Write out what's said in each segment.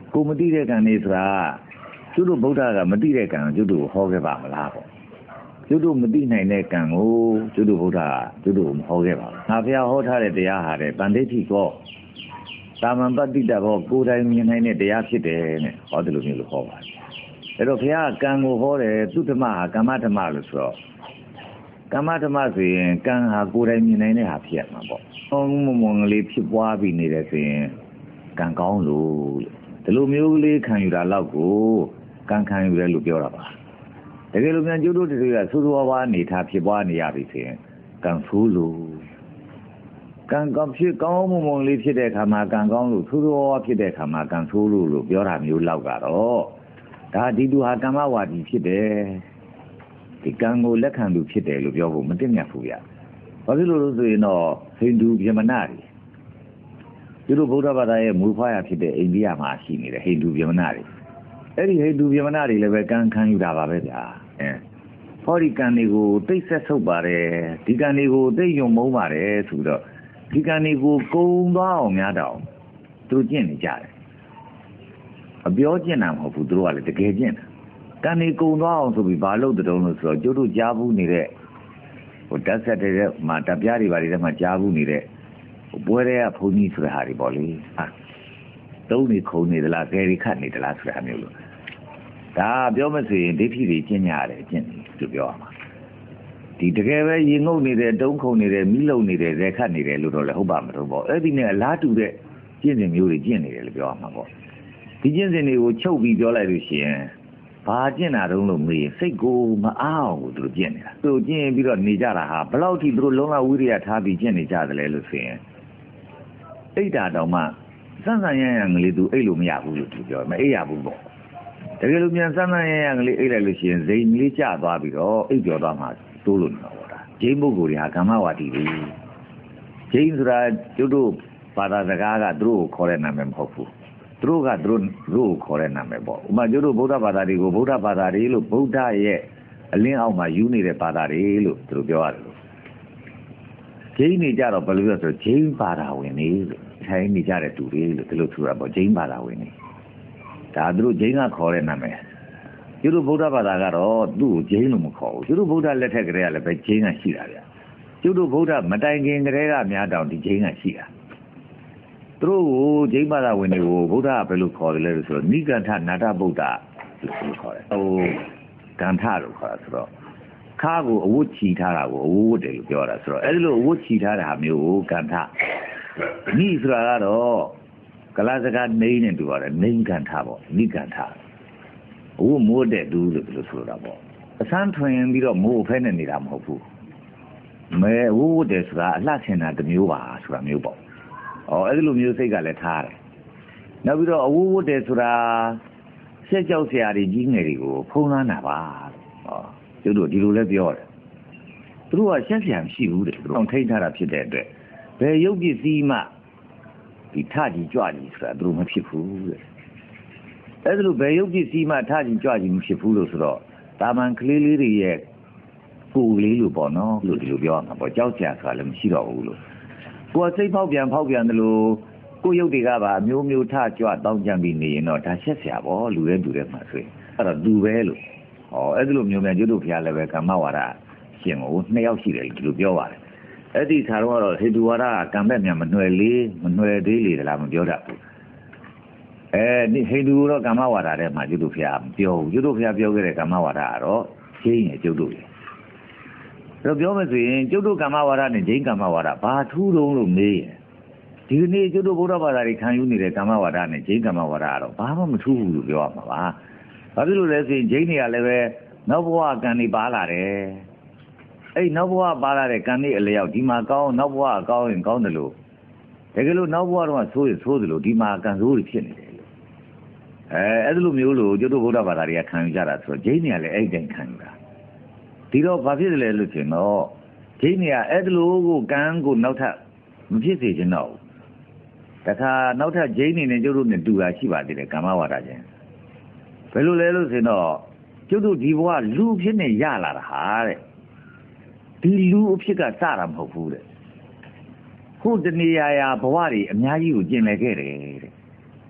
ကိုမသိတဲ့ကံနေဆိုတာကျွတ်တို့ဗုဒ္ဓကမသိတဲ့ကံကိုကျွတ်တို့ဟောခဲ့ပါမလားပေါ့ကျွတ်တို့မသိနိုင်တဲ့ကံကိုကျွတ်တို့ဗုဒ္ဓကကျွတ်တို့မဟောခဲ့ပါဘူးငါဘုရားဟောထားတဲ့တရားဟာတဲ့ဗန္ဓိတိကောတာမန်ပတ္တိတဘောကိုယ်တိုင်မြင်နိုင်တဲ့တရားဖြစ်တယ်နဲ့ဟောတယ်လို့မျိုးလို့ဟောပါတယ်အဲ့တော့ဘုရားကံကိုဟောတယ်သူဓမ္မဟာကမ္မဓမ္မလို့ဆိုတော့ကမ္မဓမ္မဆိုရင်ကံဟာကိုယ်တိုင်မြင်နိုင်တဲ့ဟာဖြစ်ရမှာပေါ့။အောင်းမုံလေးဖြစ်ပွားပြီးနေတယ်ဆိုရင်ကံကောင်းလို့ဒီလိုမျိုးလေးခံယူတာလောက်ကိုကံခံယူတယ်လို့ပြောတာပါ။တကယ်လို့မြန်ကျိုးတို့တွေကဆိုးဆိုးဝါးဝါနေထားဖြစ်ပွားနေရပြီဆိုရင်ကံဆိုးလို့ကံကောင်းဖြစ်ကောင်းမုံလေးဖြစ်တဲ့အခါမှာကံကောင်းလို့ဆိုးဆိုးဝါးဝါဖြစ်တဲ့အခါမှာကံဆိုးလို့ပြောတာမျိုးလောက်ကတော့ဒါဒီသူဟာကမ္မဝါဒီဖြစ်တယ်ဒီကံကိုလက်ခံသူဖြစ်တယ်လို့ပြောဖို့မတင်မြတ်ဘူးဗျ။ဘာဖြစ်လို့လဲဆိုရင်တော့ဟိန္ဒူဗျမနတွေသူတို့ဗုဒ္ဓဘာသာရဲ့မူဖွားရဖြစ်တဲ့အိန္ဒိယမှာရှိနေတဲ့ဟိန္ဒူဗျမနတွေအဲ့ဒီဟိန္ဒူဗျမနတွေလည်းပဲကံခံယူတာပါပဲဗျာ။ဟောဒီကံတွေကိုသိဆက်ဆုပ်ပါတယ်ဒီကံတွေကိုသိယုံမုန်းပါတယ်ဆိုတော့ဒီကံတွေကိုကုံသွားအောင်များတော့သူတို့ကျင့်နေကြတယ်။အပြောကျင့်တာမဟုတ်ဘူးသူတို့ကလည်းတကယ်ကျင့်တာကံနေကုံသွားအောင်ဆိုပြီးဘာလို့တုံးလို့ဆိုတော့ကျိုးတို့ကြားဘူးနေတဲ့ဟိုတက်ဆက်တဲ့မှာတပြားတွေဘာတွေထဲမှာကြားဘူးနေတဲ့ပွဲတွေကဘုန်းကြီးဆိုတဲ့ဟာတွေပေါ့လေဟာတုံးနေခုံနေသလားကဲရီခတ်နေသလားဆိုတာမျိုးလို့ဒါပြောမဆိုရင်ဒိဋ္ဌိတွေကျင့်ကြရတယ်ကျင့်တယ်လို့ပြောရမှာဒီတကယ်ပဲရင်ငုတ်နေတဲ့တုံးခုံနေတဲ့မိလုံနေတဲ့ဇက်ခတ်နေတယ်လို့တော့လည်းဟုတ်ပါမလို့ပေါ့အဲ့ဒီနဲ့အလားတူတဲ့ကျင့်စဉ်မျိုးတွေကျင့်နေတယ်လို့ပြောရမှာပေါ့ဒီကျင့်စဉ်တွေကိုချုပ်ပြီးပြောလိုက်လို့ရှိရင်ဘာကျင့်တာတုံးလို့မေးရင်စိတ်ကိုမအားအောင်ကိုသူတို့ကျင့်နေတာသူကျင့်ပြီးတော့နေကြတာဟာဘယ်လောက်ထိသူတို့လုံးဝဝိရိယထားပြီးကျင့်နေကြတယ်လဲလို့ဆိုရင်အိတ်တာတောင်မှစမ်းစမ်းရရန်ကလေးသူအိတ်လို့မရဘူးလို့သူပြောမအိတ်ရဘူးပေါ့တကယ်လို့မြန်စမ်းစမ်းရရန်ကလေးအိတ်လိုက်လို့ရှိရင်ဇိမ်လေးကျသွားပြီးတော့အိတ်ကျော်သွားမှတိုးလို့နေတော့တာဂျိမ်းပုဂ္ဂိုလ်တွေဟာကမ္မဝါဒီတွေဂျိမ်းဆိုတာတို့ဘာသာစကားကသူတို့ကိုခေါ်တဲ့နာမည်မဟုတ်ဘူးသူတို့ကသူတို့ကိုခေါ်တဲ့နာမည်ပေါ့ဥမာကျတို့ဗုဒ္ဓဘာသာတွေကိုဗုဒ္ဓဘာသာတွေလို့ဗုဒ္ဓရဲ့အလင်းအောက်မှာယူနေတဲ့ဘာသာတွေလို့သူတို့ပြောရတယ်လို့ဂျိမ်းနေကြတော့ဘယ်လိုပြောဆိုဂျိမ်းဘာသာဝင်နေလို့ထိုင်နေကြတဲ့သူတွေလို့ဒီလိုဆိုတာပေါ့ဂျိမ်းဘာသာဝင်နေဒါသူတို့ဂျိမ်းကခေါ်တဲ့နာမည်ကျတို့ဗုဒ္ဓဘာသာကတော့သူ့ကိုဂျိမ်းလို့မခေါ်ဘူးကျတို့ဗုဒ္ဓလက်ထက်ကလေးကလည်းပဲဂျိမ်းကရှိတာဗျကျတို့ဗုဒ္ဓမတိုင်ခင်ကလေးကများတောင်ဒီဂျိမ်းကရှိတာသူတို့ကိုဂျိမ်းဘာသာဝင်တွေကိုဗုဒ္ဓကဘယ်လိုခေါ်တယ်လဲဆိုတော့နိဂန္ဓနာတဗုဒ္ဓလို့ခေါ်တယ်ဟိုဂန္ဓလို့ခေါ်တာဆိုတော့ခါကိုအဝတ်ချီထားတာကိုအဝတ်တယ်လို့ပြောတာဆိုတော့အဲ့ဒီလိုအဝတ်ချီထားတာမျိုးကိုဂန္ဓနိဆိုတာကတော့ကလစကားနေနဲ့တူပါတယ်နေဂန္ဓပေါ့နိဂန္ဓအဝတ်မိုးတဲ့သူလို့ဒီလိုဆိုတာပေါ့အစမ်းထွင်ပြီးတော့မိုးဖဲနဲ့နေတာမဟုတ်ဘူးမဲအဝတ်တယ်ဆိုတာအလှဆင်တာတစ်မျိုးပါဆိုတာမျိုးပေါ့အဲ့ဒီလိုမျိုးစိတ်ကလည်းထားတယ်နောက်ပြီးတော့အဝတ်တယ်ဆိုတာဆက်ကြောက်စရာတွေကြီးငယ်တွေကိုဖုံးလွှမ်းတာပါသူတို့ဒီလိုလည်းပြောတယ်သူတို့ကဆက်ဆရာမရှိဘူးတဲ့သူတို့ထိန်းထားတာဖြစ်တဲ့အတွက်ဘယ်ရုပ်ပစ္စည်းမှဒီထကြီးကြွကြီးဆိုတာသူတို့မဖြစ်ဘူးတဲ့အဲ့ဒါလိုဘယ်ရုပ်ပစ္စည်းမှထကြီးကြွကြီးမဖြစ်ဘူးလို့ဆိုတော့တာမန်ကလေးလေးတွေရဲ့ကိုယ်လေးလို့ပေါ့နော်လို့ဒီလိုပြောရမှာပေါ့ကြောက်စရာဆိုတာလည်းမရှိတော့ဘူးလို့ကိုယ်စိတ်ဖောက်ပြန်တယ်လို့ကိုယ်ရုပ်တွေကပါအမျိုးမျိုးထကြွတောင်းကြပြီးနေရင်တော့ဒါဆက်ဆရာပေါ့လူတဲ့သူတဲ့မှာဆိုရင်အဲ့တော့လူပဲလို့အဲ့ဒီလိုမျိုးများကျွတ်တို့ဖျားလည်းပဲကမ္မဝါဒရှင်ကို2ယောက်ရှိတယ်ဒီလိုပြောပါတယ်အဲ့ဒီခါတော့ဟိန္ဒူဝါဒကံဘက်မြန်မနှွယ်သေးလေလားမပြောတတ်ဘူးဒီဟိန္ဒူတော့ကမ္မဝါဒထဲမှာကျွတ်တို့ဖျားမပြောဘူးကျွတ်တို့ဖျားပြောခဲ့တဲ့ကမ္မဝါဒကတော့ရှင်းရင်ကျွတ်တို့လေတော့ပြောမယ်ဆိုရင်ကျွတ်တို့ကမ္မဝါဒနဲ့ဂျိန်းကမ္မဝါဒဘာထူးတုံးလို့မေးရင်ဒီနေ့ကျွတ်တို့ဗုဒ္ဓဘာသာတွေခံယူနေတဲ့ကမ္မဝါဒနဲ့ဂျိန်းကမ္မဝါဒကတော့ဘာမှမထူးဘူးလို့ပြောရမှာပါဘာဖြစ်လို့လဲဆိုရင်ဂျိန်းတွေကလည်းပဲနောက်ဘဝကံတွေပါလာတယ်အဲ့နောက်ဘဝပါလာတဲ့ကံတွေအလျောက်ဒီမှာကောင်းနောက်ဘဝကောင်းရင်ကောင်းတယ်လို့တကယ်လို့နောက်ဘဝတော့ဆိုးရင်ဆိုးတယ်လို့ဒီမှာကံဆိုးတွေဖြစ်နေတယ်လို့အဲ့ဒီလိုမျိုးလို့ကျွတ်တို့ဗုဒ္ဓဘာသာတွေကခံယူကြတာဆိုတော့ဂျိန်းတွေကလည်းအဲ့ဒီတိုင်းခံယူတာဒီတော့ဘာဖြစ်တယ်လဲလို့ဆိုရင်တော့ဂျိန်းတွေကအဲ့ဒီလိုကိုကံကိုနောက်ထပ်မဖြစ်စေချင်တော့ဘူးတခါနောက်ထပ်ဂျိန်းနေနဲ့ကျွတ်တို့နဲ့တူတာရှိပါသေးတယ်ကမ္မဝါဒချင်းဘယ်လိုလဲလို့ဆိုရင်တော့ကျွတ်တို့ဒီဘဝလူဖြစ်နေရလာတာဟာတဲ့ဒီလူအဖြစ်ကစတာမဟုတ်ဘူးတဲ့ခုတနေရာဘဝတွေအများကြီးကိုကျင်လည်ခဲ့တယ်တဲ့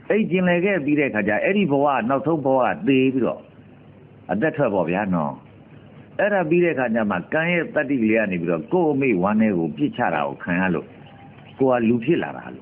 ấy chính là cái bị đấy cả giờ ấy đi bỏ à nó thông bỏ à đi rồi à đất thôi bỏ vậy nó ấy là bị đấy cả giờ mà cái tất đi liền này rồi cô mấyวันnày cô biết chả đâu看下路cô à lú phiền là luôn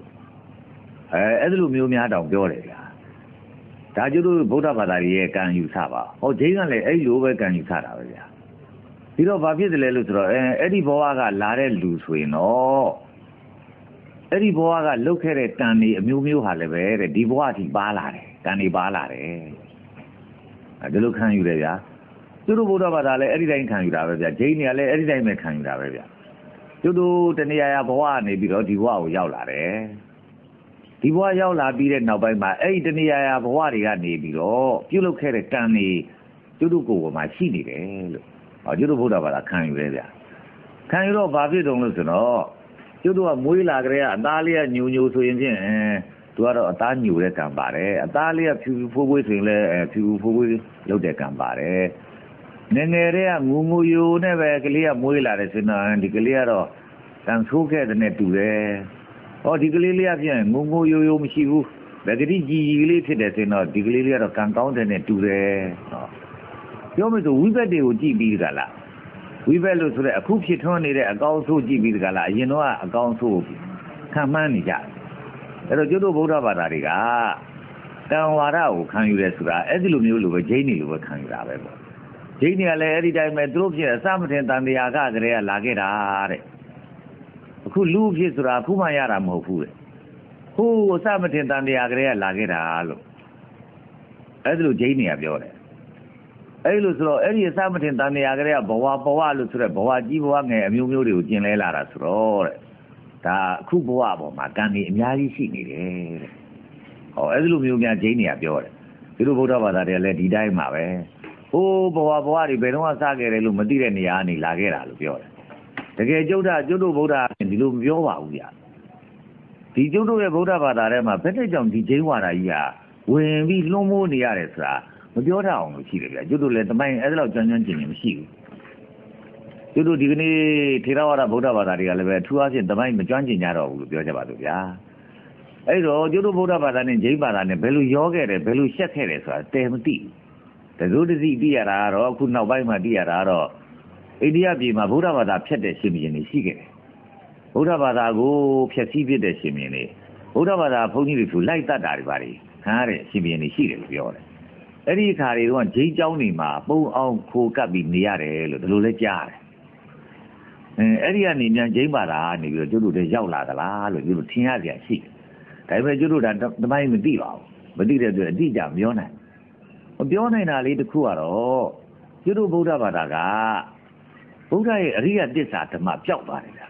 ấy lúcမျိုးများတော့ပြောတယ်ဗျာဒါကျတို့ဗုဒ္ဓဘာသာရဲ့ကံယူဆပါဟောဂျိန်းကလည်းအဲ့လိုပဲကံယူဆတာပဲဗျာပြီးတော့ဘာဖြစ်တယ်လဲလို့ဆိုတော့အဲ့ဒီဘဝကလာတဲ့လူဆိုရင်တော့အဲ့ဒီဘဝကလုတ်ခဲ့တဲ့ကံတွေအမျိုးမျိုးဟာလည်းပဲတဲ့ဒီဘဝအထိပါလာတယ်ကံတွေပါလာတယ်ဒီလိုခံယူတယ်ဗျာကျတို့ဗုဒ္ဓဘာသာလည်းအဲ့ဒီတိုင်းခံယူတာပဲဗျာဂျိန်းတွေကလည်းအဲ့ဒီတိုင်းပဲခံယူတာပဲဗျာကျတို့တဏှာဘဝကနေပြီးတော့ဒီဘဝကိုရောက်လာတယ်ဒီဘဝရောက်လာပြီးတဲ့နောက်ပိုင်းမှာအဲ့ဒီတဏှာဘဝတွေကနေပြီးတော့ပြုလုပ်ခဲ့တဲ့ကံတွေကျတို့ကိုယ်ပေါ်မှာရှိနေတယ်လို့ဟောကျတို့ဗုဒ္ဓဘာသာခံယူတယ်ဗျာခံယူတော့ဘာဖြစ်တုံးလို့ဆိုတော့ကျတို့ကမွေးလာကြတဲ့အသားလေးကညိုညိုဆိုရင်ဖြင့်သူကတော့အသားညိုတဲ့ကံပါတယ်အသားလေးကဖြူဖြူဖိုးဖိုးဆိုရင်လည်းဖြူဖိုးဖိုးလုပ်တဲ့ကံပါတယ်ငယ်ငယ်တဲ့ကငူငူယိုနဲ့ပဲကလေးကမွေးလာတယ်ဆိုတော့ဒီကလေးကတော့ကံဆိုးခဲ့တဲ့နဲ့တူတယ်ဟောဒီကလေးလေးကဖြင့်ငုံငုံယိုယိုမရှိဘူးဗကတိကြီးကြီးလေးဖြစ်တယ်ဆိုတော့ဒီကလေးလေးကတော့ကံကောင်းတဲ့နဲ့တူတယ်ဟောပြောမယ်ဆိုဝိဘက်တွေကိုကြည့်ပြီးကြလားဝိဘက်လို့ဆိုတဲ့အခုဖြစ်ထွန်းနေတဲ့အကောင်းဆိုးကြည့်ပြီးကြလားအရင်တော့အကောင်းဆိုးခံမှန်းနေကြတယ်အဲ့တော့ကျွတ်တို့ဗုဒ္ဓဘာသာတွေကကံဝါဒကိုခံယူရဲဆိုတာအဲ့ဒီလိုမျိုးလိုပဲဂျိန်းနေလိုပဲခံယူတာပဲပေါ့ဂျိန်းတွေကလည်းအဲ့ဒီတိုင်းပဲသူတို့ဖြစ်အစမထင်တန်တရားကတည်းကလာခဲ့တာတဲ့အခုလူဖြစ်ဆိုတာအခုမှရတာမဟုတ်ဘူးတဲ့ဟိုးအစမထင်တန်တရားကလေးကလာခဲ့တာလို့အဲ့ဒါလိုဂျိန်းနေရပြောတယ်အဲ့လိုဆိုတော့အဲ့ဒီအစမထင်တန်တရားကလေးကဘဝလို့ဆိုတဲ့ဘဝကြီးဘဝငယ်အမျိုးမျိုးတွေကိုကျင်လဲလာတာဆိုတော့တဲ့ဒါအခုဘဝပေါ်မှာကံတွေအများကြီးရှိနေတယ်တဲ့ဟောအဲ့ဒီလိုမျိုးများဂျိန်းနေရပြောတယ်ဒီလိုဗုဒ္ဓဘာသာတွေလည်းဒီတိုင်းမှာပဲဟိုးဘဝတွေဘယ်တော့မှစခဲ့တယ်လို့မသိတဲ့နေရာကနေလာခဲ့တာလို့ပြောတယ်တကယ်ကျွတ်တို့ဗုဒ္ဓဒီလိုမပြောပါဘူးဗျာဒီကျွတ်တို့ရဲ့ဗုဒ္ဓဘာသာထဲမှာဘယ်နဲ့ကြောင့်ဒီဂျိန်းဝါဒကြီးကဝင်ပြီးလွှမ်းမိုးနေရတယ်ဆိုတာမပြောတတ်အောင်လို့ရှိတယ်ဗျာကျွတ်တို့လည်းတမိုင်းအဲ့ဒါလောက်ကြမ်းကြမ်းကျင်ကျင်မရှိဘူးကျွတ်တို့ဒီကနေ့ထေရဝါဒဗုဒ္ဓဘာသာတွေကလည်းပဲအထူးအားဖြင့်တမိုင်းမကျွမ်းကျင်ကြတော့ဘူးလို့ပြောကြပါလို့ဗျာအဲ့တော့ကျွတ်တို့ဗုဒ္ဓဘာသာနဲ့ဂျိန်းဘာသာနဲ့ဘယ်လိုရောခဲ့တယ်ဘယ်လိုရှက်ခဲ့တယ်ဆိုတာတဲမသိဘူးတစိုးတစီသိရတာကတော့အခုနောက်ပိုင်းမှာသိရတာကတော့အိန္ဒိယပြည်မှာဗုဒ္ဓဘာသာဖြတ်တဲ့ရှင်ဘုရင်တွေရှိခဲ့တယ်ဗုဒ္ဓဘာသာကိုဖျက်ဆီးပြတဲ့ရှင်ဘုရင်တွေဗုဒ္ဓဘာသာဘုန်းကြီးတွေဆိုလိုက်တတ်တာတွေပါလေခံရတဲ့ရှင်ဘုရင်တွေရှိတယ်လို့ပြောတယ်အဲ့ဒီအခါတွေကဂျိန်းကျောင်းတွေမှာပုံအောင်ခိုကပ်ပြီးနေရတယ်လို့ဒီလိုလဲကြားတယ်အဲ့ဒီကနေမြန်ဂျိန်းဘာသာကနေပြီးတော့ကျွတ်တို့တွေရောက်လာသလားလို့ကျွတ်တို့ထင်ရကြရှိတယ်ဒါပေမဲ့ကျွတ်တို့ဒါတမိုင်းမသိပါဘူးမသိတဲ့အတွက်အတိအကျမပြောနိုင်မပြောနိုင်တာလေးတစ်ခုကတော့ကျွတ်တို့ဗုဒ္ဓဘာသာကဗုဒ္ဓရဲ့အရိယသစ္စာဓမ္မပျောက်သွားတယ်ဗျာ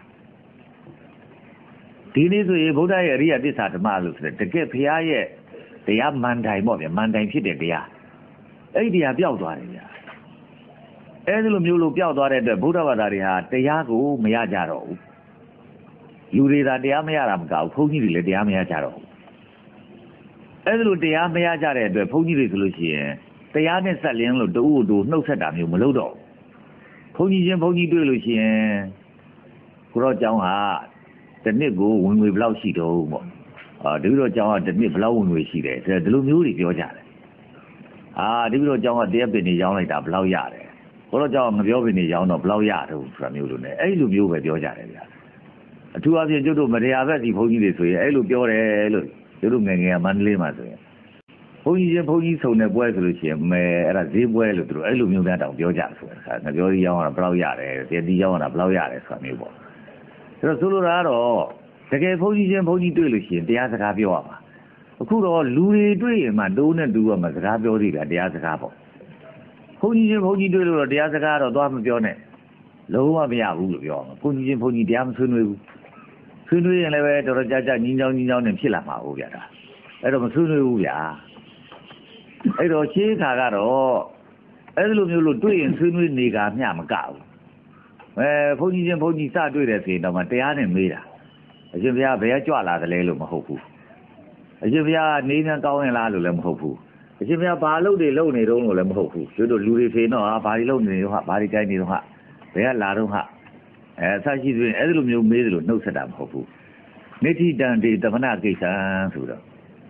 ဒီနေ့ဆိုရင်ဗုဒ္ဓရဲ့အရိယသစ္စာဓမ္မလို့ဆိုတဲ့တကယ်ဘုရားရဲ့တရားမန်တိုင်ပေါ့ဗျာမန်တိုင်ဖြစ်တဲ့တရားအဲ့ဒီတရားပျောက်သွားတယ်ဗျာအဲ့ဒီလိုမျိုးလို့ပျောက်သွားတဲ့အတွက်ဗုဒ္ဓဘာသာတွေဟာတရားကိုမရကြတော့ဘူးလူတွေသာတရားမရတာမကဘူးဘုန်းကြီးတွေလည်းတရားမရကြတော့ဘူးအဲ့ဒီလိုတရားမရကြတဲ့အတွက်ဘုန်းကြီးတွေဆိုလို့ရှိရင်တရားနဲ့ဆက်လင်းလို့တူတူနှုတ်ဆက်တာမျိုးမလုပ်တော့ဘူးဘုန်းကြီးချင်းဘုန်းကြီးတွေ့လို့ရှိရင်ကိုတော့ကျောင်းဟာတစ်နှစ်ကိုဝင်ငွေဘယ်လောက်ရှိတော့ပေါ့ဒီလိုကျောင်းကတစ်နှစ်ဘယ်လောက်ဝင်ငွေရှိတယ်ဒီလိုမျိုးတွေပြောကြတယ်ဒီလိုကျောင်းကတရက်ပင်နေရောင်းလိုက်တာဘယ်လောက်ရတယ်ကိုတော့ကျောင်းကငပြောပင်နေရောင်းတော့ဘယ်လောက်ရတော့ဆိုတာမျိုးလိုနဲ့အဲ့လိုမျိုးပဲပြောကြတယ်ဗျာအထူးအဖြင့်ကျွတ်တို့မတရားဘက်စီဘုန်းကြီးတွေဆိုရင်အဲ့လိုပြောတယ်လို့ကျွတ်တို့ငယ်ငယ်ကမန္တလေးမှာဆိုရင်ဘုန်းကြီးချင်းဘုန်းကြီးဆုံတဲ့ပွဲဆိုလို့ရှိရင်မဲအဲ့ဒါဈေးပွဲလို့တို့အဲ့လိုမျိုးများတောင်ပြောကြဆိုတာငပြောကြီးရောင်းတာဘယ်လောက်ရတယ်တတိရောင်းတာဘယ်လောက်ရတယ်ဆိုတာမျိုးပေါ့အဲ့တော့ဆိုလိုတာကတော့တကယ်ဘုန်းကြီးချင်းဘုန်းကြီးတွေ့လို့ရှိရင်တရားစကားပြောရမှာအခုတော့လူတွေတွေ့ရင်မှတိုးနဲ့တူရမှာစကားပြောသေးတာတရားစကားပေါ့ဘုန်းကြီးချင်းဘုန်းကြီးတွေ့လို့တော့တရားစကားတော့သွားမပြောနဲ့လုံးဝမရဘူးလို့ပြောအောင်ဘုန်းကြီးချင်းဘုန်းကြီးတရားမဆွေးနွေးဘူးဆွေးနွေးရင်လည်းပဲတော်တော်ကြာကြာညီညောင်းနဲ့ဖြစ်လာမှာဟုတ်ဗျာဒါအဲ့တော့မဆွေးနွေးဘူးဗျာအဲ့တော့ရှင်းခါကတော့အဲ့လိုမျိုးလို့တွေ့ရင်ဆွေးနွေးနေကမျှမကဘူးဘုန်းကြီးချင်းဘုန်းကြီးစတွေ့တယ်ဆိုရင်တော့မှတရားနဲ့မေးတာအရှင်ဘုရားဘယ်ကကြွလာတယ်လဲလို့မဟုတ်ဘူးအရှင်ဘုရားနေမြန်ကောင်းရင်လားလို့လည်းမဟုတ်ဘူးအရှင်ဘုရားဘာလုပ်တွေလုပ်နေတုံးလို့လည်းမဟုတ်ဘူးတို့လူတွေဖေတော့ဘာတွေလုပ်နေတော့ဟာဘာတွေကြိုက်နေတော့ဟာဘယ်ကလာတော့ဟာဆက်ရှိဆိုရင်အဲ့လိုမျိုးမေးတယ်လို့နှုတ်ဆက်တာမဟုတ်ဘူးနိဋ္ဌိတံတေတမနာကိစ္စံဆိုတော့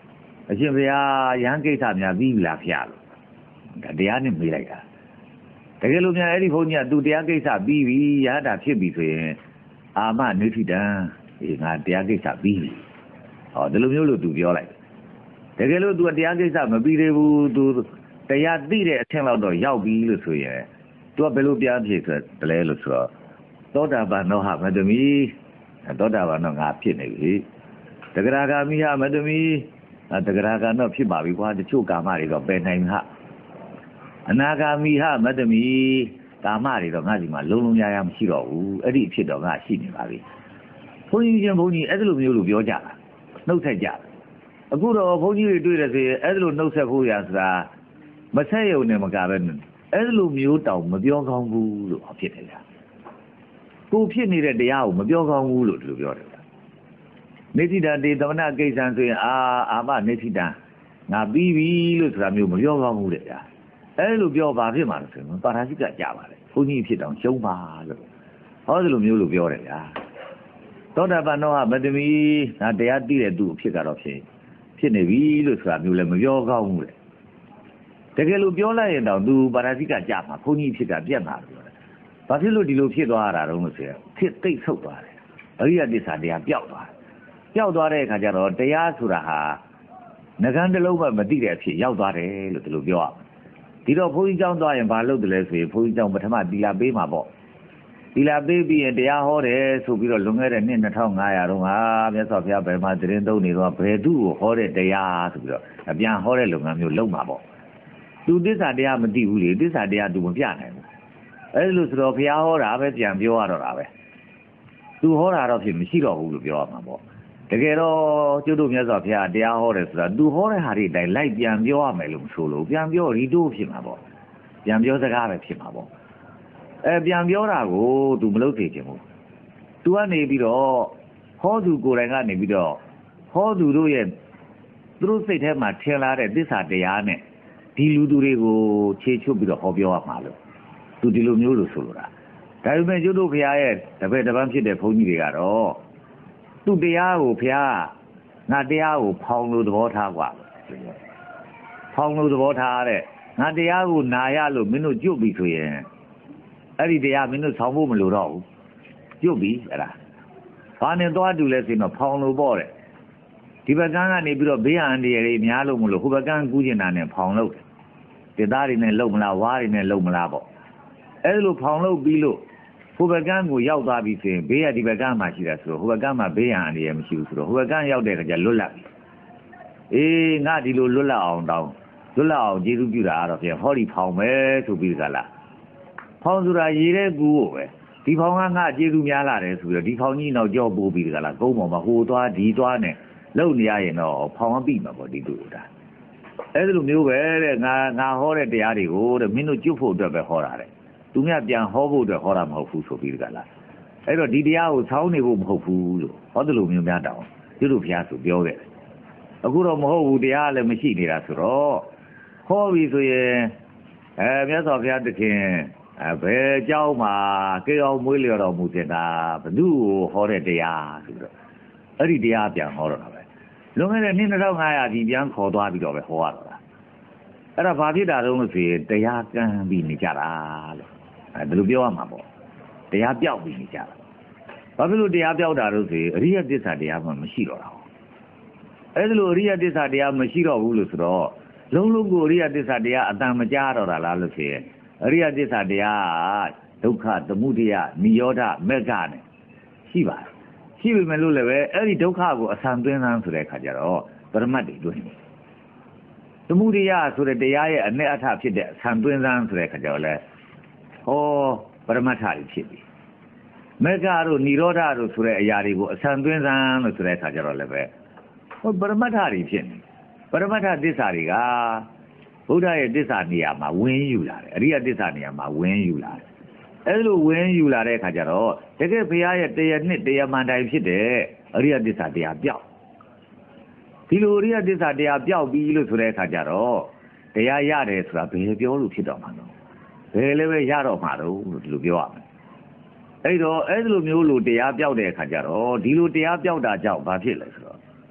အရှင်ဘုရားယဟန်ကိစ္စများပြီးပြီလားဖျားလို့ဒါတရားနဲ့မေးလိုက်တာတကယ်လို့များအဲ့ဒီဘုန်းကြီးကသူတရားကိစ္စပြီးပြီယဟတာဖြစ်ပြီဆိုရင်အာမနိဋ္ဌိတံငါတရားကိစ္စပြီးပြီဟောဒီလိုမျိုးလို့သူပြောလိုက်တကယ်လို့သူတရားကိစ္စမပြီးသေးဘူးသူတရားသိတဲ့အထင်လောက်တော့ရောက်ပြီလို့ဆိုရင်သူကဘယ်လိုပြဖြစ်ဆိုတယ်လို့ဆိုတော့သောတာပန်တော့ဟာမသမီသောတာပန်တော့ငါဖြစ်နေပြီတဂရဂါမိဟာမသမီတဂရဂါတော့ဖြစ်ပါပြီကွာတချို့ကာမတွေတော့ပယ်နိုင်ဟာအနာဂါမိဟာမသမီကာမတွေတော့ငါစီမှာလုံးလုံးရရမရှိတော့ဘူးအဲ့ဒီအဖြစ်တော့ငါရှိနေပါပြီဘုန်းကြီးချင်းဘုန်းကြီးအဲ့လိုမျိုးလို့ပြောကြတာနှုတ်ဆက်ကြတယ်အခုတော့ဘုန်းကြီးတွေတွေ့တယ်ဆိုရင်အဲ့လိုနှုတ်ဆက်ဖို့ရဆိုတာမဆက်ရုံနဲ့မကပဲအဲ့လိုမျိုးတောင်မပြောကောင်းဘူးလို့ဖြစ်တယ်ဗျာကိုဖြစ်နေတဲ့တရားကိုမပြောကောင်းဘူးလို့ဒီလိုပြောတယ်ဗျာနေတိတတေသမဏကိစ္စံဆိုရင်အာမနေတိတငါပြီးပြီလို့ဆိုတာမျိုးမပြောကောင်းဘူးတဲ့ဗျာအဲ့လိုပြောပါဖြစ်မှာလို့ဆိုရင်ပါရာဇိကကြပါလေဘုန်းကြီးဖြစ်တောင်ရှုံးပါလို့ဟောဒီလိုမျိုးလို့ပြောတယ်ဗျာသောတာပန်တော့မတမီငါတရားသိတဲ့သူအဖြစ်ကတော့ဖြစ်နေပြီလို့ဆိုတာမျိုးလည်းမပြောကောင်းဘူးတဲ့တကယ်လို့ပြောလိုက်ရင်တော့သူပါရာဇိကကြမှာဘုန်းကြီးဖြစ်တာပြတ်မှာလို့ပြောတယ်ဘာဖြစ်လို့ဒီလိုဖြစ်သွားတာတော့လို့ဆိုရင်ဖြစ်သိပ်ဆုတ်သွားတယ်အရိယသစ္စာတရားပျောက်သွားတယ်ပျောက်သွားတဲ့အခါကျတော့တရားဆိုတာဟာငကန်းတစ်လုံးမှမသိတဲ့အဖြစ်ရောက်သွားတယ်လို့ဒီလိုပြောရဒီတော့ဘုန်းကြီးကျောင်းသွားရင်ဘာလုပ်တယ်လဲဆိုရင်ဘုန်းကြီးကျောင်းပထမတီလာပေးမှာပေါ့တီလာပေးပြီးရင်တရားဟောတယ်ဆိုပြီးတော့လွန်ခဲ့တဲ့နှစ်2500တုန်းကမြတ်စွာဘုရားဘယ်မှာသတင်းသုံးနေတော့ဘယ်သူ့ကိုဟောတဲ့တရားဆိုပြီးတော့အပြန်ဟောတဲ့လုပ်ငန်းမျိုးလုပ်မှာပေါ့သူသစ္စာတရားမသိဘူးလေသစ္စာတရားသူမပြနိုင်ဘူးအဲ့လိုဆိုတော့ဘုရားဟောတာပဲပြန်ပြောရတော့တာပဲသူဟောတာတော့ဖြစ်မရှိတော့ဘူးလို့ပြောရမှာပေါ့တကယ်တော့ကျွတ်တို့မြတ်စွာဘုရားတရားဟောတယ်ဆိုတာသူဟောတဲ့ဟာတွေအတိုင်းလိုက်ပြန်ပြောရမယ်လို့မဆိုလို့ပြန်ပြောရီတိုးဖြစ်မှာပေါ့ပြန်ပြောစကားပဲဖြစ်မှာပေါ့ပြန်ပြောတာကိုသူမလုပ်သေးချင်ဘူးသူကနေပြီးတော့ဟောသူကိုယ်တိုင်ကနေပြီးတော့ဟောသူတို့ရဲ့သူတို့စိတ်ထဲမှာထင်လာတဲ့သစ္စာတရားနဲ့ဒီလူသူတွေကိုခြေချွတ်ပြီးတော့ဟောပြောရမှာလို့သူဒီလိုမျိုးလို့ဆိုလိုတာဒါပေမဲ့ကျွတ်တို့ဘုရားရဲ့တပည့်တပန်းဖြစ်တဲ့ဘုန်းကြီးတွေကတော့သူ့တရားကိုဘုရားငါတရားကိုဖောင်လို့သဘောထားกว่าဖောင်လို့သဘောထားတဲ့ငါတရားကိုနာရလို့မင်းတို့ကြွပြီဆိုရင်အဲ့ဒီတရားမင်းတို့ဆောင်းဖို့မလိုတော့ဘူးကြွပြီအဲ့ဒါဘာနဲ့သွားတူလဲဆိုတော့ဖောင်လို့ပေါ့တဲ့ဒီဘက်ကန်းကနေပြီးတော့ဘေးအန္တရာယ်တွေများလို့မလို့ဟိုဘက်ကန်းကူးကျင်တာနဲ့ဖောင်လို့တဲ့သားတွေနဲ့လုံမလားဝါးတွေနဲ့လုံမလားပေါ့အဲ့လိုဖောင်လို့ပြီးလို့ဟိုဘက်ကန်းကိုရောက်သွားပြီဆိုရင်ဘေးကဒီဘက်ကန်းမှာရှိတာဆိုတော့ဟိုဘက်ကန်းမှာဘေးရန်အန္တရာယ်မရှိဘူးဆိုတော့ဟိုဘက်ကန်းရောက်တဲ့အခါကျလွတ်လပ်ပြီအေးငါဒီလိုလွတ်လပ်အောင်တောင်းလွတ်လပ်အောင်ကျေးဇူးပြုတာကတော့ပြန်ဟောဒီဖောင်ပဲဆိုပြီးကြလားဖောင်ဆိုတာရေတဲ့ကူကိုပဲဒီဖောင်ကငါကျေးဇူးများလာတယ်ဆိုပြီးတော့ဒီဖောင်ကြီးတော့ကြောပိုးပြီးကြလားကုန်းပေါ်မှာဟိုသွားဒီသွားနဲ့လုံနေရရင်တော့ဖောင်ကပြီးမှာပေါ့ဒီလိုတာအဲ့လိုမျိုးပဲတဲ့ငါဟောတဲ့တရားတွေကိုတဲ့မင်းတို့ကျွတ်ဖို့အတွက်ပဲဟောတာတဲ့သူများပြန်ဟောဖို့အတွက်ဟောတာမဟုတ်ဘူးဆိုပြီးကြလားအဲ့တော့ဒီတရားကိုဆောင်းနေဖို့မဟုတ်ဘူးလို့ဟောတယ်လို့မျိုးများတောင်းကျွတ်တို့ဘုရားဆိုပြောခဲ့တယ်အခုတော့မဟုတ်ဘူးတရားလည်းမရှိနေတာဆိုတော့ဟောပြီဆိုရင်မြတ်စွာဘုရားတခင်ဘယ်เจ้าမှာကေအောင်မွေးလျော်တော်မူတဲ့တာဘု து ကိုဟောတဲ့တရားဆိုတော့အဲ့ဒီတရားပြန်ဟောတော့တာပဲလွန်ခဲ့တဲ့နှစ်2500ဒီပြန်ခေါ်သွားပြီးတော့ပဲဟောရတော့တာအဲ့ဒါဘာဖြစ်တာတုံးလို့ဆိုရင်တရားကံပြီးနေကြတာလို့ဘယ်လိုပြောရမှာပေါ့တရားပြောက်ပြီးနေကြတာဘာဖြစ်လို့တရားပြောက်တာလို့ဆိုရင်အရိယသစ္စာတရားမှမရှိတော့တာအဲ့ဒါလို့အရိယသစ္စာတရားမရှိတော့ဘူးလို့ဆိုတော့လုံးလုံးကိုအရိယသစ္စာတရားအတန်မကြားတော့တာလားလို့ဆိုရင်အရိယသစ္စာတရားဒုက္ခသမုဒယနိရောဓမဂ္ဂနဲ့ရှိပါတယ်ရှိပြီမဲ့လို့လည်းပဲအဲ့ဒီဒုက္ခကိုအဆံသွင်းသန်းဆိုတဲ့အခါကျတော့ပရမတ်တွေတွင်းတယ်သမုဒယဆိုတဲ့တရားရဲ့အ내အထဖြစ်တဲ့အဆံသွင်းသန်းဆိုတဲ့အခါကျတော့လေဟောပရမတ်ထတွေဖြစ်ပြီမဂ္ဂတို့နိရောဓတို့ဆိုတဲ့အရာတွေကိုအဆံသွင်းသန်းလို့ဆိုတဲ့အခါကျတော့လည်းပဲဟောပရမတ်ထတွေဖြစ်နေပရမတ်ထသစ္စာတွေကဘုရားရဲ့သစ္စာနေရာမှာဝင်ယူလာတယ်အရိယသစ္စာနေရာမှာဝင်ယူလာတယ်အဲ့လိုဝင်ယူလာတဲ့အခါကျတော့တကယ်ဘုရားရဲ့တရားနှစ်တရားမှန်တိုင်းဖြစ်တဲ့အရိယသစ္စာတရားပြောက်ဒီလိုအရိယသစ္စာတရားပြောက်ပြီးလို့ဆိုတဲ့အခါကျတော့တရားရတယ်ဆိုတာဘယ်ပြောလို့ဖြစ်တော့မှာလဲဘယ်လည်းပဲရတော့မှာတော့လို့ဒီလိုပြောရမယ်အဲ့တော့အဲ့လိုမျိုးလို့တရားပြောက်တဲ့အခါကျတော့ဒီလိုတရားပြောက်တာကြောင့်ဘာဖြစ်လဲဆိုတော့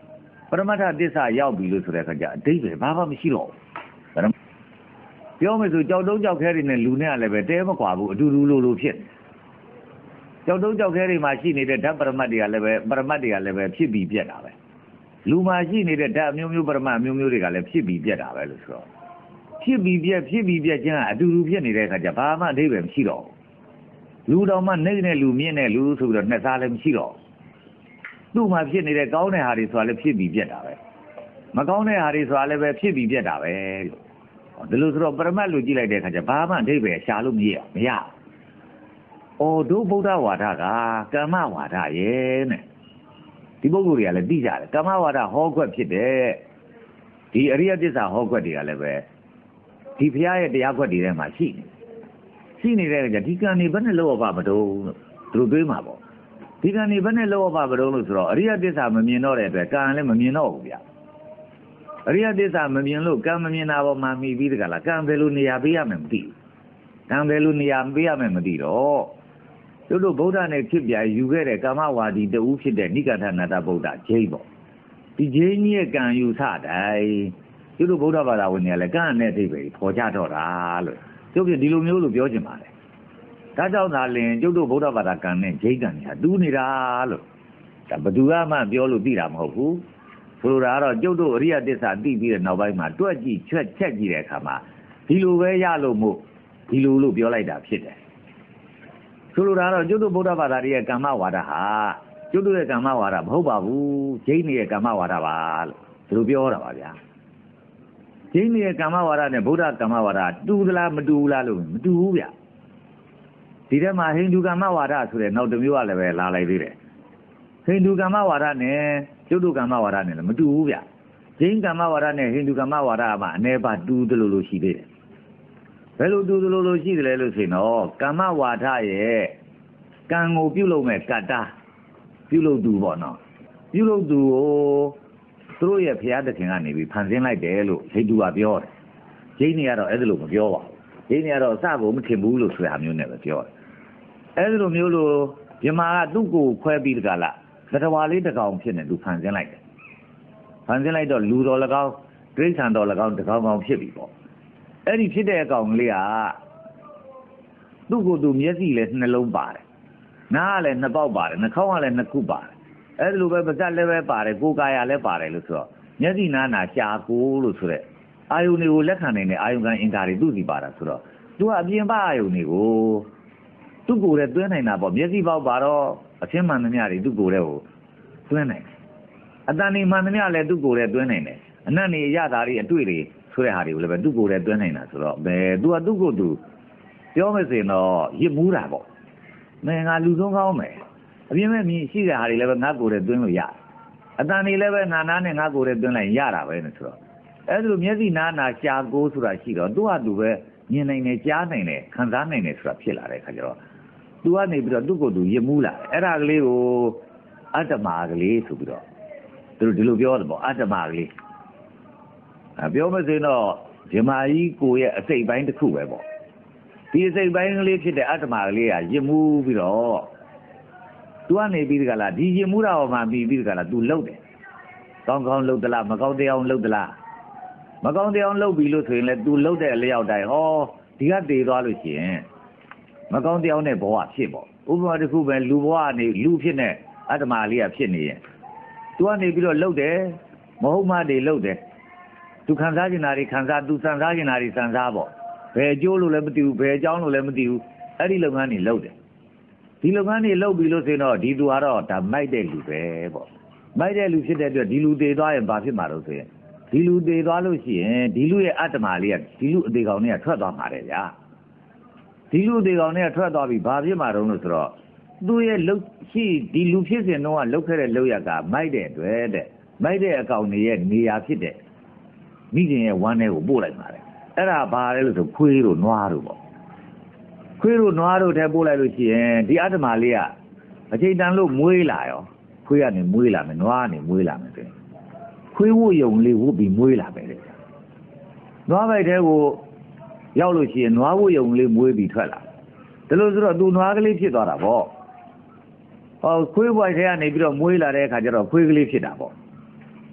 ပရမတ္ထသစ္စာရောက်ပြီလို့ဆိုတဲ့အခါကျအတိတ်ပဲဘာမှမရှိတော့ပြောမယ်ဆိုကြောက်တုံးကြောက်ခဲတွေနဲ့လူနဲ့လည်းပဲတဲမကွာဘူးအတူတူလိုဖြစ်ကြောက်တုံးကြောက်ခဲတွေမှာရှိနေတဲ့ဓာတ်ပရမတ်တွေကလည်းပဲပရမတ်တွေကလည်းပဲဖြစ်ပြီးပြက်တာပဲလူမှာရှိနေတဲ့ဓာတ်အမျိုးမျိုးပရမတ်အမျိုးမျိုးတွေကလည်းဖြစ်ပြီးပြက်တာပဲလို့ဆိုတော့ဖြစ်ပြီးပြက်ခြင်းကအတူတူဖြစ်နေတဲ့အခါကျဘာမှအတိတ်ပဲမရှိတော့လူတော်မှနေနဲ့လူမြင့်နဲ့လူဆိုပြီးတော့နှစ်စားလည်းမရှိတော့သူ့မှာဖြစ်နေတဲ့ကောင်းတဲ့ဟာတွေဆိုတာလည်းဖြစ်ပြီးပြက်တာပဲမကောင်းတဲ့ဟာတွေဆိုတာလည်းပဲဖြစ်ပြီးပြက်တာပဲဒီလိုဆိုတော့ပရမတ်လူကြည့်လိုက်တဲ့အခါကျဘာမှအတိတ်ပဲရှာလို့မရတို့ဗုဒ္ဓဝါဒကကမ္မဝါဒရဲ့နဲ့ဒီပုဂ္ဂိုလ်တွေကလည်းသိကြတယ်ကမ္မဝါဒဟောခွက်ဖြစ်တယ်ဒီအရိယသစ္စာဟောခွက်တွေကလည်းပဲဒီဘုရားရဲ့တရားခွက်တွေထဲမှာရှိနေတဲ့အခါကျဒီကံနေဘယ်နဲ့လောက်ပါမတုံးသူတို့တွေးမှာပေါ့ဒီကံနေဘယ်နဲ့လောက်ပါမတုံးလို့ဆိုတော့အရိယသစ္စာမမြင်တော့တဲ့အတွက်ကံလည်းမမြင်တော့ဘူးဗျအရိယသစ္စာမမြင်လို့ကံမမြင်တာပေါ်မှာမိပြီးတကလားကံဘယ်လိုနေရာပေးရမယ်မသိဘူးကံဘယ်လိုနေရာပေးရမယ်မသိတော့တို့ဗုဒ္ဓနဲ့ဖြစ်ပြယူခဲ့တဲ့ကာမဝါဒီတူဖြစ်တဲ့နိဂန္ဓနာတဗုဒ္ဓဂျိန်းပေါ့ဒီဂျိန်းကြီးရဲ့ကံယူဆတိုင်းတို့ဗုဒ္ဓဘာသာဝင်တွေကလည်းကံနဲ့အဓိပ္ပာယ်ပေါ်ကြတော့တာလို့တို့ပြဒီလိုမျိုးလို့ပြောချင်ပါတယ်ဒါကြောင့်သာလင်ကျုပ်တို့ဗုဒ္ဓဘာသာကံနဲ့ဂျိန်းကံညာတူးနေတာလို့ဒါဘယ်သူမှပြောလို့သိတာမဟုတ်ဘူးဆိုလိုတာကတော့ကျုပ်တို့အရိယသစ္စာသိပြီးတဲ့နောက်ပိုင်းမှာတွက်ကြည့်ချက်ကြည့်တဲ့အခါမှာဒီလိုပဲရလို့မို့ဒီလိုလို့ပြောလိုက်တာဖြစ်တယ်ဆိုလိုတာတော့ကျုပ်တို့ဗုဒ္ဓဘာသာရဲ့ကမ္မဝါဒဟာကျုပ်တို့ရဲ့ကမ္မဝါဒမဟုတ်ပါဘူးဂျိန်းရဲ့ကမ္မဝါဒပါလို့ဒီလိုပြောတာပါဗျာဂျိန်းရဲ့ကမ္မဝါဒနဲ့ဗုဒ္ဓကမ္မဝါဒတူသလားမတူဘူးလားလို့မတူဘူးဗျဒီထဲမှာဟိန္ဒူကမ္မဝါဒဆိုတဲ့နောက်တစ်မျိုးကလည်းပဲလာလိုက်သေးတယ်ဟိန္ဒူကမ္မဝါဒနဲ့ကျုပ်တို့ကမ္မဝါဒနဲ့လည်းမတူဘူးဗျဂျိန်းကမ္မဝါဒနဲ့ဟိန္ဒူကမ္မဝါဒမှာအနေပါတူသလိုလိုရှိသေးတယ်ဘယ်လိုတူသလိုလိုရှိတယ်လဲလို့ဆိုရင်တော့ကမ္မဝါဒရဲ့ကံကိုပြုလုပ်မဲ့ကတ္တာပြုလုပ်သူပေါ့နော်ပြုလုပ်သူကိုသူတို့ရဲ့ဘုရားသခင်ကနေပြီးဖန်ဆင်းလိုက်တယ်လို့ဟိန္ဒူကပြောတယ်ဂျိန်းတွေကတော့အဲ့ဒါလို့မပြောပါဘူးဂျိန်းတွေကတော့အစကိုမထင်ဘူးလို့ဆိုတာမျိုးနဲ့ပဲပြောတယ်အဲ့ဒါလိုမျိုးလို့မြမာကသူ့ကိုခွဲပြီးတကလားသတ္တဝါလေးတစ်ကောင်ဖြစ်နေသူဖန်ဆင်းလိုက်တယ်ဖန်ဆင်းလိုက်တော့လူတော်၎င်းတိရစ္ဆာန်တော်၎င်းတစ်ကောင်ကောင်ဖြစ်ပြီပေါ့အဲ့ဒီဖြစ်တဲ့အကောင်လေးကသူ့ကိုယ်သူမျက်စိလည်းနှလုံးပါတယ်နားကလည်းနှစ်ပေါက်ပါတယ်နှာခေါင်းကလည်းနှစ်ခုပါတယ်အဲ့ဒီလိုပဲပါးစပ်လည်းပဲပါတယ်ကိုယ်ကာယလည်းပါတယ်လို့ဆိုတော့မျက်စိနားနာရှာကိုလို့ဆိုတဲ့အာယုန်တွေကိုလက်ခံနိုင်တဲ့အာယုန်ခံအင်္ဂါတွေသူ့စီပါတာဆိုတော့သူကအပြင်ပအာယုန်တွေကိုသူ့ကိုယ်နဲ့တွဲနိုင်တာပေါ့မျက်စိပေါက်ပါတော့အချင်းမှန်သမျှတွေသူ့ကိုယ်နဲ့ကိုတွဲနိုင်တယ်အတန်နေမှန်သမျှလည်းသူ့ကိုယ်နဲ့တွဲနိုင်တယ်အနတ်နေရတာတွေအတွေ့တွေဆိုတဲ့ဟာတွေကိုလည်းပဲသူ့ကိုယ်နဲ့တွဲနိုင်တာဆိုတော့သူကသူ့ကိုယ်သူပြောမစင်တော့ရစ်မူးတာပေါ့မင်းငါလူဆုံးကောင်းမယ်အပြင်းမဲ့မြင်ရှိတဲ့ဟာတွေလည်းပဲငါကိုယ်နဲ့တွင်းလို့ရတယ်အတန်နေလည်းပဲငါနားနဲ့ငါကိုယ်နဲ့တွင်းလိုက်ရတာပဲနဲ့ဆိုတော့အဲ့ဒါလိုမျက်စိနားနာရှာကိုးဆိုတာရှိတော့သူ့ဟာသူပဲမြင်နိုင်တယ်ကြားနိုင်တယ်ခံစားနိုင်တယ်ဆိုတာဖြစ်လာတဲ့အခါကျတော့သူကနေပြီးတော့သူ့ကိုယ်သူရစ်မူးလာတယ်အဲ့ဒါကလေးကိုအတ္တမကလေးဆိုပြီးတော့သူတို့ဒီလိုပြောတယ်ပေါ့အတ္တမကလေးပြောမစင်တော့ဇမားကြီးကိုရဲ့အစိတ်ပိုင်းတစ်ခုပဲပေါ့ဒီအစိတ်ပိုင်းကလေးဖြစ်တဲ့အတ္တမကလေးကရစ်မူးပြီးတော့သူကနေပြီးဒီကလာဒီရစ်မူးတာပေါ်မှာပြီးဒီကလာသူလှုပ်တယ်ကောင်းကောင်းလှုပ်သလားမကောင်းတရားလှုပ်သလားမကောင်းတရားလှုပ်ပြီလို့ဆိုရင်လည်းသူလှုပ်တဲ့အလျောက်တိုင်းဒီကတည်သွားလို့ရှိရင်မကောင်းတရားနဲ့ဘဝဖြစ်ပေါ့ဥပမာတစ်ခုပဲလူဘဝကနေလူဖြစ်နေအတ္တမလေးကဖြစ်နေရင်သူကနေပြီးတော့လှုပ်တယ်မဟုတ်မှတွေလှုပ်တယ်သူခံစားကျင်တာတွေခံစားသူစံစားကျင်တာတွေစံစားပေါ့ဘယ်ကျိုးလို့လည်းမသိဘူးဘယ်အကြောင်းလို့လည်းမသိဘူးအဲ့ဒီလုပ်ငန်းတွေလုပ်တယ်ဒီလုပ်ငန်းတွေလုပ်ပြီးလို့ဆိုရင်တော့ဒီသူကတော့ဒါမိုက်တဲ့လူပဲပေါ့မိုက်တဲ့လူဖြစ်တဲ့အတွက်ဒီလူသေးသွားရင်ဘာဖြစ်မှာတော့ဆိုရင်ဒီလူသေးသွားလို့ရှိရင်ဒီလူရဲ့အတ္တမလေးကဒီလူအသေးကောင်တွေကထွက်သွားမှာတယ်ဗျာဒီလူအသေးကောင်တွေကထွက်သွားပြီးဘာဖြစ်မှာတော့လို့ဆိုတော့သူ့ရဲ့လှုပ်ရှိဒီလူဖြစ်စဉ်တော့လှုပ်ခဲ့တဲ့လှုပ်ရကမိုက်တဲ့အတွက်တဲ့မိုက်တဲ့အကောင်တွေရဲ့နေရာဖြစ်တဲ့မိခင်ရဲ့ဝမ်းထဲကိုပို့လိုက်ပါတယ်အဲ့ဒါဘာလဲလို့ဆိုခွေးတို့နွားတို့ပေါ့ခွေးတို့နွားတို့ထဲပို့လိုက်လို့ရှိရင်ဒီအတ္တမလေးကအချိန်တန်လို့မွေးလာရောခွေးကနေမွေးလာမယ်နွားကနေမွေးလာမယ်ဆိုရင်ခွေးဝုတ်ယုံလေးဝုတ်ပြီးမွေးလာပဲလေနွားဘိုက်ထဲကိုရောက်လို့ရှိရင်နွားဝုတ်ယုံလေးမွေးပြီးထွက်လာတယ်လို့ဆိုတော့သူနွားကလေးဖြစ်သွားတာပေါ့ခွေးဘိုက်ထဲကနေပြီးတော့မွေးလာတဲ့အခါကျတော့ခွေးကလေးဖြစ်တာပေါ့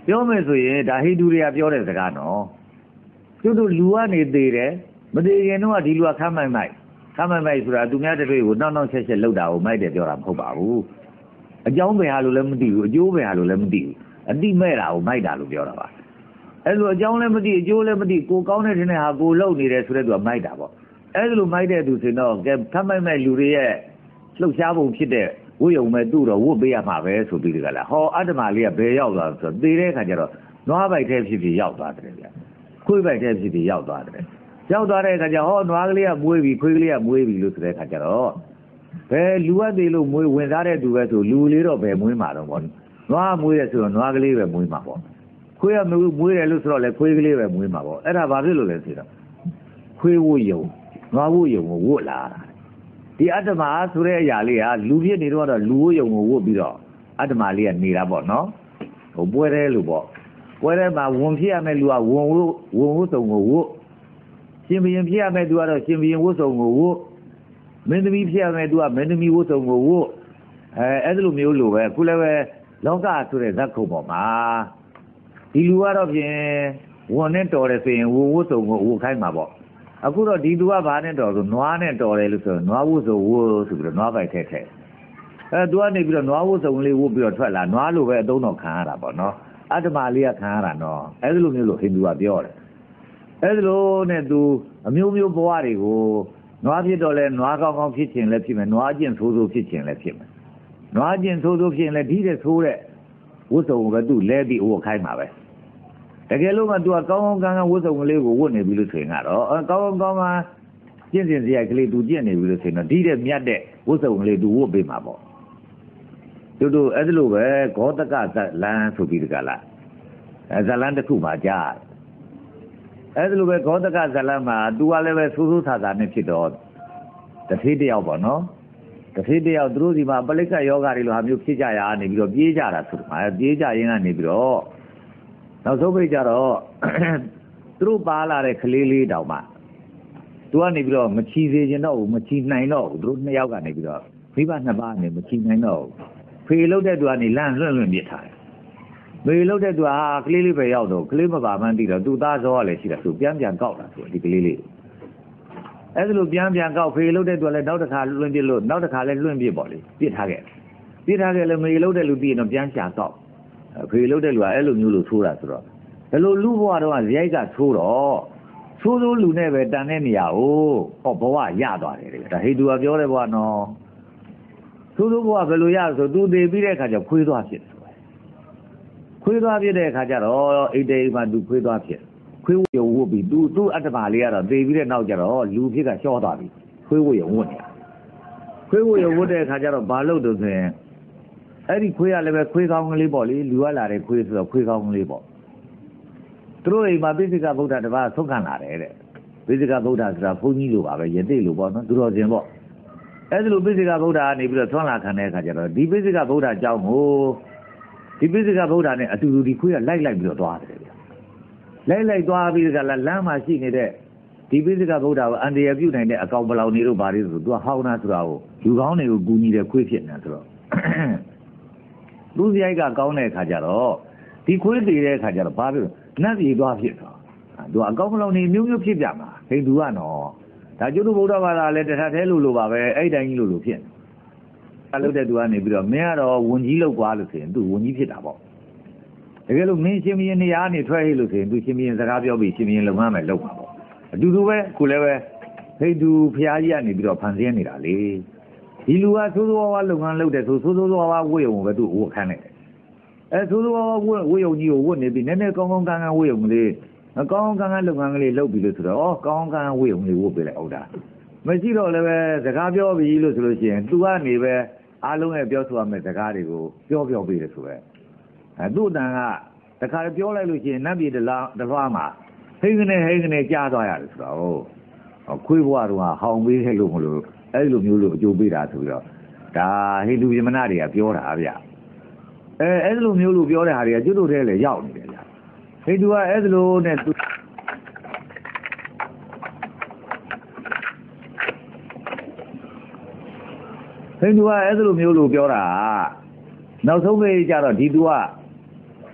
ပြောမယ်ဆိုရင်ဒါဟိန္ဒူတွေကပြောတဲ့စကားနော်ကျုပ်တို့လူကနေသေးတယ်မသေးရင်တော့ဒီလူကခမ်းမိုက်ဆိုတာသူများတဲ့တွေကိုနောက်ချက်လောက်တာကိုမိုက်တယ်ပြောတာမဟုတ်ပါဘူးအကြောင်းပဲဟာလို့လည်းမသိဘူးအကျိုးပဲဟာလို့လည်းမသိဘူးအတိမဲ့တာကိုမိုက်တာလို့ပြောတာပါအဲ့လိုအကြောင်းလည်းမသိအကျိုးလည်းမသိကိုကောင်းတဲ့ထင်တဲ့ဟာကိုလုံနေတယ်ဆိုတဲ့သူကမိုက်တာပေါ့အဲ့လိုမိုက်တဲ့သူဆိုတော့ကဲခမ်းမိုက်လူတွေရဲ့လှုပ်ရှားပုံဖြစ်တဲ့ဝိယုံမဲ့သူ့တော့ဝတ်ပေးရမှာပဲဆိုပြီးတကလားဟောအတ္တမလေးကဘယ်ရောက်သွားဆိုတော့သေတဲ့အခါကျတော့နွားပိုက်ထဲဖြစ်ရောက်သွားတယ်ဗျခွေးပိုက်ထဲဖြစ်ရောက်သွားတယ်ရောက်သွားတဲ့အခါကျဟောနွားကလေးကမွေးပြီခွေးကလေးကမွေးပြီလို့ဆိုတဲ့အခါကျတော့ဘယ်လူကသေးလို့မွေးဝင်စားတဲ့သူပဲဆိုလူလေးတော့ဘယ်မွေးမှာတော့ပေါ့နွားမွေးတယ်ဆိုတော့နွားကလေးပဲမွေးမှာပေါ့ခွေးကမွေးတယ်လို့ဆိုတော့လေခွေးကလေးပဲမွေးမှာပေါ့အဲ့ဒါဘာဖြစ်လို့လဲဆိုတော့ခွေးဝတ်ယုံနွားဝတ်ယုံကိုဝတ်လာတာဒီအတ္တမဆိုတဲ့အရာလေးကလူဖြစ်နေတော့လူဝတ်ယုံကိုဝတ်ပြီးတော့အတ္တမလေးကနေတာပေါ့နော်ဟိုပွဲတယ်လို့ပေါ့ပွဲတယ်မှာဝန်ဖြစ်ရမယ့်လူကဝန်ဝတ်စုံကိုဝတ်ရှင်ဘရင်ဖြစ်ရမယ့်သူကတော့ရှင်ဘရင်ဝတ်စုံကိုဝတ်မင်းသမီးဖြစ်ရမယ့်သူကမင်းသမီးဝတ်စုံကိုဝတ်အဲ့လိုမျိုးလိုပဲခုလည်းပဲလောကဆိုတဲ့ဇက်ခုံပေါ်မှာဒီလူကတော့ဖြင့်ဝန်နဲ့တော်တယ်ဆိုရင်ဝန်ဝတ်စုံကိုဝတ်ခိုင်းမှာပေါ့အခုတော့ဒီလူကဘာနဲ့တော်ဆိုနွားနဲ့တော်တယ်လို့ဆိုနွားဝတ်စုံဝတ်ဆိုပြီးတော့နွားပိုက်ထဲသူကနေပြီးတော့နွားဝတ်စုံလေးဝတ်ပြီးတော့ထွက်လာနွားလိုပဲအသုံးတော်ခံရတာပေါ့နော်အတ္တမလေးကခံရတာနော်အဲ့လိုမျိုးလို့ဟိန္ဒူကပြောတယ်အဲ့လိုနဲ့သူအမျိုးမျိုးဘဝတွေကိုနွားဖြစ်တော့လဲနွားကောင်းဖြစ်ခြင်းလည်းဖြစ်မယ်နွားကျင့်ဆိုးဖြစ်ခြင်းလည်းဖြစ်မယ်နွားကျင့်ဆိုးဖြစ်ရင်လည်းဒီတဲ့ဆိုးတဲ့ဝတ်စုံကိုပဲသူလဲပြီးဝတ်ခိုင်းမှာပဲတကယ်လို့မှသူကကောင်းကောင်းဝတ်စုံကလေးကိုဝတ်နေပြီလို့ဆိုရင်ကတော့ကောင်းကျင့်စဉ်စရိုက်ကလေးသူကျင့်နေပြီလို့ဆိုရင်တော့ဒီတဲ့မြတ်တဲ့ဝတ်စုံကလေးသူဝတ်ပေးမှာပေါ့တို့အဲ့လိုပဲဂေါတကဇလန်းဆိုပြီးတကလားဇလန်းတစ်ခုမှကြားအဲ့လိုပဲဂေါတကဇလန်းမှာသူကလည်းပဲဆိုးဆိုးသာသာနဲ့ဖြစ်တော့တထေးတယောက်ပေါ့နော်တထေးတယောက်သူတို့ဒီမှာပလိက္ခယောဂတွေလိုဟာမျိုးဖြစ်ကြရနေပြီးတော့ပြေးကြတာဆိုတော့ပြေးကြရင်းကနေပြီးတော့နောက်ဆုံးပိတ်ကြတော့သူတို့ပါလာတဲ့ကလေးလေးတောင်မှသူကနေပြီးတော့မချီစေချင်တော့ဘူးမချီနိုင်တော့ဘူးသူတို့နှစ်ယောက်ကနေပြီးတော့မိဘနှစ်ပါးနဲ့မချီနိုင်တော့ဘူးဖေလုတ်တဲ့သူကနေလန့်လွန့်ပြစ်ထားတယ်မေလုတ်တဲ့သူကကလေးလေးပဲရောက်တော့ကလေးမပါမှန်းသိတော့သူ့သားစောကလည်းရှိတာသူပြန်ကောက်တာဆိုဒီကလေးလေးအဲ့ဒါလိုပြန်ကောက်ဖေလုတ်တဲ့သူကလည်းနောက်တစ်ခါလွန့်ပြစ်လို့နောက်တစ်ခါလည်းလွန့်ပြစ်ပေါ့လေပြစ်ထားခဲ့လည်းမေလုတ်တဲ့လူပြီးရင်တော့ပြန်ရှာကောက်ဖေလုတ်တဲ့လူကအဲ့လိုမျိုးလို့ထိုးတာဆိုတော့ဘယ်လိုလူဘဝတော့ဇရိုက်ကထိုးတော့ဆိုးလူနဲ့ပဲတန်တဲ့နေရာကိုဟောဘဝရသွားတယ်ဒါဟိန္ဒူကပြောတဲ့ဘဝနော်ဆိုးဘဝဘယ်လိုရဆိုသူတည်ပြီးတဲ့အခါကျခွေးသွားဖြစ်တဲ့အခါကျတော့အိတ်တေးမှာသူခွေးသွားဖြစ်ခွေးဝရုံဝတ်ပြီးသူ့အတ္တမလေးကတော့တည်ပြီးတဲ့နောက်ကျတော့လူဖြစ်ကရှော့သွားပြီခွေးဝရုံဝတ်နေတာခွေးဝရုံဝတ်တဲ့အခါကျတော့ဘာလို့တော့ဆိုရင်အဲ့ဒီခွေးကလည်းပဲခွေးကောင်းကလေးပေါ့လေလူကလာတဲ့ခွေးဆိုတော့ခွေးကောင်းကလေးပေါ့သူတို့အိမ်မှာပိစိကဗုဒ္ဓတပါးဆုံးခံလာတယ်တဲ့ပိစိကဗုဒ္ဓဆိုတာဘုန်းကြီးလိုပါပဲယသိလိုပေါ့နော်သူတော်စင်ပေါ့အဲ့ဒီလိုပိစိကဗုဒ္ဓကနေပြီးတော့ဆွမ်းလာခံတဲ့အခါကျတော့ဒီပိစိကဗုဒ္ဓအကြောင်းကိုဒီပိစိကဗုဒ္ဓနဲ့အတူတူဒီခွေးကလိုက်ပြီးတော့သွားတယ်ဗျလိုက်သွားပြီးကလမ်းမှာရှိနေတဲ့ဒီပိစိကဗုဒ္ဓကိုအန္တရာယ်ပြုနိုင်တဲ့အကောင်ပလောင်တွေတို့ဘာတွေဆိုသူကဟောင်းနာဆိုတာကိုလူကောင်းတွေကိုကူညီတဲ့ခွေးဖြစ်နေတာဆိုတော့လူစရိုက်ကကောင်းတဲ့အခါကျတော့ဒီခွေးသေးတဲ့အခါကျတော့ဘာဖြစ်လဲနတ်ပြည်သွားဖြစ်တော့သူကအကောင်ပလောင်တွေမျိုးဖြစ်ကြမှာဟိန္ဒူကနော်ဒါကျုပ်တို့ဗုဒ္ဓဘာသာလည်းတထထဲလိုပါပဲအဲ့တိုင်းကြီးလိုဖြစ်နေလုပ်တဲ့သူကနေပြီးတော့မင်းကတော့ဝန်ကြီးလောက်ကွာလို့ဆိုရင်သူဝန်ကြီးဖြစ်တာပေါ့တကယ်လို့မင်းရှင်မင်းနေရာကနေထွက်ဟိလို့ဆိုရင်သူရှင်မင်းစကားပြောပြီးရှင်မင်းလုံငန်းမယ်လုပ်မှာပေါ့အတူတူပဲခုလည်းပဲဟိန္ဒူဖျားကြီးကနေပြီးတော့ဖန်ဆင်းနေတာလေဒီလူကဆိုးဝါးလုပ်ငန်းလုပ်တဲ့ဆိုးဝါးဝတ်ရုံပဲသူ့ဝတ်ခန်းနေတယ်အဲဆိုးဝါးဝတ်ရုံကြီးကိုဝတ်နေပြီးနည်းနည်းကောင်းကန်းဝတ်ရုံကလေးကောင်းကန်းလုပ်ငန်းကလေးလုပ်ပြီးလို့ဆိုတော့ကောင်းကန်းဝတ်ရုံလေးဝတ်ပေးလိုက်ဟုတ်တာမရှိတော့လည်းပဲစကားပြောပြီးလို့ဆိုလို့ရှိရင်သူကနေပဲအားလုံးရဲ့ပြောဆိုရမယ့်စကားတွေကိုပြောပေးတယ်ဆိုပဲသူ့အတန်ကတခါပြောလိုက်လို့ရှိရင်နတ်ပြည်တလွားမှာဟိန်းကနေကြားသွားရတယ်ဆိုတော့ခွေးဘွားတို့ကဟောင်ပေးခဲ့လို့မလို့အဲ့လိုမျိုးလို့အကျိုးပေးတာဆိုပြီးတော့ဒါဟိန္ဒူယမနာတွေကပြောတာဗျအဲ့လိုမျိုးလို့ပြောတဲ့ဟာတွေကကျွတ်တို့ထဲလည်းရောက်နေတယ်ဗျဟိန္ဒူကအဲ့လိုနဲ့သူဟိန္ဒူကအဲ့လိုမျိုးလို့ပြောတာနောက်ဆုံးပဲကြတော့ဒီသူက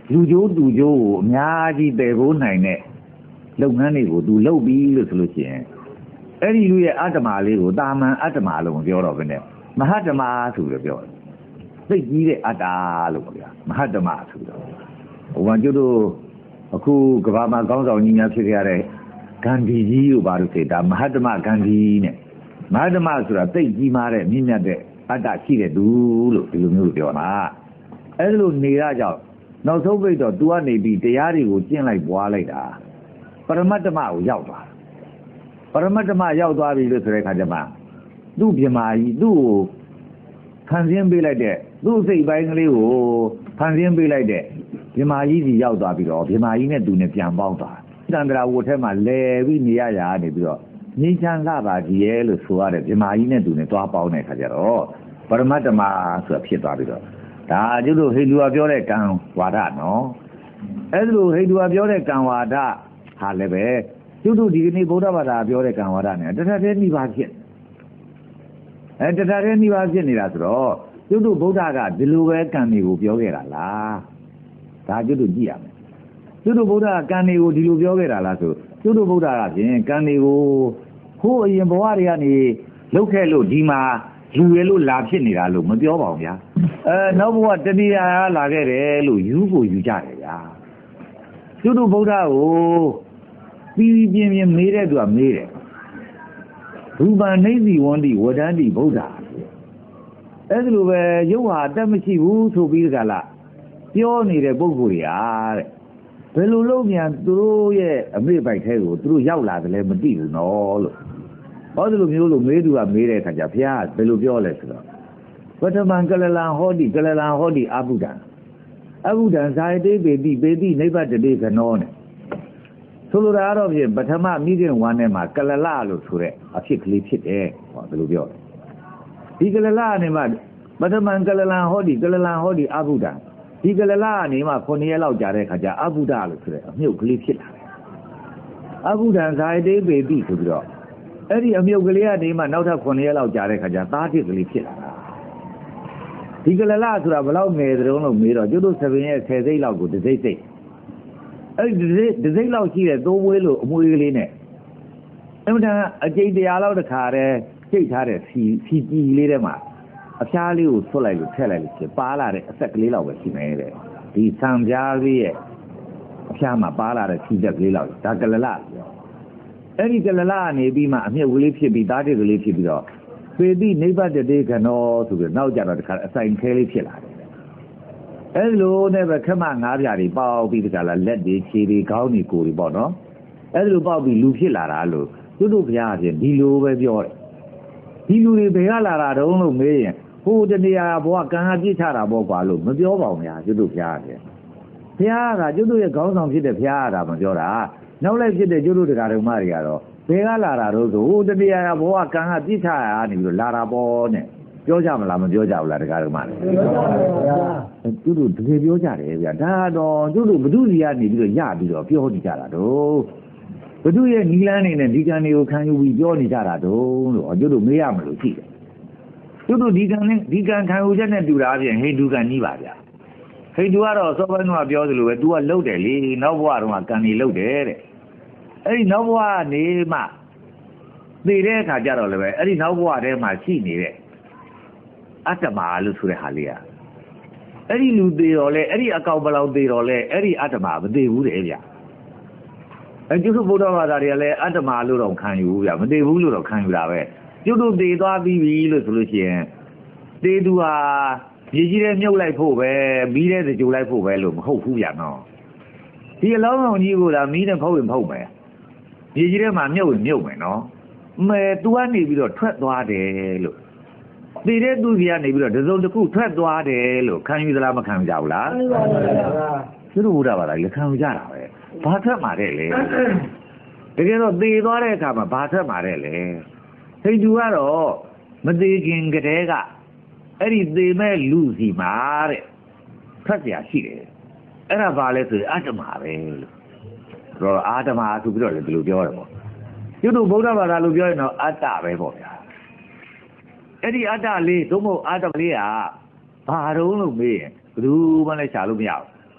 လူကျိုးသူကျိုးကိုအများကြီးတည်ဖို့နိုင်တဲ့လုပ်ငန်းတွေကိုသူလုပ်ပြီးလို့ဆိုလို့ရှိရင်အဲ့ဒီလူရဲ့အတ္တမလေးကိုတာမန်အတ္တမလို့မပြောတော့ဘဲနဲ့မဟာတ္တမဆိုပြီးပြောတယ်သိကြီးတဲ့အတ္တလို့ပြောမဟာတ္တမဆိုတော့ဟိုကကျတို့အခုကဘာမှာကောင်းဆောင်ကြီးများဖြစ်ခဲ့ရတဲ့ဂန္ဒီကြီးတို့ဘာလို့ဆိုဒါမဟာတ္တမဂန္ဒီနဲ့မဟာတ္တမဆိုတာသိကြီးမားတဲ့မြင့်မြတ်တဲ့အတ္တရှိတဲ့သူလို့ဒီလိုမျိုးပြောတာအဲ့လိုနေရကြောင်းနောက်ဆုံးပိတ်တော့ तू ကနေပြီးတရားတွေကိုကျင့်လိုက်ပွားလိုက်တာပရမတ္တမကိုရောက်သွားပရမတ္တမရောက်သွားပြီလို့ဆိုတဲ့အခါကျမှသူ့ပြမာကြီးသူ့ကိုဖန်ဆင်းပေးလိုက်တဲ့သူ့စိတ်ပိုင်းကလေးကိုဖန်ဆင်းပေးလိုက်တဲ့ပြမာကြီးကြီးရောက်သွားပြီးတော့ပြမာကြီးနဲ့သူနဲ့ပြန်ပေါင်းသွားတန္တရာဝတ်ထဲမှာလဲပြီးနေရရာနေပြီးတော့ငြိမ်းချမ်းလာပါကြီးရဲ့လို့ဆိုရတယ်ပြမာကြီးနဲ့သူနဲ့တွားပေါင်းတဲ့အခါကျတော့ပရမတ္တမဆိုတာဖြစ်သွားပြီးတော့ဒါကျတို့ဟိန္ဒူကပြောတဲ့ကံဝါဒနော်အဲ့ဒါလိုဟိန္ဒူကပြောတဲ့ကံဝါဒဟာလည်းပဲကျတို့ဒီကနေ့ဗုဒ္ဓဘာသာပြောတဲ့ကံဝါဒနဲ့တထထဲနိဗ္ဗာန်ဖြစ်တထထဲနိဗ္ဗာန်ဖြစ်နေတာဆိုတော့ကျတို့ဗုဒ္ဓကဒီလိုပဲကံတွေကိုပြောခဲ့တာလားဒါကျတို့ကြည့်ရမယ်ကျတို့ဗုဒ္ဓကကံတွေကိုဒီလိုပြောခဲ့တာလားဆိုကျတို့ဗုဒ္ဓကဖြင့်ကံတွေကိုဟိုးအရင်ဘဝတွေကနေလုပ်ခဲ့လို့ဒီမှာယူရလို့လာဖြစ်နေတာလို့မပြောပါဘူးဗျာနောက်ဘဝတတိယလာခဲ့တယ်လို့ယူကိုယူကြတယ်ဗျာကျတို့ဗုဒ္ဓကိုပြီးပြင်းပြင်းမေးတဲ့သူကမေးတယ်ရူပနိစီဝန္တိဝဒန္တိဗုဒ္ဓအဲ့ဒါလိုပဲရုပ်ဟာအတတ်မရှိဘူးဆိုပြီးကြလားပြောနေတဲ့ပုဂ္ဂိုလ်တွေအားတဲ့ဘယ်လိုလုပ်မြန်သူတို့ရဲ့အမေပိုက်ထဲကိုသူတို့ရောက်လာတယ်လဲမသိဘူးနော်လို့ဟောဒီလိုမျိုးလို့မေးသူကမေးတဲ့အခါကျဘုရားဘယ်လိုပြောလဲဆိုတော့ပထမကလလံဟောတိကလလံဟောတိအဘုဒ္ဓံအဘုဒ္ဓံဇာယတိပေတိနိဗ္ဗတတိကနောနဲ့ဆိုလိုတာတော့ဖြင့်ပထမမိခင်ဝမ်းထဲမှာကလလလို့ဆိုတဲ့အဖြစ်ကလေးဖြစ်တယ်ဟောဘယ်လိုပြောလဲဒီကလလနဲ့မှပထမကလလံဟောတိအဘုဒ္ဓံဒီကလလကနေမှ9ရက်လောက်ကြာတဲ့ခါကျအဘုဒ္ဓလို့ဆိုတဲ့အမြုပ်ကလေးဖြစ်လာတယ်အဘုဒ္ဓံဇာယတိပေတိဆိုပြီးတော့အဲ့ဒီအမြုပ်ကလေးကနေမှနောက်ထပ်9ရက်လောက်ကြာတဲ့ခါကျသားတစ်ကလေးဖြစ်လာတာဒီကလလဆိုတာဘယ်လောက်ငယ်တုံးလို့မေးတော့ကျွတ်တို့7ရဲ့10စိတ်လောက်ကိုတစ်စိတ်စိတ်အဲ့ဒီတစ်စိတ်လောက်ရှိတဲ့သိုးမွေးလို့အမွေးကလေးနဲ့အမှန်တန်အကျိတ်တရားလောက်တခါတည်းစိတ်ထားတဲ့စီကြီးလေးထဲမှာအဖျားလေးကိုဆွတ်လိုက်လို့ထည့်လိုက်လို့ဖြစ်ပါလာတဲ့အဆက်ကလေးလောက်ပဲရှိနေတယ်ဒီဆံပြားလေးရဲ့အဖျားမှာပါလာတဲ့စီချက်ကလေးလောက်ဒါကလလအဲ့ဒီကလလကနေပြီးမှအမြုပ်ကလေးဖြစ်ပြီးသားတစ်ကလေးဖြစ်ပြီးတော့ပေတိနိဗ္ဗတတေခနောဆိုပြီးနောက်ကြတော့တခါအဆိုင်ခဲလေးဖြစ်လာတယ်အဲ့လိုနဲ့ပဲခမ၅ပြားတွေပေါက်ပြီးတခါလာလက်တွေခြေတွေခေါင်းတွေကိုယ်တွေပေါ့နော်အဲ့လိုပေါက်ပြီးလူဖြစ်လာတာလို့သူတို့ဘုရားအပြင်ဒီလိုပဲပြောတယ်ဒီလူတွေဘယ်ကလာတာတုံးလို့မေးရင်ဟိုတနေရာဘဝကံကပြစ်ချတာပေါ့ကွာလို့မပြောပါဘူးများသူတို့ဘုရားအပြင်ဘုရားကသူတို့ရဲ့ခေါင်းဆောင်ဖြစ်တဲ့ဘုရားကမပြောတာနောက်လိုက်ဖြစ်တဲ့ကျိုးတို့တရားတော်မတွေကတော့ဘယ်ကလာတာတော့ဆိုဟိုတတိယဘဝကံကပြစ်ချရာနေပြီးတော့လာတာပေါ့နဲ့ပြောကြမလားမပြောကြဘူးလားတရားတော်မတွေပြောကြပါဘူးဗျာကျိုးတို့တကယ်ပြောကြတယ်ဗျာဒါတော့ကျိုးတို့ဘုဒ္ဓစီကနေပြီးတော့ရပြီးတော့ပြောနေကြတာတော့ဘုဒ္ဓရဲ့နီလန်းနေနဲ့ဒီကံတွေကိုခံယူပြီးပြောနေကြတာတော့လို့ကျိုးတို့မေးရမလို့ရှိတယ်ကျိုးတို့ဒီကံခံယူချက်နဲ့တူတာအပြင်ဟိန္ဒူကံကြီးပါဗျာဟိန္ဒူကတော့စောပိုင်းကပြောသလိုပဲ तू ကလှုပ်တယ်လေနောက်ဘဝတုန်းကကံကြီးလှုပ်တယ်တဲ့အဲ့ဒီနောက်ဘဝနေမှသိတဲ့အခါကျတော့လည်းပဲအဲ့ဒီနောက်ဘဝထဲမှာရှိနေတဲ့အတ္တမလို့ဆိုတဲ့ဟာလေးอ่ะအဲ့ဒီလူသေးတော့လေအဲ့ဒီအကောင်ဘလောက်သေးတော့လေအဲ့ဒီအတ္တမမသေးဘူးတဲ့ဗျာအဲ့ကျုပ်တို့ဗုဒ္ဓဘာသာတွေကလည်းအတ္တမလို့တော့ခံယူဗျာမသေးဘူးလို့တော့ခံယူတာပဲကျုပ်တို့သေသွားပြီးပြီလို့ဆိုလို့ရှိရင်သေသူဟာမြေကြီးထဲမြုပ်လိုက်ဖို့ပဲမီးထဲကြိုလိုက်ဖို့ပဲလို့မဟုတ်ဘူးဗျာနော်ဒီအလောင်းဆောင်ကြီးကိုဒါမီးနဲ့ဖုတ်ရင်ဖုတ်မယ်မြေကြီးထဲမှာမြုပ်ရင်မြုပ်မယ်နော်မဲသူကနေပြီးတော့ထွက်သွားတယ်လို့သေတဲ့သူကြီးကနေပြီးတော့တစုံတစ်ခုထွက်သွားတယ်လို့ခံယူသလားမခံယူကြဘူးလားခံယူပါဘူးဗျာသူတို့ဘုရားဘာသာလည်းခံယူကြတာပဲဘာထွက်မှာတဲ့လေတကယ်တော့သေသွားတဲ့အခါမှာဘာထွက်မှာတဲ့လေဟိန္ဒူကတော့မသေးခင်ကတည်းကအဲ့ဒီသေမဲ့လူစီမှာတဲ့ထွက်เสียရှိတယ်အဲ့ဒါဘာလဲဆိုရင်အတ္တမပဲလို့တော့အာတမဆိုပြီးတော့လည်းဒီလိုပြောတယ်ပေါ့ကျွတ်တို့ဗုဒ္ဓဘာသာလို့ပြောရင်တော့အတ္တပဲပေါ့ဗျာအဲ့ဒီအတ္တလေးသို့မဟုတ်အတ္တလေးကဘာတုံးလို့မေးရင်ဘယ်သူမှလည်းရှာလို့မရဘူး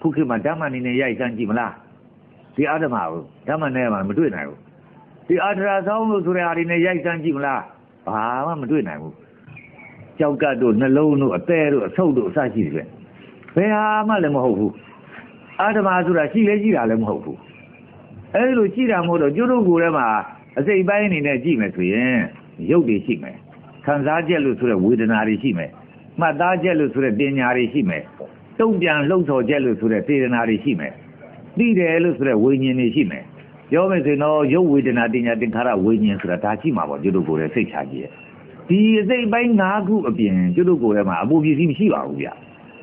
ခုခေတ်မှာဓမ္မအနေနဲ့ရိုက်စမ်းကြည့်မလားဒီအာဓမ္မကိုဓမ္မနဲ့မှမတွေ့နိုင်ဘူးဒီအာထရာဆောင်လို့ဆိုတဲ့အားတွေနဲ့ရိုက်စမ်းကြည့်မလားဘာမှမတွေ့နိုင်ဘူးကြောက်ကတ်တို့နှလုံးတို့အသေးတို့အဆုပ်တို့အစရှိတယ်ဘယ်ဟာမှလည်းမဟုတ်ဘူးအာဓမ္မဆိုတာရှိလဲရှိတာလည်းမဟုတ်ဘူးအဲဒီလိုရှိတာမဟုတ်တော့ကျုပ်တို့ကိုယ်ထဲမှာအစိတ်ပိုင်းအနေနဲ့ကြည့်မယ်ဆိုရင်ရုပ်တွေရှိမယ်ခံစားချက်လို့ဆိုတဲ့ဝေဒနာတွေရှိမယ်မှတ်သားချက်လို့ဆိုတဲ့တင်ညာတွေရှိမယ်တုံ့ပြန်လှုပ်ဆော်ချက်လို့ဆိုတဲ့စေတနာတွေရှိမယ်သိတယ်လို့ဆိုတဲ့ဝိညာဉ်တွေရှိမယ်ပြောမယ်ဆိုရင်တော့ရုပ်ဝေဒနာတင်ညာသင်္ခါရဝိညာဉ်ဆိုတာဒါရှိမှာပေါ့ကျုပ်တို့ကိုယ်ရဲ့စိတ်ချကြီးရဲ့ဒီအစိတ်ပိုင်း၅ခုအပြင်ကျုပ်တို့ကိုယ်ထဲမှာအပူပစ္စည်းမရှိပါဘူးဗျ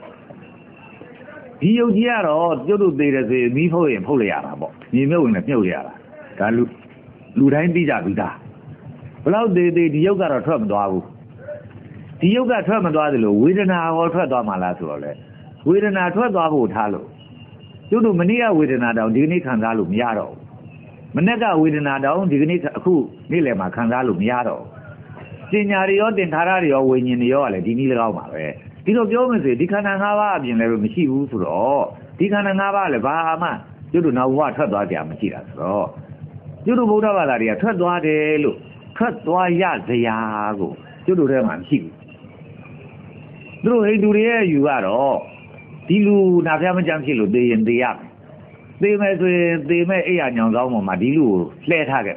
ဒီယုတ်ကြီးကတော့ကျုပ်တို့သေးတယ်ဆိုရင်မီးဖုတ်ရင်ဖုတ်လိုက်ရတာပေါ့မြေမြုပ်ရင်လည်းမြုပ်လိုက်ရတာဒါလူတိုင်းသိကြပြီးသားဘလောက်သေးသေးဒီယုတ်ကတော့ထွက်မသွားဘူးဒီယုတ်ကထွက်မသွားသလိုဝေဒနာဟောထွက်သွားမှလားဆိုတော့လေဝေဒနာထွက်သွားဖို့ထားလို့ကျုပ်တို့မနေ့ကဝေဒနာတောင်ဒီကနေ့ခံစားလို့မရတော့ဘူးမနေ့ကဝေဒနာတောင်ဒီကနေ့အခုနေ့လယ်မှာခံစားလို့မရတော့ဘူးပညာတွေရောတင်္ခါရတွေရောဝိညာဉ်တွေရောကလည်းဒီနည်း၎င်းပါပဲဒီလိုပြောမယ်ဆိုဒီခန္ဓာ၅ပါးအပြင်လည်းမရှိဘူးဆိုတော့ဒီခန္ဓာ၅ပါးလည်းဘာမှကျုပ်တို့နောက်ဘဝထွက်သွားကြမရှိတာဆိုတော့ကျုပ်တို့ဗုဒ္ဓဘာသာတွေကထွက်သွားတယ်လို့ထွက်သွားရစရာကိုကျုပ်တို့ထဲမှာမရှိဘူးသူတို့ဟိန္ဒူတွေရဲ့ယူကတော့ဒီလူနာဖျားမကြမ်းဖြစ်လို့သေရင်သေရမယ်သေမယ်ဆိုရင်သေမဲ့အိယာညောင်ကောင်းပေါ်မှာဒီလူကိုလှဲထားခဲ့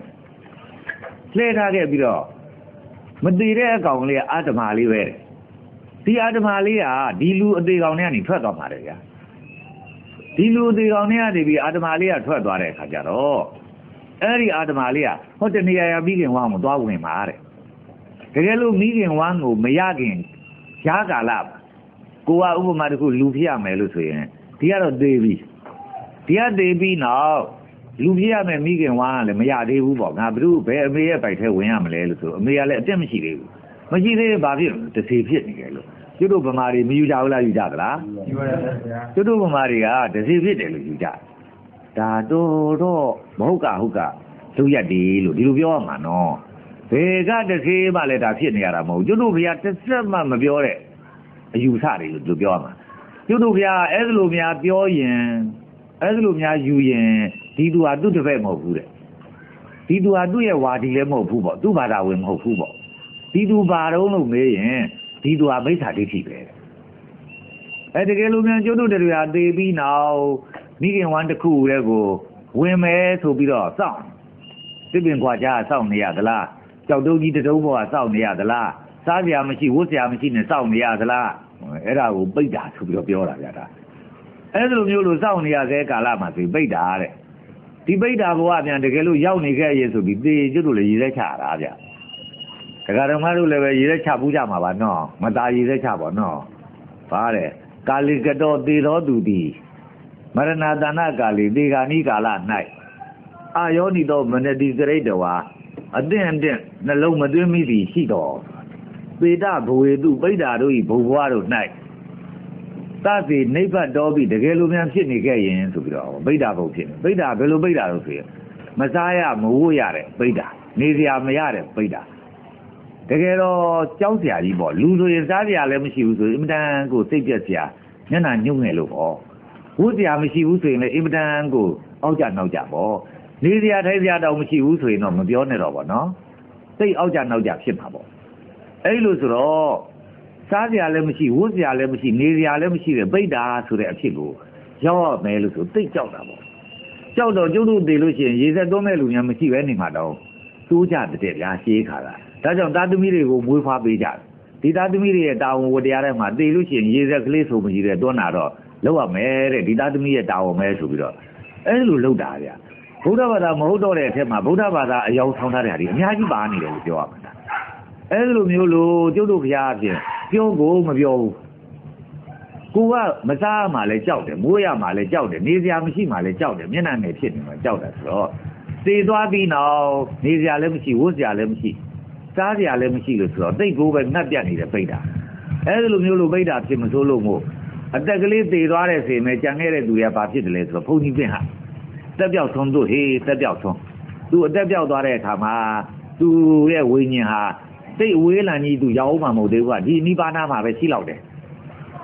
ပြီးတော့မသေးတဲ့အကောင်လေးကအာတ္တမလေးပဲဒီအာတ္တမလေးကဒီလူအသေးကောင်ထဲကနေထွက်သွားမှာတယ်ဗျာဒီလူအသေးကောင်ထဲကနေပြီးအာတ္တမလေးကထွက်သွားတဲ့အခါကျတော့အဲ့ဒီအာတ္တမလေးကဟောတနေရာမိခင်ဝမ်းကိုသွားဝင်မှာတဲ့တကယ်လို့မိခင်ဝမ်းကိုမရခင်ရှားကာလကိုကဥပမာတစ်ခုလူဖြစ်ရမယ်လို့ဆိုရင်ဒီကတော့သေးပြီဒီကသေးပြီးနောက်လူဖြစ်ရမယ်မိခင်ဝမ်းကလည်းမရသေးဘူးပေါ့ငါဘယ်အမေရဲ့ပိုက်ထဲဝင်ရမလဲလို့ဆိုအမေကလည်းအတက်မရှိသေးဘူးမရှိသေးဘာဖြစ်တစီဖြစ်နေတယ်လို့ကျွတ်တို့ဗမာတွေမယူကြဘူးလားယူကြသလားယူပါရဲ့ဗျာကျွတ်တို့ဗမာတွေကတစီဖြစ်တယ်လို့ယူကြဒါတော့မဟုတ်ကလူရက်ဒီလို့ဒီလိုပြောရမှာနော်ဘယ်ကတစီမှလည်းဒါဖြစ်နေရတာမဟုတ်ကျွတ်တို့ဘုရားတစ်စက်မှမပြောတဲ့အယူဆတွေလို့ပြောရမှာကျွတ်တို့ဘုရားအဲ့လိုများပြောရင်အဲ့လိုများယူရင်ဒီသူဟာသူ့တစ်ဖက်မဟုတ်ဘူးတဲ့ဒီသူဟာသူ့ရဲ့ဝါဒီလည်းမဟုတ်ဘူးပေါ့သူ့ဘာသာဝင်မဟုတ်ဘူးပေါ့ဒီသူဘာတော့လို့မေးရင်ဒီသူဟာမိစ္ဆာဒိဋ္ဌိပဲအဲ့တကယ်လို့များကျွတ်တို့တွေကသေပြီးနောက်မိခင်ဝမ်းတစ်ခုတည်းကိုဝင်မယ်ဆိုပြီးတော့စောင့်တစ်ပင်ခွာကြားစောင့်နေရသလားကြောက်တုံးကြီးတုံးပေါ်ကစောင့်နေရသလားစားစရာမရှိဝတ်စရာမရှိနဲ့စောင့်နေရသလားအဲ့ဒါကိုပိတ်တာဆိုပြီးတော့ပြောတာဗျာဒါအဲ့လိုမျိုးလို့စောင့်နေရတဲ့ကာလမှာဆိုပိတ်တာတဲ့ဒီပိတ်တာဘဝပြန်တကယ်လို့ရောက်နေခဲ့ရေဆိုပြီးသေကျွတ်တို့လည်းရေလက်ချတာဗျာဒကာတော်မတို့လည်းပဲရေလက်ချပူးကြမှာပါနော်မตาရေလက်ချပါနော်ဗါတဲ့ကာလိကတော်သေတော်သူသည်မရဏတဏကာလိသေဂာနိကာလ၌အာယောနိတော်မနတိကရိတဝါအသင့်နှလုံးမသွင်းမိသည်ရှိတော်ပေတဘဝေတုပိဋ္ဌာတို့၏ဘုံဘဝတို့၌သတိနိဗ္ဗတ်တော်ပြီတကယ်လို့များဖြစ်နေခဲ့ရင်ဆိုပြီးတော့ပိဋ္ဌာဘုံဖြစ်နေပိဋ္ဌာဘယ်လိုပိဋ္ဌာလို့ဆိုရင်မစားရမဝတ်ရတဲ့ပိဋ္ဌာနေစရာမရတဲ့ပိဋ္ဌာတကယ်တော့ကြောက်စရာကြီးပေါ့လူဆိုရင်စားစရာလည်းမရှိဘူးဆိုရင်အင်မတန်ကိုစိတ်ပြက်စရာမျက်နှာညှုံငယ်လို့ပေါ့ဝတ်စရာမရှိဘူးဆိုရင်လည်းအင်မတန်ကိုအောက်ကြနောက်ကြပေါ့နေစရာထိုင်စရာတောင်မရှိဘူးဆိုရင်တော့မပြောနဲ့တော့ပေါ့နော်စိတ်အောက်ကြနောက်ကြဖြစ်မှာပေါ့အဲ့လိုဆိုတော့စားစရာလည်းမရှိဝတ်စရာလည်းမရှိနေစရာလည်းမရှိတဲ့ပိဋ္ဌာဆိုတဲ့အဖြစ်ကိုရောက်ရမယ်လို့ဆိုသိကြောက်တာပေါ့ကြောက်တော့ကျုပ်တို့သိလို့ရှိရင်ရေစက်သွန်းမဲ့လူများမရှိပဲနေမှာတော့တိုးကြတဲ့ဗျာရှေးခါတာဒါကြောင့်သားသမီးတွေကိုမွေးဖွားပေးကြတယ်ဒီသားသမီးတွေရဲ့တာဝန်ဝတ္တရားထဲမှာသိလို့ရှိရင်ရေစက်ကလေးဆိုမရှိတဲ့တွန်းတာတော့လောက်ရမယ်တဲ့ဒီသားသမီးရဲ့တာဝန်ပဲဆိုပြီးတော့အဲ့လိုလုပ်တာဗျာဗုဒ္ဓဘာသာမဟုတ်တော့တဲ့အထက်မှာဗုဒ္ဓဘာသာအယောင်ဆောင်ထားတဲ့ဟာဒီအများကြီးပါနေတယ်လို့ပြောရမှာအဲ့လိုမျိုးလို့ကျုပ်တို့ဘုရားအပြင်ပြောကိုမပြောဘူးကိုကမစားမှလည်းကြောက်တယ်မိုးရမှလည်းကြောက်တယ်နေစရာမရှိမှလည်းကြောက်တယ်မျက်နှာငယ်ဖြစ်နေမှကြောက်တယ်ဆိုတော့သေသွားပြီးနောက်နေစရာလည်းမရှိဝတ်စရာလည်းမရှိစားစရာလည်းမရှိလို့ဆိုတော့တိတ်ကိုပဲငတ်ပြတ်နေတဲ့ပိဋ္ဌာအဲ့လိုမျိုးလို့ပိဋ္ဌာဖြစ်မစိုးလို့မို့အတက်ကလေးသေသွားတဲ့စေမဲ့ကြံခဲ့တဲ့သူတွေကဘာဖြစ်တယ်လဲဆိုတော့ဘုန်းကြီးပြင်ဟာတက်ပြောက်ဆုံးသူဟေးတက်ပြောက်ဆုံးသူအတက်ပြောက်သွားတဲ့အခါမှာသူရဲ့ဝိညာဉ်ဟာသိဝေးလံကြီးသူရောက်မှမဟုတ်သေးဘူးကဒီနိဗ္ဗာန်မှာပဲရှိလောက်တယ်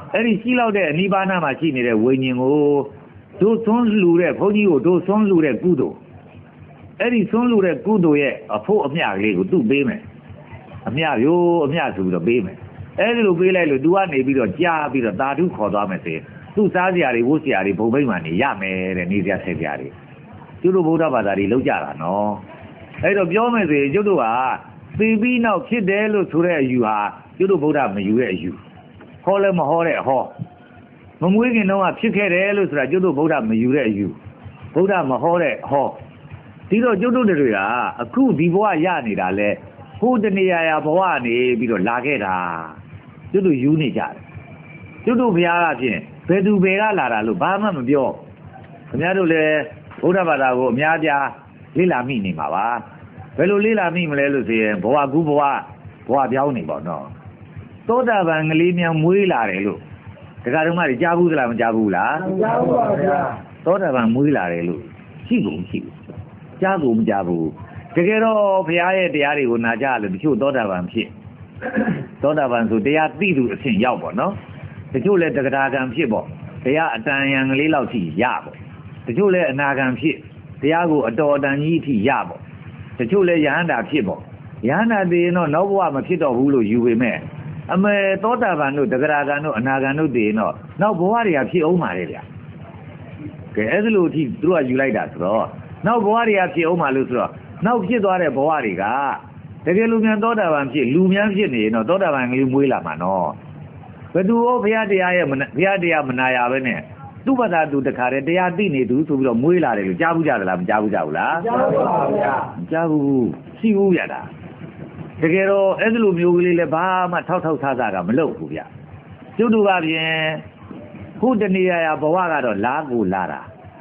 အဲ့ဒီရှိလောက်တဲ့နိဗ္ဗာန်မှာရှိနေတဲ့ဝိညာဉ်ကိုတို့သွန်းလူတဲ့ဘုန်းကြီးကိုတို့သွန်းလူတဲ့ကုသိုလ်အဲ့ဒီသွန်းလူတဲ့ကုသိုလ်ရဲ့အဖို့အမျှကလေးကိုသူ့ပေးမယ်အမျှရိုးအမျှဆိုပြီးတော့ပေးမယ်အဲ့ဒီလိုပေးလိုက်လို့ तू ကနေပြီးတော့ကြားပြီးတော့တာထုခေါ်သွားမယ်ဆိုရင်သူ့စားစရာတွေဝတ်စရာတွေဘုံဘိမှန်နေရမယ်တဲ့နေစရာဆက်စရာတွေကျုပ်တို့ဗုဒ္ဓဘာသာတွေလောက်ကြတာနော်အဲ့တော့ပြောမယ်ဆိုရင်ကျုပ်တို့ကသိပြီးနောက်ဖြစ်တယ်လို့ဆိုတဲ့အယူဟာကျုပ်တို့ဗုဒ္ဓမယူတဲ့အယူဟောလည်းမဟောတဲ့ဟောမမွေးခင်တော့ဖြစ်ခဲ့တယ်လို့ဆိုတာကျုပ်တို့ဗုဒ္ဓမယူတဲ့အယူဗုဒ္ဓမဟောတဲ့ဟောဒီတော့ကျုပ်တို့တွေကအခုဒီဘဝရနေတာလဲဟိုတနေရာဘဝနေပြီးတော့လာခဲ့တာကျုပ်တို့ယူနေကြတယ်ကျုပ်တို့ဘုရားကဖြင့်ဘယ်သူဘယ်ကလာတာလို့ဘာမှမပြောခင်ဗျားတို့လည်းဗုဒ္ဓဘာသာကိုအများပြားလေ့လာမိနေမှာပါဘယ်လိုလေ့လာမိမလဲလို့ဆိုရင်ဘဝကူဘဝပြောင်းနေပေါ့နော်သောတာပန်ကလေးများမွေးလာတယ်လို့ဒကာတော်မတွေကြားဘူးလားမကြားဘူးလားမကြားဘူးပါဗျာသောတာပန်မွေးလာတယ်လို့ရှိကုန်ရှိကြားကုန်မကြားဘူးတကယ်တော့ဘုရားရဲ့တရားတွေကိုနာကြလို့တချို့သောတာပန်ဖြစ်သောတာပန်ဆိုတရားသိသူအဆင့်ရောက်ပေါ့နော်တချို့လည်းတက္ကရာကံဖြစ်ပေါ့တရားအတန်ယံကလေးလောက်ရှိရပေါ့တချို့လည်းအနာဂံဖြစ်တရားကိုအတော်အတန်ကြီးအထိရပေါ့တချို့လည်းယဟန္တာဖြစ်ပေါ့ယဟန္တာတည်ရင်တော့နောက်ဘဝမဖြစ်တော့ဘူးလို့ယူပေမဲ့အမေသောတာပန်တို့တက္ကရာကံတို့အနာဂံတို့တည်ရင်တော့နောက်ဘဝတွေကဖြစ်အောင်ပါလေဗျာကဲအဲ့ဒါလို့အထိသူတို့ကယူလိုက်တာဆိုတော့နောက်ဘဝတွေကဖြစ်အောင်ပါလို့ဆိုတော့နောက်ဖြစ်သွားတဲ့ဘဝတွေကတကယ်လူမြန်သောတာပန်ဖြစ်လူမြန်ဖြစ်နေရင်တော့သောတာပန်ကလေးမွေးလာမှာနော်ဘယ်သူရောဘုရားတရားရဲ့ဘုရားတရားမနာရပဲနဲ့သူ့ဘာသာသူတခါတည်းတရားသိနေသူဆိုပြီးတော့မွေးလာတယ်လို့ကြားဘူးကြသလားမကြားဘူးကြဘူးလားကြားပါဘူးဗျာမကြားဘူးရှိဘူးဗျာဒါတကယ်တော့အဲ့ဒီလိုမျိုးကလေးလည်းဘာမှထောက်ဆဆကမလုပ်ဘူးဗျကျုပ်တို့ကဖြင့်ခုတနေရာဘဝကတော့လာကိုလာတာ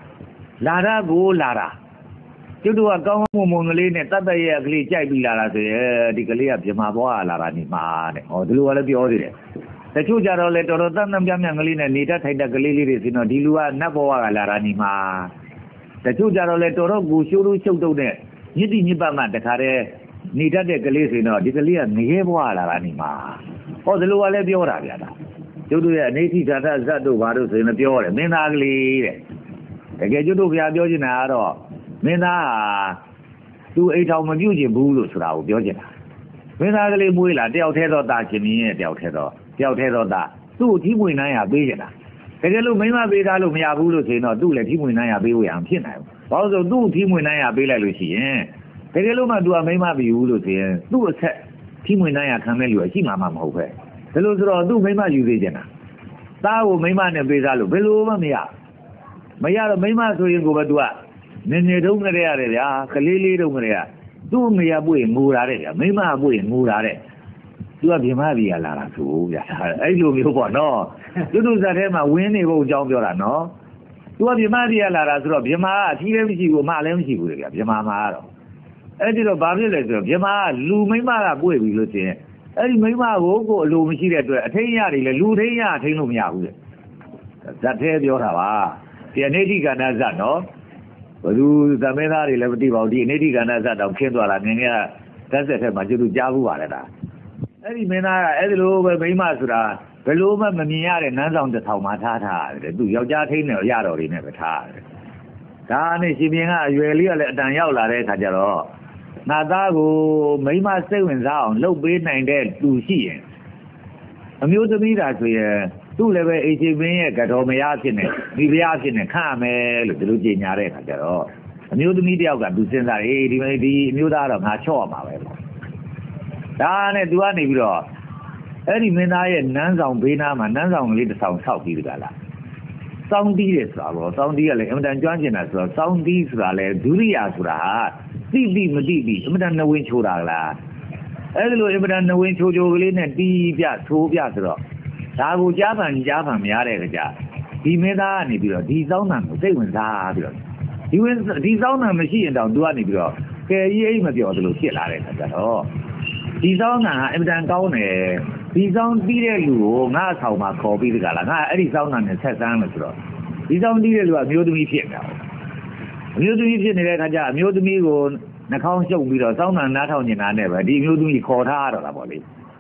ကျုပ်တို့ကကောင်းကောင်းမွန်မွန်ကလေးနဲ့တတ်တရဲ့ကလေးကြိုက်ပြီးလာတာဆိုရင်ဒီကလေးကပြမဘဝလာတာနေမှာတဲ့ဟောဒီလိုကလည်းပြောသေးတယ်တချို့ကြတော့လေတော်တော်တန်တန်ပြပြကလေးနဲ့နေတတ်ထိုက်တဲ့ကလေးလေးတွေဆိုတော့ဒီလူကနတ်ဘဝကလာတာနေမှာတချို့ကြတော့လေတော်တော်ကိုရှိုးလို့ချုပ်တုတ်တဲ့ညစ်တိညစ်ပတ်မှတခါတည်းနေတတ်တဲ့ကလေးဆိုတော့ဒီကလေးကငရဲဘဝလာတာနေမှာဟောဒီလိုကလည်းပြောတာဗျာဒါကျုပ်တို့ရဲ့အနေထိဓာတ်ဇတ်တို့ဘာတို့ဆိုရင်ပြောတယ်မင်းသားကလေးတဲ့တကယ်ကျုပ်တို့ဘုရားပြောချင်တာကတော့မင်းသားဟာသူအိမ်ထောင်မပြုတ်ကျင်ဘူးလို့ဆိုတာကိုပြောချင်တာမင်းသားကလေးမွေးလာတယောက်တည်းသောသားရှင်မင်းရဲ့တယောက်တည်းသောသားသူ့ကိုထိမွေနိုင်ရပေးချင်တာတကယ်လို့မိမပေးထားလို့မရဘူးလို့ဆိုရင်တော့သူ့လည်းထိမွေနိုင်ရပေးဖို့ရအောင်ဖြစ်နိုင်ဘူးဘာလို့ဆိုသူ့ထိမွေနိုင်ရပေးလိုက်လို့ရှိရင်တကယ်လို့မှသူကမိမပေးဘူးလို့ဆိုရင်သူ့အဆက်ထိမွေနိုင်ရခံမဲ့လူကရှိမှာမဟုတ်ပဲဒါလို့ဆိုတော့သူ့မိမယူသေးချင်တာသားကိုမိမနဲ့ပေးထားလို့ဘယ်လိုမှမရတော့မိမဆိုရင်ကိုပဲသူကနေတုံးကြရတယ်ဗျာကလေးလေးတုံးကြရသူ့မေရပွေငိုတာတဲ့ဗျာမိမပွေငိုတာတဲ့သူကပြမပြည်လာတာဆိုဗျာအဲ့လိုမျိုးပေါ့နော်သူဇာတ်ထဲမှာဝင်းနေဖို့အကြောင်းပြောတာနော်သူကပြမပြည်လာတာဆိုတော့ပြမကအထီးလည်းမရှိဘူးအမလည်းမရှိဘူးလေဗျာပြမမှာတော့အဲ့ဒီတော့ဘာဖြစ်လဲဆိုတော့ပြမကလူမိမကပွေပြီလို့ဆိုရင်အဲ့ဒီမိမကိုအလိုမရှိတဲ့အတွက်အထိန်ရတွေလည်းလူထိန်ရထိန်လို့မရဘူးလေဇာတ်ထဲပြောတာပါဒီအနေတိကဏ္ဍဇတ်နော်ဘယ်သူသမင်းသားတွေလည်းမသိပါဘူးဒီအနေတိကဏ္ဍဇတ်တောင်ခင်းသွားတာငင်းကဓာတ်ဆက်ထဲမှာကျုပ်တို့ကြားဘူးပါလေဒါအဲ့ဒီမင်းသားကအဲ့ဒီလိုပဲမိမဆိုတာဘယ်လိုမှမမြင်ရတဲ့နန်းဆောင်တစ်ထောင်မှာထားတယ်သူယောက်ျားထိန်းတယ်ရတော်တွေနဲ့ပဲထားတယ်ဒါနဲ့ရှင်ပြင်းကအရွယ်လေးကလည်းအတန်ရောက်လာတဲ့အခါကျတော့ငါသားကိုမိမစိတ်ဝင်စားအောင်လှုပ်ပေးနိုင်တဲ့သူရှိရင်အမျိုးသမီးသာဆိုရင်သူ့လည်းပဲအေချီပင်းရဲ့ကတော်မရဖြစ်နေမိဖုရားဖြစ်နေခန့်မယ်လို့ဒီလိုကြေညာတဲ့အခါကျတော့အမျိုးသမီးတယောက်ကသူစဉ်းစားတယ်ဒီအမျိုးသားတော့ငါချော့ရမှာပဲပေါ့ဒါနဲ့သူကနေပြီးတော့အဲ့ဒီမင်းသားရဲ့နန်းဆောင်ဘေးနားမှာနန်းဆောင်ကလေးတစ်ဆောင်ဆောက်ပြီးတကလားစောင်းတီးတယ်ဆိုတာပေါ့စောင်းတီးကလည်းအင်မတန်ကျွမ်းကျင်တာဆိုတော့စောင်းတီးဆိုတာလေဒုရိယာဆိုတာဟာတိမတိအင်မတန်နှဝင်းချိုးတာကလားအဲ့ဒီလိုအင်မတန်နှဝင်းချိုးကလေးနဲ့တီးပြသိုးပြဆိုတော့ဒါကိုကြားပန်များတဲ့ကြဒီမင်းသားကနေပြီးတော့ဒီစောင်းတန်ကိုစိတ်ဝင်စားပြီးတော့ဒီစောင်းတန်မရှိရင်တော့သူကနေပြီးတော့ကဲကြီးအိမ်မပြောသလိုဖြစ်လာတဲ့ခါကျတော့ဒီစောင်းတန်ကအင်မတန်ကောင်းတယ်ဒီစောင်းတီးတဲ့လူကိုငါအဆောင်မှာခေါ်ပြီးတကလားငါအဲ့ဒီစောင်းတန်နဲ့ဆက်ဆန်းလို့ဆိုတော့ဒီစောင်းတီးတဲ့လူကအမျိုးသမီးဖြစ်နေတာအမျိုးသမီးဖြစ်နေတဲ့ခါကျအမျိုးသမီးကိုနှာခေါင်းရှုပ်ပြီးတော့စောင်းတန်နားထောင်နေတာနဲ့ပဲဒီအမျိုးသမီးခေါ်ထားရတော့တာပေါ့လေ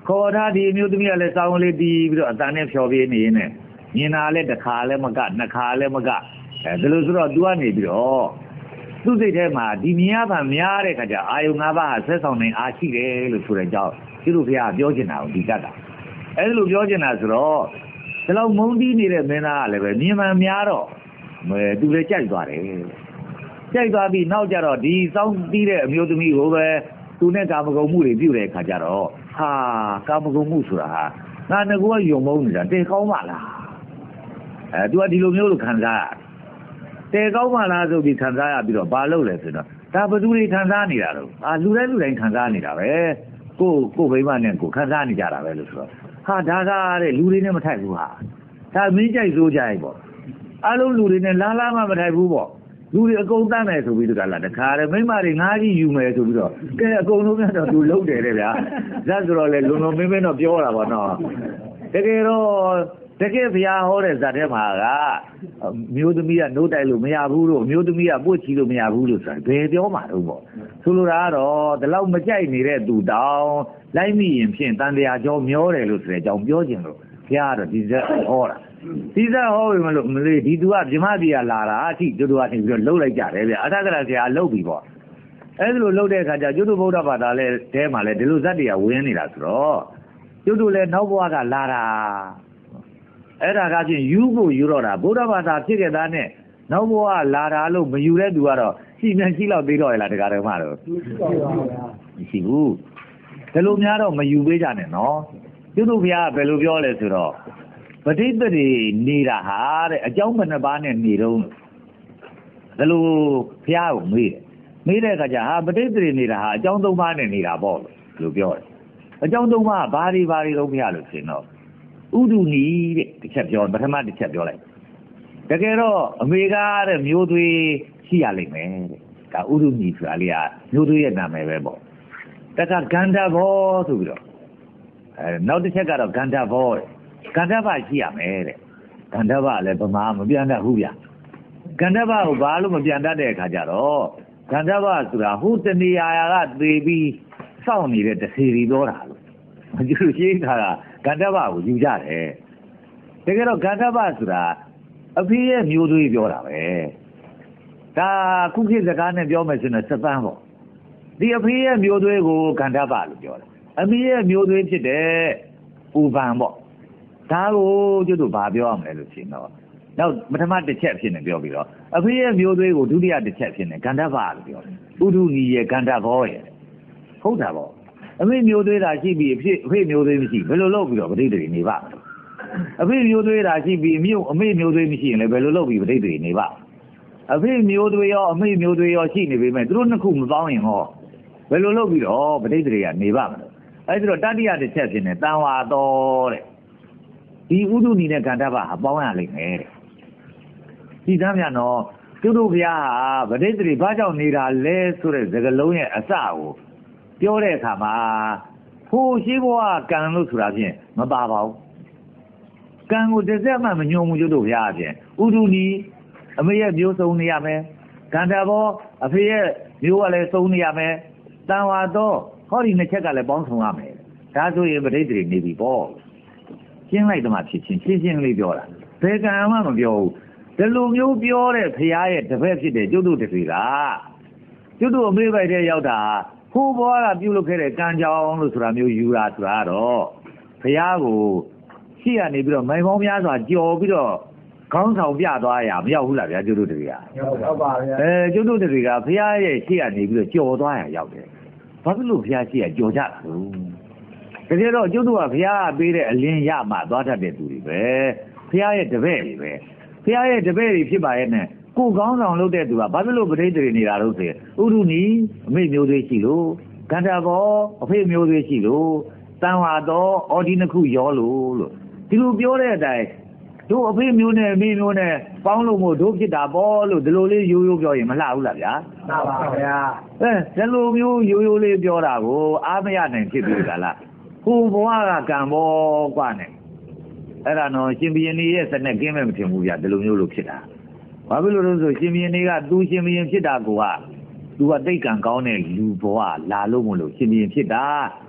ခေါ်ထားဒီမျိုးသမီးကလည်းစောင်းလေးတီးပြီးတော့အတန်နဲ့ဖြော်ပြနေနေမြင်တာလည်းတစ်ခါလည်းမကနှစ်ခါလည်းမကဒါလို့ဆိုတော့ तू ကနေပြီးတော့သူ့စိတ်ထဲမှာဒီမြင်ရတာများတဲ့ခါကျအာယုံ၅ပါးဟာဆက်ဆောင်နေအားရှိတယ်လို့ဆိုတဲ့အကြောင်းကျတို့ဘုရားပြောချင်တာကိုဒီကတ်တာအဲ့လိုပြောချင်တာဆိုတော့ဒီလောက်မုန်းတီးနေတဲ့မင်းသားကလည်းပဲမြင်မှန်များတော့သူလည်းကြိုက်သွားတယ်ကြိုက်သွားပြီးနောက်ကြတော့ဒီစောင်းတီးတဲ့အမျိုးသမီးကိုပဲသူနဲ့ကာမဂုဏ်မှုတွေပြုတဲ့ခါကျတော့ဟာကာမဂုဏ်မှုဆိုတာဟာငါငကူကယုံမုန်းနေတာတေကောင်းပါလားသူကဒီလိုမျိုးလို့ခံစားရတေကောင်းပါလားဆိုပြီးခံစားရပြီးတော့ဘာလုပ်လဲဆိုတော့ဒါဘသူတွေခံစားနေတာတော့လူတိုင်းခံစားနေတာပဲကိုဘိမနဲ့ကိုခံစားနေကြတာပဲလို့ဆိုတော့ဟာဒါကတဲ့လူတွေနဲ့မထိုက်ဘူးဟာဒါမင်းကြိုက်စိုးကြိုက်ပေါ့အားလုံးလူတွေနဲ့လားမှမထိုက်ဘူးပေါ့လူတွေအကုန်တတ်မယ်ဆိုပြီးတော့လာတခါတယ်မိမတွေငားကြီးယူမယ်ဆိုပြီးတော့ကဲအကုန်လုံးကတော့သူလုံးတယ်လေဗျာဇက်ဆိုတော့လေလုံမင်းတော့ပြောတာပေါ့နော်တကယ်တော့တကယ်ဘုရားဟောတဲ့ဇာတ်ထဲမှာကမျိုးသမီးကနိုးတိုက်လို့မရဘူးလို့မျိုးသမီးကပွတ်ချီလို့မရဘူးလို့ဆိုတာဘယ်ပြောမှာတော့ပေါ့ဆိုလိုတာကတော့ဒီလောက်မကြိုက်နေတဲ့သူတောင်လိုက်မိရင်ဖြင့်တန်တရားကြောမျောတယ်လို့ဆိုတဲ့အကြောင်းပြောခြင်းလို့ဘုရားကတော့ဒီဇက်ဟောတာဒီဇက်ဟောပြီမလို့မလေးဒီသူကမြမပြည်ကလာတာအထိတို့ကနေပြီးတော့လှုပ်လိုက်ကြတယ်ဗျအထက်ကရာဆရာလှုပ်ပြီပေါ့အဲ့ဒီလိုလှုပ်တဲ့အခါကျကျွတ်တို့ဗုဒ္ဓဘာသာလဲတဲမှာလဲဒီလိုဇက်တွေကဝင်နေတာဆိုတော့ကျွတ်တို့လဲနောက်ဘဝကလာတာအဲ့ဒါကချင်းယူဖို့ယူတော့တာဗုဒ္ဓဘာသာဖြစ်ခဲ့တာနဲ့နောက်ဘဝလာတာလို့မယူတဲ့သူကတော့ရှိနေရှိလောက်သေးတော့ရလားတရားတော်မှာတော့မရှိဘူးဒီလိုများတော့မယူပေးကြနဲ့နော်ကျွတ်တို့ဘုရားကဘယ်လိုပြောလဲဆိုတော့ပဋိသန္ဓေနေတာဟာတဲ့အကြောင်းမနှစ်ပါးနဲ့နေတော့ဒီလိုဘုရားကိုမေးတဲ့အခါကျဟာပဋိသန္ဓေနေတာဟာအကြောင်း၃ပါးနဲ့နေတာပေါ့လို့ပြောတယ်အကြောင်း၃ပါးဘာတွေတော့ဘုရားလို့ရှင်တော့ဥဒုနီတဲ့တစ်ချက်ပြောပထမတစ်ချက်ပြောလိုက်တကယ်တော့အမေကတဲ့မျိုးသွေးရှိရလိမ့်မယ်တဲ့ဒါဥဒုနီဆိုတာလေးကမျိုးသွေးရဲ့နာမည်ပဲပေါ့တခါဂန္ဓဘောဆိုပြီးတော့နောက်တစ်ချက်ကတော့ဂန္ဓဘောဂန္ဓဘရှိရမယ်တဲ့ဂန္ဓဘလည်းဗမာမပြန်တတ်ဘူးဗျဂန္ဓဘကိုဘာလို့မပြန်တတ်တဲ့အခါကျတော့ဂန္ဓဘဆိုတာဟိုတဏှာကသေပြီးစောင့်နေတဲ့တစီရီပြောတာလို့ကျလို့ရှိတာကဂန္ဓဘကိုယူကြတယ်တကယ်တော့ဂန္ဓဘဆိုတာအဖေရဲ့မျိုးသွေးပြောတာပဲဒါခုခေတ်စကားနဲ့ပြောမယ်ဆိုရင်စပန်းပေါ့ဒီအဖေရဲ့မျိုးသွေးကိုဂန္ဓဘလို့ပြောတယ်အမေရဲ့မျိုးသွေးဖြစ်တဲ့ဥပံပေါ့ဒါကိုကျွတ်တို့ဘာပြောရမလဲလို့ရှင်တော့နောက်ပထမတစ်ချက်ဖြစ်နေပြောပြီးတော့အဖေရဲ့မျိုးသွေးကိုဒုတိယတစ်ချက်ဖြစ်နေဂန္ဓဘလို့ပြောတယ်ဥဒုနီရဲ့ဂန္ဓဘောရဲ့ဟုတ်တာပေါ့အဖေမျိုးသွေးတာရှိပြီးအဖေမျိုးသွေးမရှိဘယ်လိုလုပ်ပြီးတော့ပဋိသန္ဓေနေပါအဖေမျိုးသွေးတာရှိပြီးအမေမျိုးသွေးမရှိရင်လည်းဘယ်လိုလုပ်ပြီးပဋိသန္ဓေနေပါအဖေမျိုးသွေးရောအမေမျိုးသွေးရောရှိနေပေမဲ့သူတို့နှစ်ခုမပေါင်းရင်ဟောဘယ်လိုလုပ်ပြီးတော့ပဋိသန္ဓေကနေပါမလို့အဲ့ဒါတော့တတိယတစ်ချက်ဖြစ်နေတန်ဝါတော်တဲ့ဒီဥဒုနီနဲ့ဂန္ဓဘဟာပေါင်းရလိမ့်မယ်တဲ့ဒီသားများတော့ကျုပ်တို့ဘုရားဟာပဋိသန္ဓေဘာကြောင့်နေတာလဲဆိုတဲ့စကားလုံးရဲ့အစကိုပြောတဲ့အခါမှာဟိုရှိဘဝကံလို့ဆိုတာဖြင့်မပါပါဘူးကံကိုတစ်စက်မှမညွှန်ဘူးကျုပ်တို့ဘုရားဖြင့်ဥဒုနီအမေရဲ့မျိုးစုံနေရမယ်ဂန္ဓဘောအဖေရဲ့မျိုးကလည်းစုံနေရမယ်တန်ဝါတော့ဟောဒီနှစ်ချက်ကလည်းပေါင်းစုံရမယ်ဒါဆိုရင်ပဋိသန္ဓေနေပြီပေါ့ရှင်းလိုက်တော့မှဖြစ်ချင်းရှင်းလေးပြောတာဘယ်ကံမှမပြောဘူးဒီလိုမျိုးပြောတဲ့ဖရာရဲ့တပည့်ဖြစ်တဲ့ကျွတ်တို့တွေကကျွတ်တို့အမေပိုက်တဲ့ရောက်တာဟိုဘွားကပြုလုပ်ခဲ့တဲ့ကံကြောင်းလို့ဆိုတာမျိုးယူတာဆိုတာတော့ဖရာကိုရှိရနေပြီးတော့မိုင်ပေါင်းများစွာကြော်ပြီးတော့ခေါင်းဆောင်ပြသွားရမရောက်ဘူးလားဗျာကျွတ်တို့တွေကရောက်ပါဗျာကျွတ်တို့တွေကဖရာရဲ့ရှိရနေပြီးတော့ကြော်သွားရရောက်တယ်ဘာဖြစ်လို့ဖရာရှိရကြော်ကြတာလဲတကယ်တော့ကျွတ်တို့ကဘုရားပေးတဲ့အလင်းရမှသွားတတ်တဲ့သူတွေပဲဘုရားရဲ့တပည့်တွေပဲဘုရားရဲ့တပည့်တွေဖြစ်ပါရဲ့နဲ့ကိုကောင်းဆောင်လုပ်တဲ့သူကဘာဖြစ်လို့ပဋိသန္ဓေနေတာလို့ဆိုရင်ဥဒုနီအမေမျိုးသွေးရှိလို့ဂန္ဓဘောအဖေမျိုးသွေးရှိလို့တန်ဝါတော်အော်ဒီနှစ်ခုရောလို့ဒီလိုပြောတဲ့အတိုင်းတို့အဖေမျိုးနဲ့အမေမျိုးနဲ့ပေါင်းလို့မို့တို့ဖြစ်တာပေါ့လို့ဒီလိုလေးရိုးရိုးပြောရင်မလှဘူးလားဗျာလှပါဗျာဒီလိုမျိုးရိုးရိုးလေးပြောတာကိုအားမရနိုင်ဖြစ်ပြီလားဟိုဘဝကကံဘောกว่าနဲ့အဲ့ဒါတော့ရှင်ဘုရင်ကြီးရဲ့စနက်ကင်းမဲ့မထင်ဘူးဗျဒီလိုမျိုးလို့ဖြစ်တာဘာဖြစ်လို့လဲဆိုရှင်ဘုရင်ကြီးကသူရှင်ဘုရင်ဖြစ်တာကသူကတိတ်ကံကောင်းတဲ့လူဘဝလာလို့မလို့ရှင်ဘုရင်ဖြစ်တာ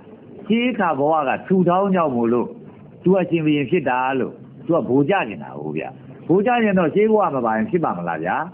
chế khả bỏ cả su tháo nhau một lúc tua xin vìဖြစ်đá lúc tua bố gia gì nào hú bia bố gia gì nó chế qua mà bàiဖြစ်bằng là giá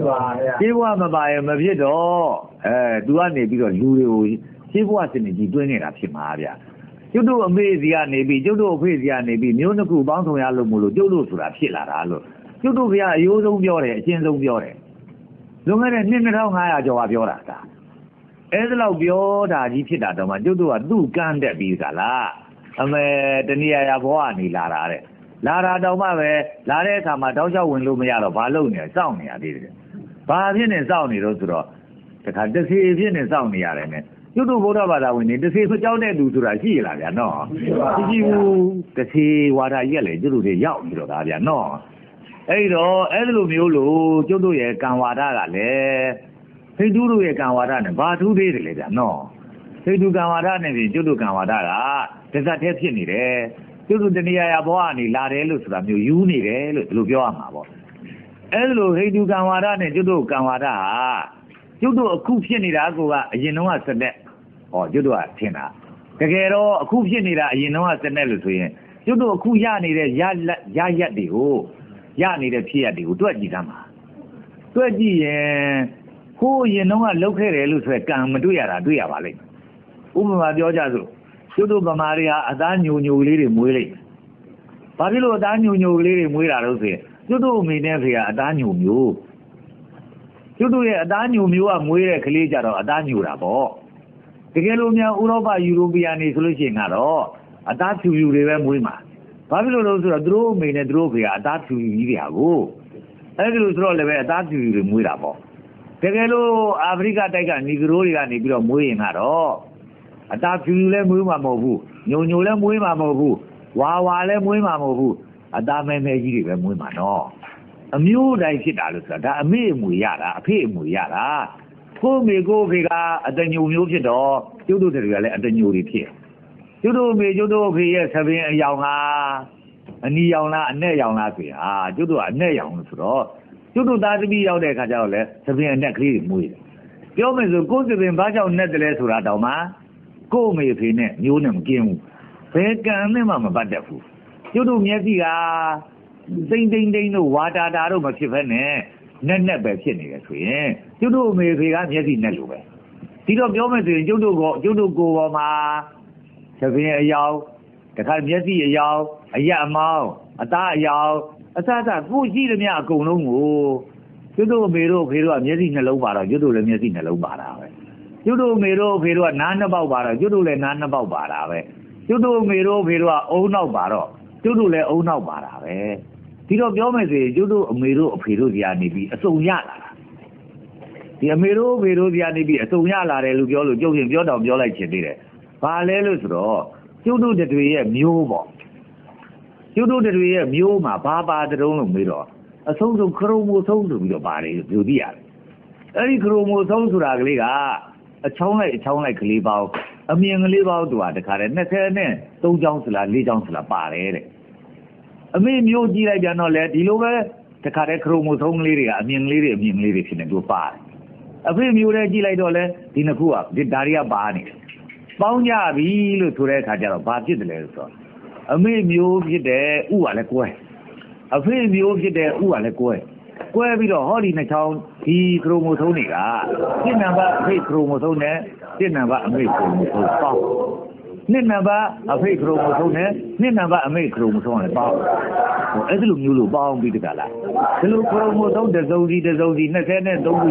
chế qua mà bài mà biết đó tua này bây giờ lưu lưu chế qua xin gì tôi này làဖြစ်mà bia chỗ đó mấy gì à này bị chỗ đó mấy gì à này bị nếu nó cứ bán thùng nhà lúc một lúc chỗ đó suraဖြစ်là ra lúc chỗ đó bây giờ yếu giống biểu đấy trên giống biểu đấy lúc này nên nó thao ngay à cho à biểu là taအဲ့ဒါလောက်ပြောတာကြီးဖြစ်တာတော့မှကျုပ်တို့ကသူ့ကန်းတက်ပြီးသားလားအမေတနည်းအားဘောကနေလာတာတဲ့လာတာတော့မှပဲလာတဲ့အခါမှာတောက်လျှောက်ဝင်လို့မရတော့ဘာလုပ်နေလဲစောင့်နေရသေးတယ်ဘာဖြစ်နေစောင့်နေတော့ဆိုတော့တခါတစ်စီဖြစ်နေစောင့်နေရတယ်နဲ့ကျုပ်တို့ဗုဒ္ဓဘာသာဝင်နေတစ်စီကြောက်တဲ့သူဆိုတာရှိရလားဗျာနော်ရှိဘူးတစ်စီဝါဒကြီးကလည်းကျုပ်တို့တွေရောက်ပြီးတော့ဒါဗျာနော်အဲ့တော့အဲ့လိုမျိုးလို့ကျုပ်တို့ရဲ့ကံဝါဒကလည်းဟိန္ဒူတို့ရဲ့ကံဝါဒနဲ့ဘာထူးသေးတယ်လေဗျာနော်ဟိန္ဒူကံဝါဒနဲ့ပြင်ကျွတ်တို့ကံဝါဒကတစ်စက်တည်းဖြစ်နေတယ်ကျွတ်တို့တဏှာရဘောကနေလာတယ်လို့ဆိုတာမျိုးယူနေတယ်လို့ဒီလိုပြောရမှာပေါ့အဲ့လိုဟိန္ဒူကံဝါဒနဲ့ကျွတ်တို့ကံဝါဒဟာကျွတ်တို့အခုဖြစ်နေတာကအရင်တော့စတဲ့ဟောကျွတ်တို့ကထင်တာတကယ်တော့အခုဖြစ်နေတာအရင်တော့စတဲ့လို့ဆိုရင်ကျွတ်တို့အခုရနေတဲ့ရရက်တွေကိုရနေတဲ့ဖြစ်ရက်တွေကိုတွက်ကြည့်သမ်းပါတွက်ကြည့်ရင်ဟိုးရင်တော့လောက်ခဲ့တယ်လို့ဆိုရကံမတွေ့ရတာတွေ့ရပါလိမ့်ဥပမာပြောကြစို့ကျွတ်တို့ဗမာတွေဟာအသားညိုညိုလေးတွေမွေးလိုက်ဘာဖြစ်လို့အသားညိုညိုလေးတွေမွေးတာလို့ဆိုရင်ကျွတ်တို့အမေနဲ့ဖေကအသားညိုမျိုးကျွတ်တို့ရဲ့အသားညိုမျိုးကမွေးတဲ့ကလေးကြတော့အသားညိုတာပေါ့တကယ်လို့များဥရောပယူရိုပီယန်နေဆိုလို့ရှိရင်ကတော့အသားဖြူဖြူတွေပဲမွေးမှာဘာဖြစ်လို့လဲဆိုတော့သူတို့အမေနဲ့သူတို့ဖေကအသားဖြူဖြူကြီးတွေကကိုအဲ့ဒီလိုဆိုတော့လည်းပဲအသားဖြူဖြူတွေမွေးတာပေါ့တကယ်လို့အာဖရိကတိုက်ကနေဂရိုးတွေကနေပြီးတော့မွေးရင်ကတော့အသားဖြူလည်းမွေးမှာမဟုတ်ဘူးညိုညိုလည်းမွေးမှာမဟုတ်ဘူးဝါဝါလည်းမွေးမှာမဟုတ်ဘူးအသားမဲမဲကြီးတွေပဲမွေးမှာနော်အမျိုးတိုင်းဖြစ်တာလို့ဆိုတာဒါအမေအမွေရတာအဖေအမွေရတာကိုမေကိုဖေကအတညိုမျိုးဖြစ်တော့ကျုပ်တို့တွေကလည်းအတညိုတွေဖြစ်ကျုပ်တို့မေကျုပ်တို့ဖေရဲ့သပင်အယောင်ကအနီရောင်လားအနဲ့ရောင်လားဆိုရင်ကျုပ်တို့ကအနဲ့ရောင်လို့ဆိုတော့ကျွတ်တို့သားသမီးရောက်တဲ့အခါကျတော့လေသပင်အနက်ကလေးတွေမွေးတယ်ပြောမယ်ဆိုကိုယ်သပင်ဘာကြောင့်နဲ့တယ်လဲဆိုတာတောင်မှကို့အမေဖေနဲ့မျိုးနဲ့မကင်းဘူးဘယ်ကံနဲ့မှမပတ်တတ်ဘူးကျွတ်တို့မျက်စိကတိမ်တို့ဝါတာတို့မဖြစ်ဘဲနဲ့နဲ့ပဲဖြစ်နေတယ်ဆိုရင်ကျွတ်တို့အမေဖေကမျက်စိနဲ့လို့ပဲဒီတော့ပြောမယ်ဆိုရင်ကျွတ်တို့ကိုယ်ပေါ်မှာသပင်အယောင်တခါမျက်စိအယောင်အရက်အမောင်းအသားအယောင်အစကိုရှိသမျှအကုန်လုံးကိုကျွတ်တို့အမေတို့ဖေတို့ကမျက်စိနှလုံးပါတော့ကျွတ်တို့လည်းမျက်စိနှလုံးပါတာပဲကျွတ်တို့အမေတို့ဖေတို့ကနားနှစ်ပေါက်ပါတော့ကျွတ်တို့လည်းနားနှစ်ပေါက်ပါတာပဲကျွတ်တို့အမေတို့ဖေတို့ကအုံနောက်ပါတော့ကျွတ်တို့လည်းအုံနောက်ပါတာပဲဒီတော့ပြောမယ်ဆိုရင်ကျွတ်တို့အမေတို့အဖေတို့ကြီးကနေပြီးအစုံရလာတာဒီအမေတို့အဖေတို့ကြီးကနေပြီးအစုံရလာတယ်လို့ပြောလို့ကျုပ်ရင်ပြောတော့ပြောလိုက်ချင်သေးတယ်ဘာလဲလို့ဆိုတော့ကျွတ်တို့တွေရဲ့မျိုးပေါ့ကျွတ်တို့တွေရဲ့မျိုးမှာဘာတုံးလို့မေးတော့အဆုံးခရိုမိုဆိုးဆိုပြီးတော့ပါတယ်ပြောသိရတယ်အဲ့ဒီခရိုမိုဆိုးဆိုတာကလေးကအချောင်းလိုက်ကလေးပေါင်းအမြင်ကလေးပေါင်းတူတာတခါတည်း20နဲ့3ချောင်းစလား4ချောင်းစလားပါတယ်တဲ့အမေမျိုးကြည့်လိုက်ပြန်တော့လေဒီလိုပဲတခါတည်းခရိုမိုဆိုးကလေးတွေကအမြင်ကလေးတွေဖြစ်နေသူပါတယ်အဖေမျိုးတွေကြည့်လိုက်တော့လေဒီနှစ်ခုကဒီဓာရီကပါနေတယ်ပေါင်းကြပြီလို့ဆိုတဲ့အခါကျတော့ဘာဖြစ်တယ်လဲဆိုတော့အမေမျိုးဖြစ်တဲ့ဥကလည်းကွဲအဖေမျိုးဖြစ်တဲ့ဥကလည်းကွဲပြီးတော့ဟောဒီနှစ်ချောင်းဒီခရိုမိုဆိုးတွေကတစ်နံပါတ်အဖေခရိုမိုဆိုးနဲ့တစ်နံပါတ်အမေခရိုမိုဆိုးပေါင်းနှစ်နံပါတ်အဖေခရိုမိုဆိုးနဲ့နှစ်နံပါတ်အမေခရိုမိုဆိုးနဲ့ပေါင်းအဲ့ဒီလိုမျိုးလို့ပေါင်းပြီးတကလားဒီလိုခရိုမိုဆိုးတစ်စုံစီ23ခုရှိတာဆို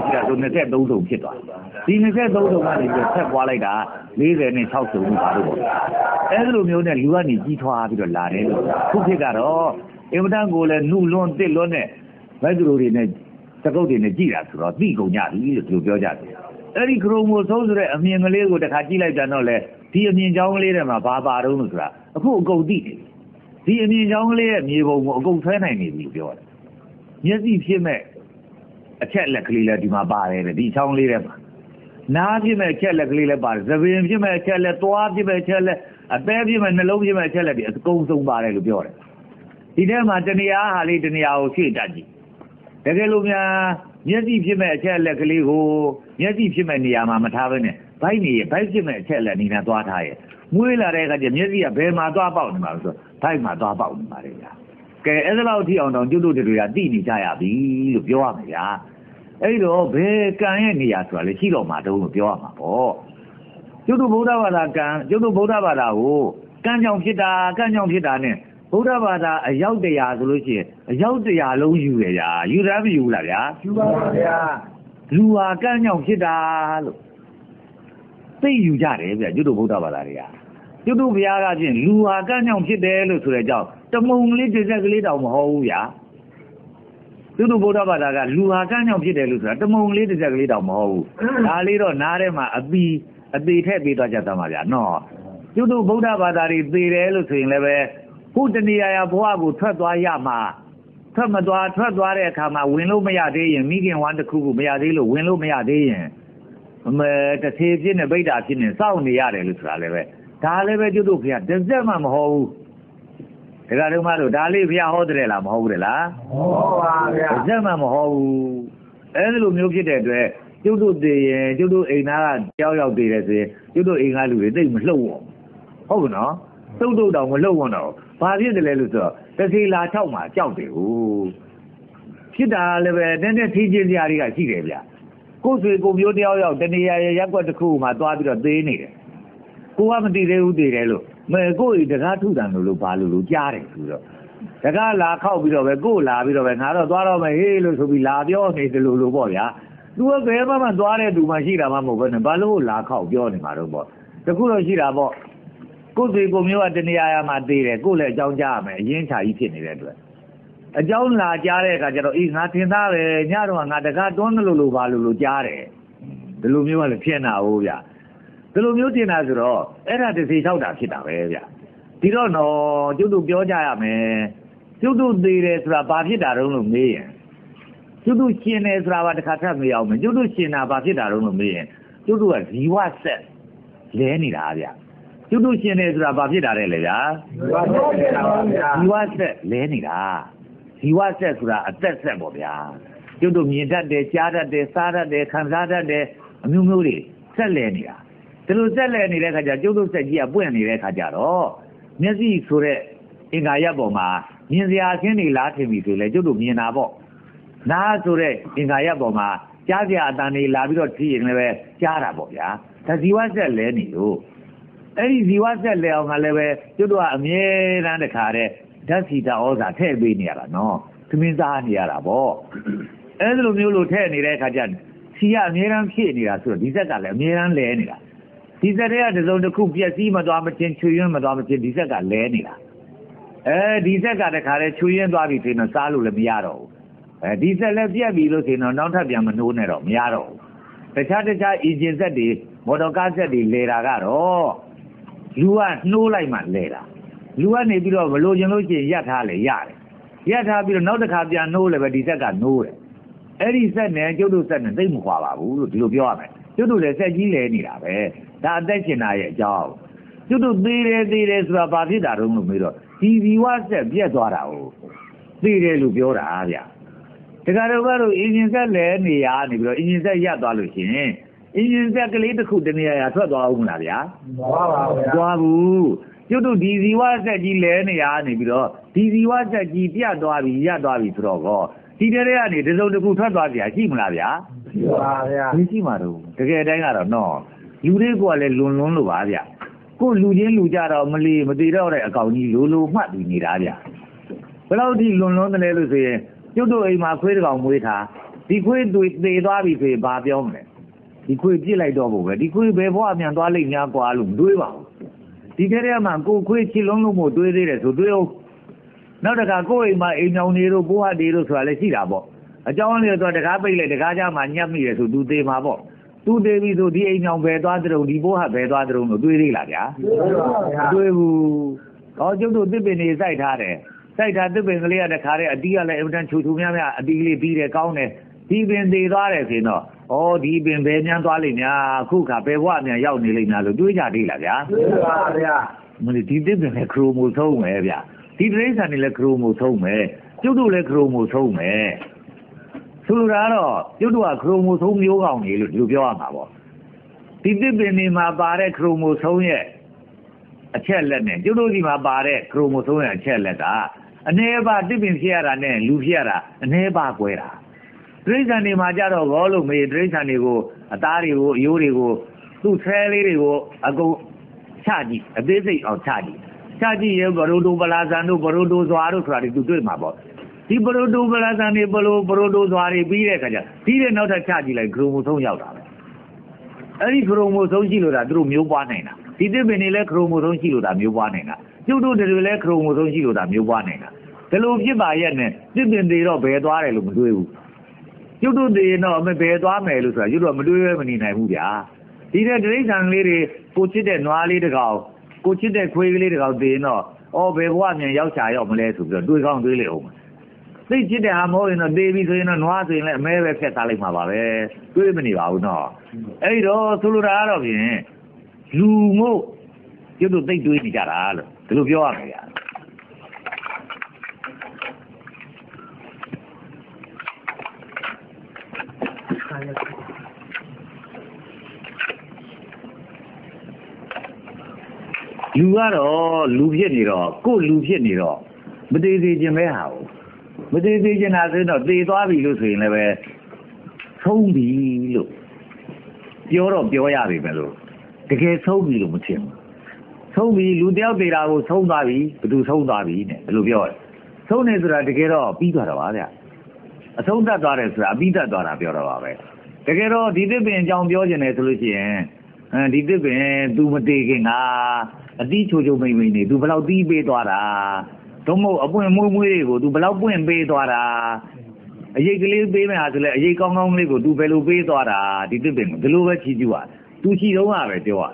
23စုံဖြစ်သွားဒီ23စုံကနေပြီးဆက်ပွားလိုက်တာ40နဲ့60စုံပါလို့ပေါ့အဲ့ဒီလိုမျိုးနဲ့လူကနေကြီးထွားပြီးတော့လာတယ်လို့ခုဖြစ်ကတော့အင်မတန်ကိုလည်းနှုလွန်းတစ်လွန်းနဲ့ဘယ်သူတွေနဲ့တကုတ်တွေနဲ့ကြည်တာဆိုတော့သိကုန်ကြပြီလို့သူပြောကြတယ်အဲ့ဒီခရိုမိုဆိုးဆိုတဲ့အမြင်ကလေးကိုတစ်ခါကြည့်လိုက်ကြတော့လေဒီအမြင်ကြောင်းကလေးထဲမှာဘာတုံးလို့ဆိုတာအခုအကုန်သိတယ်ဒီအမြင်ကြောင်းကလေးရဲ့မြေပုံကိုအကုန်ဆွဲနိုင်နေပြီလို့ပြောတယ်မျက်စိဖြစ်မဲ့အချက်လက်ကလေးလည်းဒီမှာပါတယ်ဒီချောင်းလေးထဲမှာနားဖြစ်မဲ့အချက်လက်ကလေးလည်းပါတယ်သပင်ဖြစ်မဲ့အချက်လက်သွားဖြစ်မဲ့အချက်လက်အသေးဖြစ်မဲ့နှလုံးဖြစ်မဲ့အချက်လက်ဒီအကုန်စုံပါတယ်လို့ပြောတယ်ဒီထဲမှာတဏှာဟာလေးတဏှာကိုဖြည့်တတ်ကြည့်တကယ်လို့များမျက်စိဖြစ်မဲ့အချက်လက်ကလေးကိုမျက်စိဖြစ်မဲ့နေရာမှာမထားဘဲနဲ့ဘိုက်ဖြစ်မဲ့အချက်လက်နေနဲ့သွားထားရဲ့မွေးလာတဲ့အခါကျမျက်စိကဘယ်မှာသွားပေါက်နေမှာလို့ဆိုဘိုက်မှာသွားပေါက်နေပါတယ်ဗျာကဲအဲ့ဒါလောက်ထိအောင်တော့ကျွတ်တို့တွေကတိနေကြရပြီလို့ပြောရမယ်ဗျာအဲ့တော့ဘယ်ကံရဲ့နေရာဆိုတာလေရှိတော့မှာတုံးလို့ပြောရမှာပေါ့ကျွတ်တို့ဗုဒ္ဓဘာသာကံကျွတ်တို့ဗုဒ္ဓဘာသာကိုကံကြောင့်ဖြစ်တာနဲ့ဗုဒ္ဓဘာသာအယောက်100ဆိုလို့ရှိရင်အယောက်100လုံးယူရဗျာယူရမယူလားဗျာယူပါဗျာလူဟာကံကြောင့်ဖြစ်တာလို့သိယူကြတယ်ဗျကျွတ်တို့ဗုဒ္ဓဘာသာတွေကကျွတ်တို့ဘုရားကဖြင့်လူဟာကံကြောင့်ဖြစ်တယ်လို့ဆိုတဲ့အကြောင်းတမုံလေးတစ်စက်ကလေးတောင်မဟုတ်ဘူးဗျာကျွတ်တို့ဗုဒ္ဓဘာသာကလူဟာကံကြောင့်ဖြစ်တယ်လို့ဆိုတာတမုံလေးတစ်စက်ကလေးတောင်မဟုတ်ဘူးဒါလေးတော့နားထဲမှာအသေးထည့်ပေးသွားကြသမှာဗျာနော်ကျွတ်တို့ဗုဒ္ဓဘာသာတွေသေတယ်လို့ဆိုရင်လည်းပဲခုတဏှာဘဝကိုထွက်သွားရမှာထွက်သွားတဲ့အခါမှာဝင်လို့မရသေးရင်မိခင်ဝမ်းတစ်ခုခုမရသေးလို့ဝင်လို့မရသေးရင်တထေဖြစ်နေဗိဒ္ဓဖြစ်နေစောင့်နေရတယ်လို့ဆိုတာလည်းပဲဒါလည်းပဲကျွတ်တို့ဘုရားတစ်စက်မှမဟုတ်ဘူးဒါကြတော့မှတို့ဒါလေးဘုရားဟောတယ်လားမဟုတ်ဘူးလေလားဟောပါဗျာတစ်စက်မှမဟုတ်ဘူးအဲဒီလိုမျိုးဖြစ်တဲ့အတွက်ကျွတ်တို့သေးရင်ကျွတ်တို့အိမ်သားကကြောက်သေးတယ်ဆိုရင်ကျွတ်တို့အိမ်ကလူတွေသိမလှုပ်ဟုတ်ဘူးနော်သုတ်တောင်မလှုပ်တော့ဘာဖြစ်တယ်လဲလို့ဆိုတော့တစီလာ6မှာကြောက်တယ်ဟုတ်ဖြစ်တာလည်းပဲနည်းနည်းထီးချင်းစရာတွေကရှိတယ်ဗျကိုယ်ဆွေကိုမျိုးတယောက်တနေရာရက်ွက်တစ်ခုမှသွားပြီးတော့သေးနေတယ်ကိုကမတည်သေးဘူးတည်တယ်လို့ကိုယ်တကားထုတန်လို့ဘာလို့ကြားတယ်ဆိုတော့တကားလာခောက်ပြီးတော့ပဲကိုယ်လာပြီးတော့ပဲငါတော့သွားတော့မယ်ဟေးလို့ဆိုပြီးလာပြောနေတယ်လို့ပေါ့ဗျာသူကဘယ်မှသွားတဲ့သူမှရှိတာမှမဟုတ်ဘူးနဲ့ဘာလို့လာခောက်ပြောနေမှာတော့ပေါ့တခုတော့ရှိတာပေါ့ကိုယ်စီကိုမျိုးကတနေရာမှာသေးတယ်ကိုယ်လည်းအကြောင်းကြားရမယ်အရင်ချာကြီးဖြစ်နေတဲ့အတွက်အကြောင်းလာကြားတဲ့အခါကျတော့ငါထင်သားပဲညတော့ငါတကားတွန်းလို့ဘာလို့ကြားတယ်ဒီလိုမျိုးကလည်းဖြစ်နေတာဟုတ်ဗျဒီလိုမျိုးတင်တာဆိုတော့အဲ့ဒါတစ်စီလျှောက်တာဖြစ်တာပဲဗျဒီတော့တော့ကျွတ်တို့ပြောကြရမယ်ကျွတ်တို့သေးတယ်ဆိုတာဘာဖြစ်တာတုံးလို့မေးရင်ကျွတ်တို့ရှင်တယ်ဆိုတာဘာတစ်ခါထပ်မေးအောင်မယ်ကျွတ်တို့ရှင်တာဘာဖြစ်တာတုံးလို့မေးရင်ကျွတ်တို့ကဇီဝဆက်လဲနေတာဗျကျွတ်တို့ရှင်တယ်ဆိုတာဘာဖြစ်တာလဲလေဗျာဇီဝဆက်လဲနေတာဇီဝဆက်ဆိုတာအသက်ဆက်ပေါ့ဗျာကျွတ်တို့မြင်တတ်တယ်ကြားတတ်တယ်စားတတ်တယ်ခံစားတတ်တယ်အမျိုးမျိုးတွေဆက်လဲနေတာဒီလိုဆက်လဲနေတဲ့ခါကျကျုပ်တို့ဆက်ကြီးကပွင့်နေတဲ့ခါကျတော့မျက်စိဆိုတဲ့အင်္ဂါရပ်ပေါ်မှာမြင်စရာအခင်းတွေလားထင်ပြီဆိုလေကျုပ်တို့မြင်တာပေါ့နားဆိုတဲ့အင်္ဂါရပ်ပေါ်မှာကြားစရာအတန်တွေလာပြီးတော့ကြည့်ရင်လည်းပဲကြားတာပေါ့ဗျာဒါဇီဝဆက်လဲနေလို့အဲ့ဒီဇီဝဆက်လဲအောင်ကလည်းပဲကျုပ်တို့ကအမြဲတမ်းတခါတဲ့ဓာတ်စီတာဩဇာထည့်ပေးနေရတာနော်သမင်းစားနေရတာပေါ့အဲ့ဒီလိုမျိုးလို့ထည့်နေတဲ့ခါကျစီကအမြဲတမ်းဖြစ်နေတာဆိုတော့ဒီဇက်ကလည်းအမြဲတမ်းလဲနေတာဒီဇက်တွေကတစ်စုံတစ်ခုပြက်စီးမသွားမချင်းချွေရင်းမသွားမချင်းဒီဇက်ကလဲနေတာဒီဇက်ကတခါလဲချွေရင်းသွားပြီဆိုရင်စားလို့လည်းမရတော့ဘူးဒီဇက်လည်းပြက်ပြီလို့ဆိုရင်နောက်ထပ်ပြန်မနှိုးနဲ့တော့မရတော့ဘူးတခြားအင်ဂျင်ဇက်တွေမော်တော်ကားဇက်တွေလဲတာကတော့လူကနှိုးလိုက်မှလဲတာလူကနေပြီးတော့မလို့ရင်လို့ရှိရင်ရပ်ထားလေရတယ်ရပ်ထားပြီးတော့နောက်တစ်ခါပြန်နှိုးလည်းပဲဒီဇက်ကနှိုးတယ်အဲ့ဒီဇက်နဲ့ကျုပ်တို့ဇက်နဲ့သိမခွာပါဘူးလို့ဒီလိုပြောရမယ်ကျုပ်တို့လည်းဇက်ကြီးလဲနေတာပဲဒါအသက်ရှင်တာရဲ့အကြောင်းကျွတ်တို့သေးတယ်ဆိုတာဘာဖြစ်တာတုံးလို့မေးတော့ဒီဇီဝဆက်ပြက်သွားတာဟုတ်သေးတယ်လို့ပြောတာဗျတခါတော့ကတော့အင်ဂျင်ဆက်လဲနေရနေပြီးတော့အင်ဂျင်ဆက်ရပ်သွားလို့ရှင်အင်ဂျင်ဆက်ကလေးတစ်ခုတနေရာထွက်သွားအောင်လားဗျာသွားပါဗျာသွားဘူးကျွတ်တို့ဒီဇီဝဆက်ကြီးလဲနေရနေပြီးတော့ဒီဇီဝဆက်ကြီးပြတ်သွားပြီရပ်သွားပြီဆိုတော့ကောဒီတဲတွေကနေဒီစုံတစ်ခုထွက်သွားကြရှိမလားဗျာရှိပါဗျာမရှိပါတော့တကယ်တိုင်းကတော့နော်လူတွေကလည်းလွန်လို့ပါဗျကိုလူချင်းလူကြတော့မသေးတော့တဲ့အကောင်ကြီးလိုမှတ်ပြီးနေတာဗျဘယ်လောက်ထိလွန်တယ်လဲလို့ဆိုရင်ကျွတ်တို့အိမ်မှာခွေးတစ်ကောင်မွေးထားဒီခွေးသေသွားပြီဆိုရင်ဘာပြောမလဲဒီခွေးပြစ်လိုက်တော့ဘူးပဲဒီခွေးဘယ်ဘဝမြန်သွားလိမ့်များกว่าလို့မတွေးပါဘူးဒီထဲထဲမှာကိုခွေးချစ်လုံးလို့မို့တွေးသေးတယ်ဆိုတွေးအောင်နောက်တခါကိုအိမ်မှာအိမ်ညောင်နေတို့ဘိုးဟာတွေတို့ဆိုတာလည်းရှိတာပေါ့အကြောင်းလေးတော့တကားပိတ်လိုက်တကားကြမှာညက်မိတယ်ဆိုသူသေးမှာပေါ့သူသေးပြီဆိုဒီအိမ်ညောင်ပဲသွားတဲ့ုံဒီဘိုးဟာပဲသွားတဲ့ုံလို့တွေးသေးလားဗျာမတွေးဘူးဟောကျုပ်တို့သစ်ပင်တွေစိုက်ထားတယ်စိုက်ထားသစ်ပင်ကလေးကတခါတည်းအတီးကလည်းအင်တန်ချူများအတီးလေးပြီးတယ်ကောင်းတယ်ဒီပင်သေးသွားတယ်ဆိုရင်တော့ဒီပင်ပဲမြန်သွားလိမ့်များအခုခါပဲဘဝမြန်ရောက်နေလိမ့်များလို့တွေးကြသေးလားဗျာတွေးပါဗျာမလို့ဒီသစ်ပင်လည်းခရိုမိုဆုံးမယ်ဗျာဒီတိရစ္ဆာန်တွေလည်းခရိုမိုဆုံးမယ်ကျုပ်တို့လည်းခရိုမိုဆုံးမယ်ဆိုလိုတာကတော့ကျုပ်တို့ကခရိုမိုဆုံးမျိုးကောင်တွေလို့ဒီလိုပြောရမှာပေါ့ဒီသစ်ပင်တွေမှာပါတဲ့ခရိုမိုဆုံးရဲ့အချက်လက်နဲ့ကျုပ်တို့ဒီမှာပါတဲ့ခရိုမိုဆိုးရဲ့အချက်လက်ကအနည်းပါတစ်ပင်ဖြစ်ရတာနဲ့လူဖြစ်ရတာအနည်းပါကွဲတာတိရစ္ဆာန်တွေမှာကြတော့ဘောလို့မေးတိရစ္ဆာန်တွေကိုအသားတွေကိုအယိုးတွေကိုသူ့ဆဲလေးတွေကိုအကုန်ချကြည့်အသေးစိတ်အောင်ချကြည့်ရဲ့ဘရိုတိုပလာဇန်တို့ဘရိုတိုဇွာတို့ဆိုတာဒီသူတွေ့မှာပေါ့ဒီဘရိုတိုပလာဇန်တွေဘရိုတိုဇွာတွေပြီးတဲ့အခါကျပြီးတဲ့နောက်ထပ်ချကြည့်လိုက်ခရိုမိုဆိုးရောက်တာပဲအဲ့ဒီခရိုမိုဆိုးရှိလို့ဒါသူတို့မျိုးပွားနိုင်တာဒီတစ်ပင်တွေလည်းခရိုမိုဆိုးရှိလို့ဒါမျိုးပွားနိုင်တာကျုပ်တို့တွေလည်းခရိုမိုဆိုးရှိလို့ဒါမျိုးပွားနိုင်တာဒီလိုဖြစ်ပါရဲ့နဲ့တစ်ပင်တွေတော့ဘယ်သွားတယ်လို့မတွေးဘူးကျုပ်တို့တွေတော့ဘယ်သွားမယ်လို့ဆိုတာကျုပ်တို့မတွေးရမနေနိုင်ဘူးဗျာဒီတဲ့တိရစ္ဆာန်လေးတွေကိုချစ်တဲ့နွားလေးတစ်ကောင်ကိုချစ်တဲ့ခွေးကလေးတစ်ကောင်တည်ရင်တော့ဘယ်ဘဝမြန်ရောက်ချာရောက်မလဲဆိုပြီးတော့တွေးကောင်းတွေးလေအောင်သိချစ်တဲ့ဟာမဟုတ်ရင်တော့တေးပြီးဆိုရင်တော့နွားဆိုရင်လည်းအမဲပဲဖြတ်ထားလိုက်မှာပါပဲတွေးမနေပါဘူးနော်အဲ့တော့ဆိုလိုတာကတော့ဖြင့်လူမို့ကျုပ်တို့သိတွေးနေကြတာလို့ဒီလိုပြောရမယ်ဗျာလူကတော့လူဖြစ်နေတော့ကို့လူဖြစ်နေတော့မသေးသေးခြင်းပဲဟာမသေးသေးခြင်းဟာဆိုတော့သေသွားပြီလို့ဆိုရင်လည်းပဲဆုံးပြီလို့ပြောတော့ပြောရပြီပဲလို့တကယ်ဆုံးပြီလို့မထင်ဘူးဆုံးပြီလူတယောက်သေတာကိုဆုံးသွားပြီဘယ်သူဆုံးသွားပြီနဲ့ဘယ်လိုပြောလဲဆုံးနေဆိုတာတကယ်တော့ပြီးသွားတာပါဗျအဆုံးသတ်သွားတယ်ဆိုတာအပြီးသတ်သွားတာပြောတော့ပါပဲတကယ်တော့ဒီတစ်ပင်အကြောင်းပြောကျင်တယ်ဆိုလို့ရှိရင်ဒီတစ်ပင် तू မသေးခင်ကအတီးချိုချိုမိန်မိန်နေ तू ဘယ်လောက်တီးပေးသွားတာတော့မဟုတ်အပွင့်မွေးမွေးတွေကို तू ဘယ်လောက်ပွင့်ပေးသွားတာအရေးကလေးပေးမယ်ဟာဆိုလဲအရေးကောင်းကောင်းလေးကို तू ဘယ်လိုပေးသွားတာဒီတစ်ပင်ကိုဒီလိုပဲချီးကျူးရ तू ချီတော့ကပဲပြောရ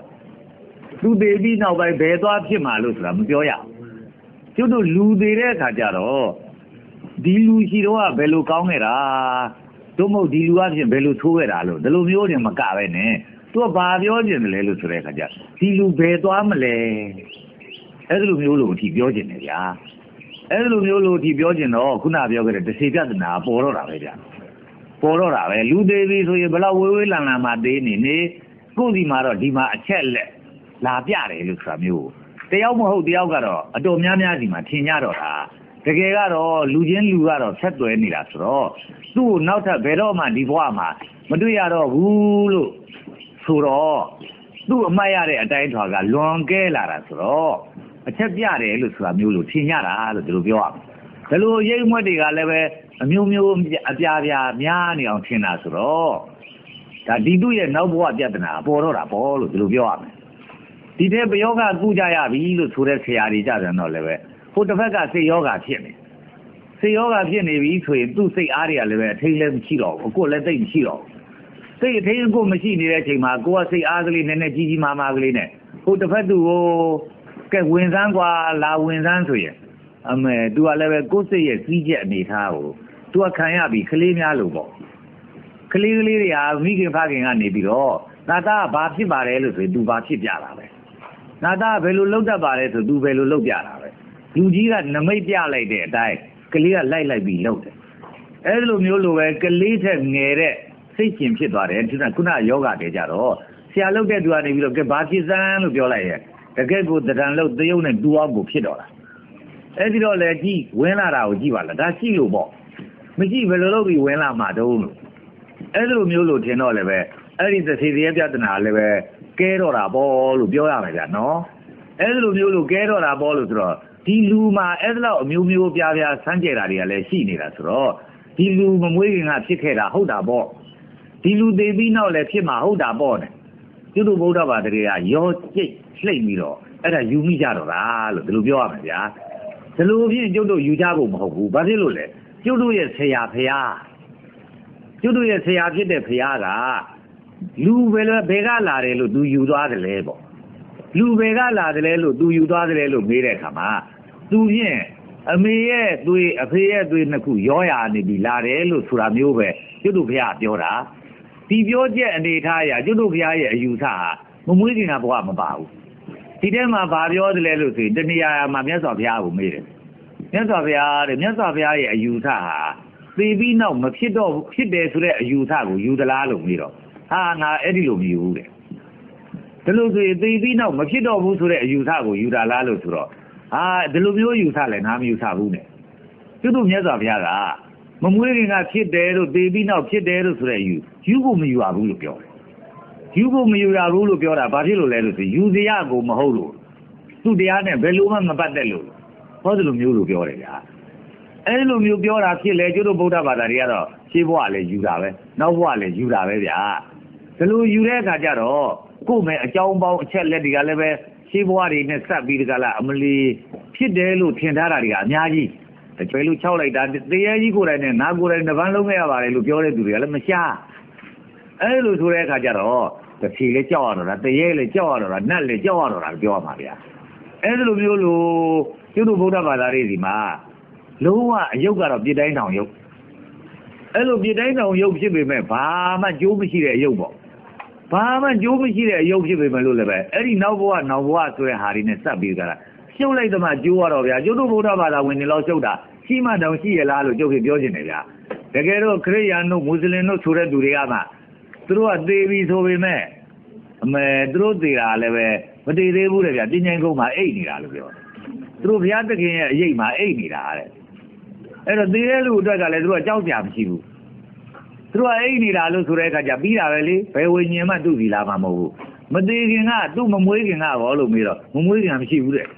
तू သေးပြီးနောက်ပိုင်းဘယ်သွားဖြစ်မှာလို့ဆိုတာမပြောရကျုပ်တို့လူသေးတဲ့အခါကျတော့ဒီလူချီတော့ကဘယ်လိုကောင်းခဲ့တာတော့မဟုတ်ဒီလူအပြင်ဘယ်လိုထိုးခဲ့တာလို့ဒီလိုမျိုးနေမကပဲနဲ့သူကဘာပြောကျင်တယ်လဲလို့ဆိုတဲ့အခါကျဒီလူဘယ်သွားမလဲအဲ့လိုမျိုးလို့အထိပြောကျင်တယ်ဗျာအဲ့လိုမျိုးလို့အထိပြောကျင်တော့ခုနပြောခဲ့တဲ့တစ်စီပြဿနာပေါ်တော့တာပဲဗျာပေါ်တော့တာပဲလူသေးပြီဆိုရင်ဘလောက်ဝေးဝေးလန်လန်မှသေးနေကိုယ့်စီမှာတော့ဒီမှာအချက်လက်လာပြတယ်လို့ဆိုတာမျိုးတယောက်မဟုတ်တယောက်ကတော့အတော်များများစီမှာထင်ကြတော့တာတကယ်ကတော့လူချင်းလူကတော့ဆက်သွဲနေတာဆိုတော့သူ့ကိုနောက်ထပ်ဘယ်တော့မှဒီဘဝမှာမတွေ့ရတော့ဘူးလို့ဆိုတော့သူ့အမှတ်ရတဲ့အတိုင်းထွာကလွန်ကဲလာတာဆိုတော့အချက်ပြတယ်လို့ဆိုတာမျိုးလို့ထင်ရတာလို့ဒီလိုပြောရမယ်ဒီလိုရိပ်မွက်တွေကလည်းပဲအမျိုးမျိုးအပြားပြားများနေအောင်ထင်တာဆိုတော့ဒါဒီသူ့ရဲ့နောက်ဘဝပြဿနာပေါ်တော့တာပေါ့လို့ဒီလိုပြောရမယ်ဒီတဲ့ပယောဂကုကြရပြီလို့ဆိုတဲ့ဆရာတွေကြတယ်တော့လည်းပဲဟိုတစ်ဖက်ကစိတ်ယောဂဖြစ်နေစိတ်ယောဂဖြစ်နေပြီဆိုရင်သူ့စိတ်အားတွေကလည်းပဲအထိတ်လည်းမရှိတော့ဘူးအကွက်လည်းသိပ်မရှိတော့ဘူးစိတ်အထိတ်အကွက်မရှိနေတဲ့အချိန်မှာကိုကစိတ်အားကလေးနည်းနည်းကြီးကြီးမားမားကလေးနဲ့ဟိုတစ်ဖက်သူကိုကဲဝင်စမ်းကွာလာဝင်စမ်းဆိုရင်အမေသူကလည်းပဲကိုယ်စိတ်ရဲ့ကြီးချက်အနေထားကိုသူကခံရပြီကလေးများလို့ပေါ့ကလေးကလေးတွေဟာမိခင်ဖခင်ကနေပြီးတော့နာသားကဘာဖြစ်ပါတယ်လို့ဆိုရင်သူဘာဖြစ်ပြတာပဲနာသားဘယ်လိုလုပ်တတ်ပါလဲဆိုသူဘယ်လိုလုပ်ပြတာပဲလူကြီးကနမိတ်ပြလိုက်တဲ့အတိုင်းကလေးကလိုက်ပြီးလုပ်တယ်အဲ့လိုမျိုးလိုပဲကလေးထက်ငယ်တဲ့စိတ်ရှင်ဖြစ်သွားတယ်ဒီကခုနယောဂတဲ့ကြတော့ဆရာလုပ်တဲ့သူကနေပြီးတော့ကဲဘာဖြစ်စမ်းလို့ပြောလိုက်ရဲ့တကယ်ကိုတရံလို့တရုပ်နဲ့တူအောင်ကိုဖြစ်တော့တာအဲ့ဒီတော့လေကြည့်ဝင်လာတာကိုကြည့်ပါလားဒါရှိလို့ပေါ့မရှိဘယ်လိုလုပ်ပြီးဝင်လာမှာတုံးလို့အဲ့လိုမျိုးလို့ထင်တော့လည်းပဲအဲ့ဒီသတိရဲ့ပြဿနာလည်းပဲကဲတော့တာပေါ့လို့ပြောရမယ်ဗျာနော်အဲ့လိုမျိုးလို့ကဲတော့တာပေါ့လို့ဆိုတော့ဒီလူမှာအဲ့ဒါလောက်အမျိုးမျိုးပြားပြားစမ်းကြဲတာတွေကလည်းရှိနေတာဆိုတော့ဒီလူမမွေးခင်ကဖြစ်ခဲ့တာဟုတ်တာပေါ့ဒီလူသေးပြီးနောက်လည်းဖြစ်မှာဟုတ်တာပေါ့နဲ့ကျွတ်တို့ဗုဒ္ဓဘာသာတွေကရောကျိတ်လှိမ့်ပြီးတော့အဲ့ဒါယူမိကြတော့တာလို့ဒီလိုပြောရမယ်ဗျာဒီလိုဖြင့်ကျွတ်တို့ယူကြဖို့မဟုတ်ဘူးဘာဖြစ်လို့လဲကျွတ်တို့ရဲ့ဆရာဖရာကျွတ်တို့ရဲ့ဆရာဖြစ်တဲ့ဖရာကလူဘယ်ကလာတယ်လို့သူယူသွားတယ်လဲပေါ့လူဘယ်ကလာတယ်လဲလို့သူယူသွားတယ်လို့မေးတဲ့အခါမှာသူဖြင့်အမေရဲ့သွေးအဖေရဲ့သွေးနှစ်ခုရောရာနေပြီလာတယ်လို့ဆိုတာမျိုးပဲကျွတ်တို့ဖရာပြောတာဒီပြောချက်အနေထားအရကျွတ်တို့ဖရာရဲ့အယူဆဟာမမွေးခင်ကဘဝမပါဘူးဒီထဲမှာဘာပြောတယ်လဲလို့ဆိုရင်တဏှာမှာမြတ်စွာဘုရားကိုမေးတယ်မြတ်စွာဘုရားတဲ့မြတ်စွာဘုရားရဲ့အယူဆဟာသေပြီးနောက်မဖြစ်တော့ဖြစ်တယ်ဆိုတဲ့အယူဆကိုယူသလားလို့မေးတော့ဟာငါအဲ့ဒီလိုမယူဘူးတဲ့ဒီလိုဆိုရင်သေပြီးနောက်မဖြစ်တော့ဘူးဆိုတဲ့အယူဆကိုယူတာလားလို့ဆိုတော့ဒီလိုမျိုးယူဆလဲငါမယူဆဘူးနဲ့ကျွတ်တို့မြတ်စွာဘုရားကမမွေးခင်ကဖြစ်တယ်လို့သေပြီးနောက်ဖြစ်တယ်လို့ဆိုတဲ့ယူဖို့မယူရဘူးလို့ပြောတယ်ယူဖို့မယူရဘူးလို့ပြောတာဘာဖြစ်လို့လဲလို့ဆိုယူစရာကိုမဟုတ်လို့သူ့တရားနဲ့ဘယ်လိုမှမပတ်သက်လို့ဟောဒီလိုမျိုးလို့ပြောတယ်ဗျာအဲ့လိုမျိုးပြောတာဖြစ်လေကျွတ်တို့ဗုဒ္ဓဘာသာတွေကတော့ရှေးဘဝလည်းယူတာပဲနောက်ဘဝလည်းယူတာပဲဗျာဒီလိုယူတဲ့အခါကျတော့ကိုယ်မဲ့အကြောင်းပေါင်းအချက်လက်တွေကလည်းပဲရှေးဘဝတွေနဲ့စပ်ပြီးတကလားအမလီဖြစ်တယ်လို့ထင်ထားတာတွေကအများကြီးကျွဲလို့၆လိုက်တာတရားကြီးကိုယ်တိုင်နဲ့ငါကိုယ်တိုင်တစ်ပန်းလုံးခဲ့ရပါတယ်လို့ပြောတဲ့သူတွေကလည်းမရှားအဲ့လိုဆိုတဲ့အခါကျတော့တစ်ဖြေလေးကြောက်ရတော့တာတရားလေးကြောက်ရတော့တာနတ်လေးကြောက်ရတော့တာပြောရမှာဗျာအဲ့လိုမျိုးလို့ကျွတ်တို့ဗုဒ္ဓဘာသာတွေဒီမှာလုံးဝအယုတ်ကတော့ပြစ်တိုင်းတောင်ယုတ်အဲ့လိုပြစ်တိုင်းတောင်ယုတ်ဖြစ်ပေမဲ့ဘာမှကြိုးမရှိတဲ့အယုတ်ပေါ့ဘာမှကြိုးမရှိတဲ့အယုတ်ဖြစ်ပေမဲ့လို့လည်းပဲအဲ့ဒီနောက်ဘဝဆိုတဲ့ဟာတွေနဲ့စပ်ပြီးကြတာရှုပ်လိုက်သမှကျိုးရတော့ဗျာကျွတ်တို့ဗုဒ္ဓဘာသာဝင်တွေလောက်ရှုပ်တာရှိမှတောင်ရှိရလားလို့ကျုပ်ပြောချင်တယ်ဗျာတကယ်တော့ခရစ်ယာန်တို့မွတ်စလင်တို့ဆိုတဲ့သူတွေကမှသူတို့ကသေပြီဆိုပေမဲ့သူတို့သေတာလည်းပဲမသေသေးဘူးလေဗျာပြင်းကျင်ကုန်းမှာအိတ်နေတာလို့ပြောတယ်သူတို့ဘုရားသခင်ရဲ့အရေးမှာအိတ်နေတာတဲ့အဲ့တော့သေတဲ့လူအတွက်ကလည်းသူတို့ကကြောက်ကြမရှိဘူးသူတို့ကအိတ်နေတာလို့ဆိုတဲ့အခါကျပြီးတာပဲလေဘယ်ဝိညာဉ်မှသူ့စီလာမှာမဟုတ်ဘူးမသေးခင်ကသူ့မမွေးခင်ကဘောလို့မေးတော့မမွေးခင်မရှိဘူးတဲ့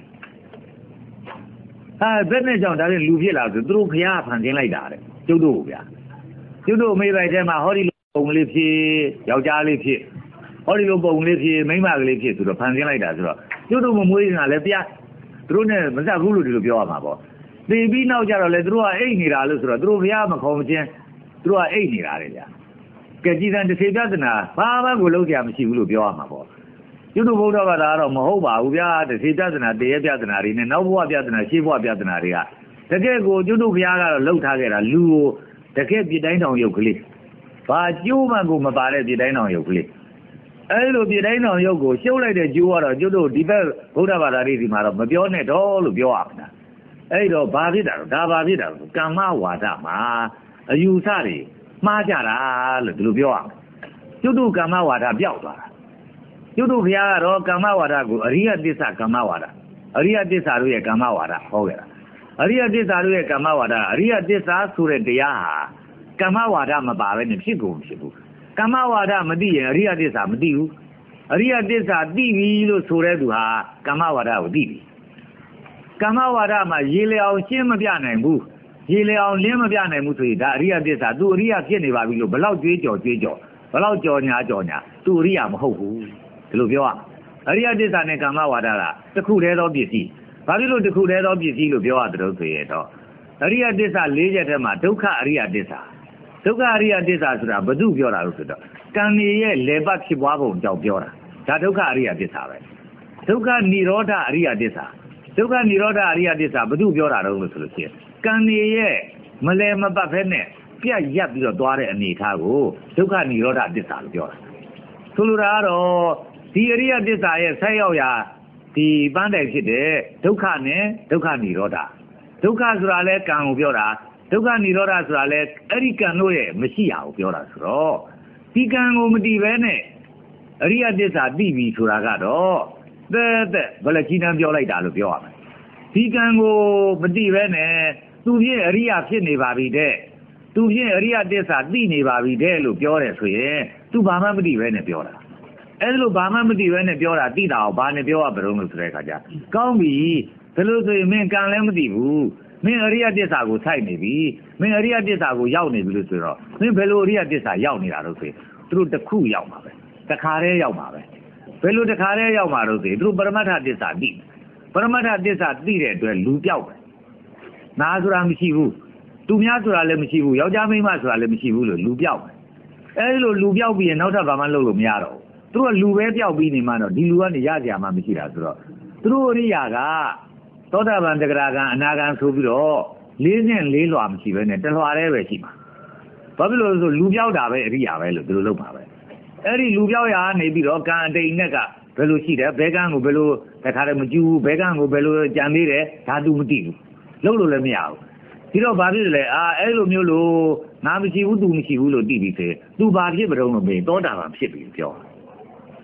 ဘယ်နဲ့ကြောင့်ဒါလည်းလူဖြစ်လာဆိုသူတို့ဘုရားဖန်ဆင်းလိုက်တာတဲ့ကျုပ်တို့ဗျာကျုပ်တို့မိဘထဲမှာဟောဒီလိုပုံလေးဖြစ်ယောက်ျားလေးဖြစ်ဟောဒီလိုပုံလေးဖြစ်မိန်းမကလေးဖြစ်ဆိုတော့ဖန်ဆင်းလိုက်တာဆိုတော့ကျုပ်တို့မမွေးခင်ကလည်းပြသူတို့နဲ့မစပ်ဘူးလို့ဒီလိုပြောရမှာပေါ့သေပြီးနောက်ကြတော့လေသူတို့ကအိတ်နေတာလို့ဆိုတော့သူတို့ဘုရားမခေါ်မချင်းသူတို့ကအိတ်နေတာလေဗျာကဲကြည်စံတစ်စေပြဿနာဘာမှကိုလုံးကြမရှိဘူးလို့ပြောရမှာပေါ့ကျွတ်တို့ဗုဒ္ဓဘာသာကတော့မဟုတ်ပါဘူးဗျာတစ်စေပြဿနာတရားပြဿနာတွေနဲ့နောက်ဘဝပြဿနာရှေးဘဝပြဿနာတွေကတကယ်ကိုကျွတ်တို့ဘုရားကတော့လှုပ်ထားခဲ့တာလူကိုတကယ်ပြတိုင်းတောင်ရုပ်ကလေးဘာကျိုးမှကိုမပါတဲ့ပြတိုင်းတောင်ရုပ်ကလေးအဲ့လိုပြတိုင်းတောင်ရုပ်ကိုရှုပ်လိုက်တဲ့ကျိုးကတော့ကျွတ်တို့ဒီဘက်ဗုဒ္ဓဘာသာတွေဒီမှာတော့မပြောနဲ့တော့လို့ပြောရမှာအဲ့တော့ဘာဖြစ်တာတော့ဒါဘာဖြစ်တာတော့ကမ္မဝါဒမှာအယူဆတွေမှားကြတာလို့ဒီလိုပြောရမှာကျွတ်တို့ကမ္မဝါဒပျောက်သွားတာကျွတ်တို့ဘုရားကတော့ကမ္မဝါဒကိုအရိယသစ္စာကမ္မဝါဒအရိယသစ္စာတို့ရဲ့ကမ္မဝါဒဟောခဲ့တာအရိယသစ္စာတို့ရဲ့ကမ္မဝါဒအရိယသစ္စာဆိုတဲ့တရားဟာကမ္မဝါဒမပါဘဲနဲ့ဖြစ်ကုန်ဖြစ်ဘူးကမ္မဝါဒမသိရင်အရိယသစ္စာမသိဘူးအရိယသစ္စာသိပြီလို့ဆိုတဲ့သူဟာကမ္မဝါဒကိုသိပြီကမ္မဝါဒမှာရေလေအောင်ရှင်းမပြနိုင်ဘူးရေလေအောင်လင်းမပြနိုင်ဘူးဆိုရင်ဒါအရိယသစ္စာသူအရိယဖြစ်နေပါပြီလို့ဘလောက်ကြွေးကြော်ဘလောက်ကြော်ညာသူအရိယမဟုတ်ဘူးဒီလိုပြောရအရိယသစ္စာနဲ့ကမ္မဝါဒကတစ်ခုတည်းသောပစ္စည်းဘာဖြစ်လို့တစ်ခုတည်းသောပစ္စည်းလို့ပြောရတယ်လို့ဆိုရင်တော့အရိယသစ္စာ၄ချက်ထဲမှာဒုက္ခအရိယသစ္စာဒုက္ခအရိယသစ္စာဆိုတာဘယ်သူပြောတာလို့ဆိုတော့ကံနေရဲ့လေပတ်ဖြစ်ပွားပုံကြောင့်ပြောတာဒါဒုက္ခအရိယသစ္စာပဲဒုက္ခនិရောဓအရိယသစ္စာဒုက္ခនិရောဓအရိယသစ္စာဘယ်သူပြောတာတော့လို့ဆိုလို့ရှိရင်ကံနေရဲ့မလဲမပတ်ဖဲနဲ့ပြတ်ရက်ပြီးတော့သွားတဲ့အနေအထားကိုဒုက္ခនិရောဓသစ္စာလို့ပြောတာဆိုလိုတာကတော့ဒီအရိယသစ္စာရဲ့ဆက်ရောက်ရာဒီပန်းတိုင်ဖြစ်တဲ့ဒုက္ခနဲ့ဒုက္ခនិရောဓဒုက္ခဆိုတာလဲကံကိုပြောတာဒုက္ခនិရောဓဆိုတာလဲအဲ့ဒီကံတို့ရဲ့မရှိရကိုပြောတာဆိုတော့ဒီကံကိုမတည်ဘဲနဲ့အရိယသစ္စာသိပြီဆိုတာကတော့တဲ့ဘယ်လက်ကြီးနှမ်းပြောလိုက်တာလို့ပြောရမယ်ဒီကံကိုမတည်ဘဲနဲ့သူဖြင့်အရိယဖြစ်နေပါပြီတဲ့သူဖြင့်အရိယသစ္စာသိနေပါပြီတဲ့လို့ပြောတယ်ဆိုရင်သူဘာမှမတည်ဘဲနဲ့ပြောတာအဲ့လိုဘာမှမတည်ဘဲနဲ့ပြောတာသိတာကိုဘာနဲ့ပြောရဘယ်လိုလို့ဆိုတဲ့အခါကျကောင်းပြီဘယ်လိုဆိုရင်မင်းကံလည်းမသိဘူးမင်းအရိယသစ္စာကိုစိုက်နေပြီမင်းအရိယသစ္စာကိုရောက်နေပြီလို့ဆိုတော့မင်းဘယ်လိုအရိယသစ္စာရောက်နေတာလို့ဆိုရင်သူတို့တစ်ခုရောက်မှာပဲတစ်ခါတည်းရောက်မှာပဲဘယ်လိုတစ်ခါတည်းရောက်မှာလို့ဆိုရင်သူတို့ပရမတ္ထသစ္စာသိပရမတ္ထသစ္စာသိတဲ့အတွက်လူပြောက်တယ်နာဆိုတာမရှိဘူးသူများဆိုတာလည်းမရှိဘူးယောက်ျားမိန်းမဆိုတာလည်းမရှိဘူးလို့လူပြောက်တယ်အဲဒီလိုလူပြောက်ပြီးရင်နောက်ထပ်ဘာမှလုပ်လို့မရတော့ဘူးသူတို့ကလူပဲပြောက်ပြီးနေမှတော့ဒီလူကနေရကြမှာမရှိတာဆိုတော့သူတို့အရိယာကသောတာပန်တဂရကံအနာကံဆိုပြီးတော့၄လွှာမရှိပဲနဲ့တစ်လွှာတည်းပဲရှိမှာဘာဖြစ်လို့လဲဆိုလူပြောက်တာပဲအရိယာပဲလို့သူတို့လုပ်မှာပဲအဲ့ဒီလူပြောက်ရာနေပြီးတော့ကံအတိတ်နဲ့ကဘယ်လိုရှိတယ်ဘဲကံကိုဘယ်လိုတခါတည်းမကြည့်ဘူးဘဲကံကိုဘယ်လိုကြံသေးတယ်ဒါသူမသိဘူးလုပ်လို့လည်းမရဘူးဒီတော့ဘာဖြစ်လဲအဲ့လိုမျိုးလို့ငါမရှိဘူးသူမရှိဘူးလို့သိပြီးသေးသူဘာဖြစ်မတုံးလို့မေးသောတာပန်ဖြစ်ပြီပြော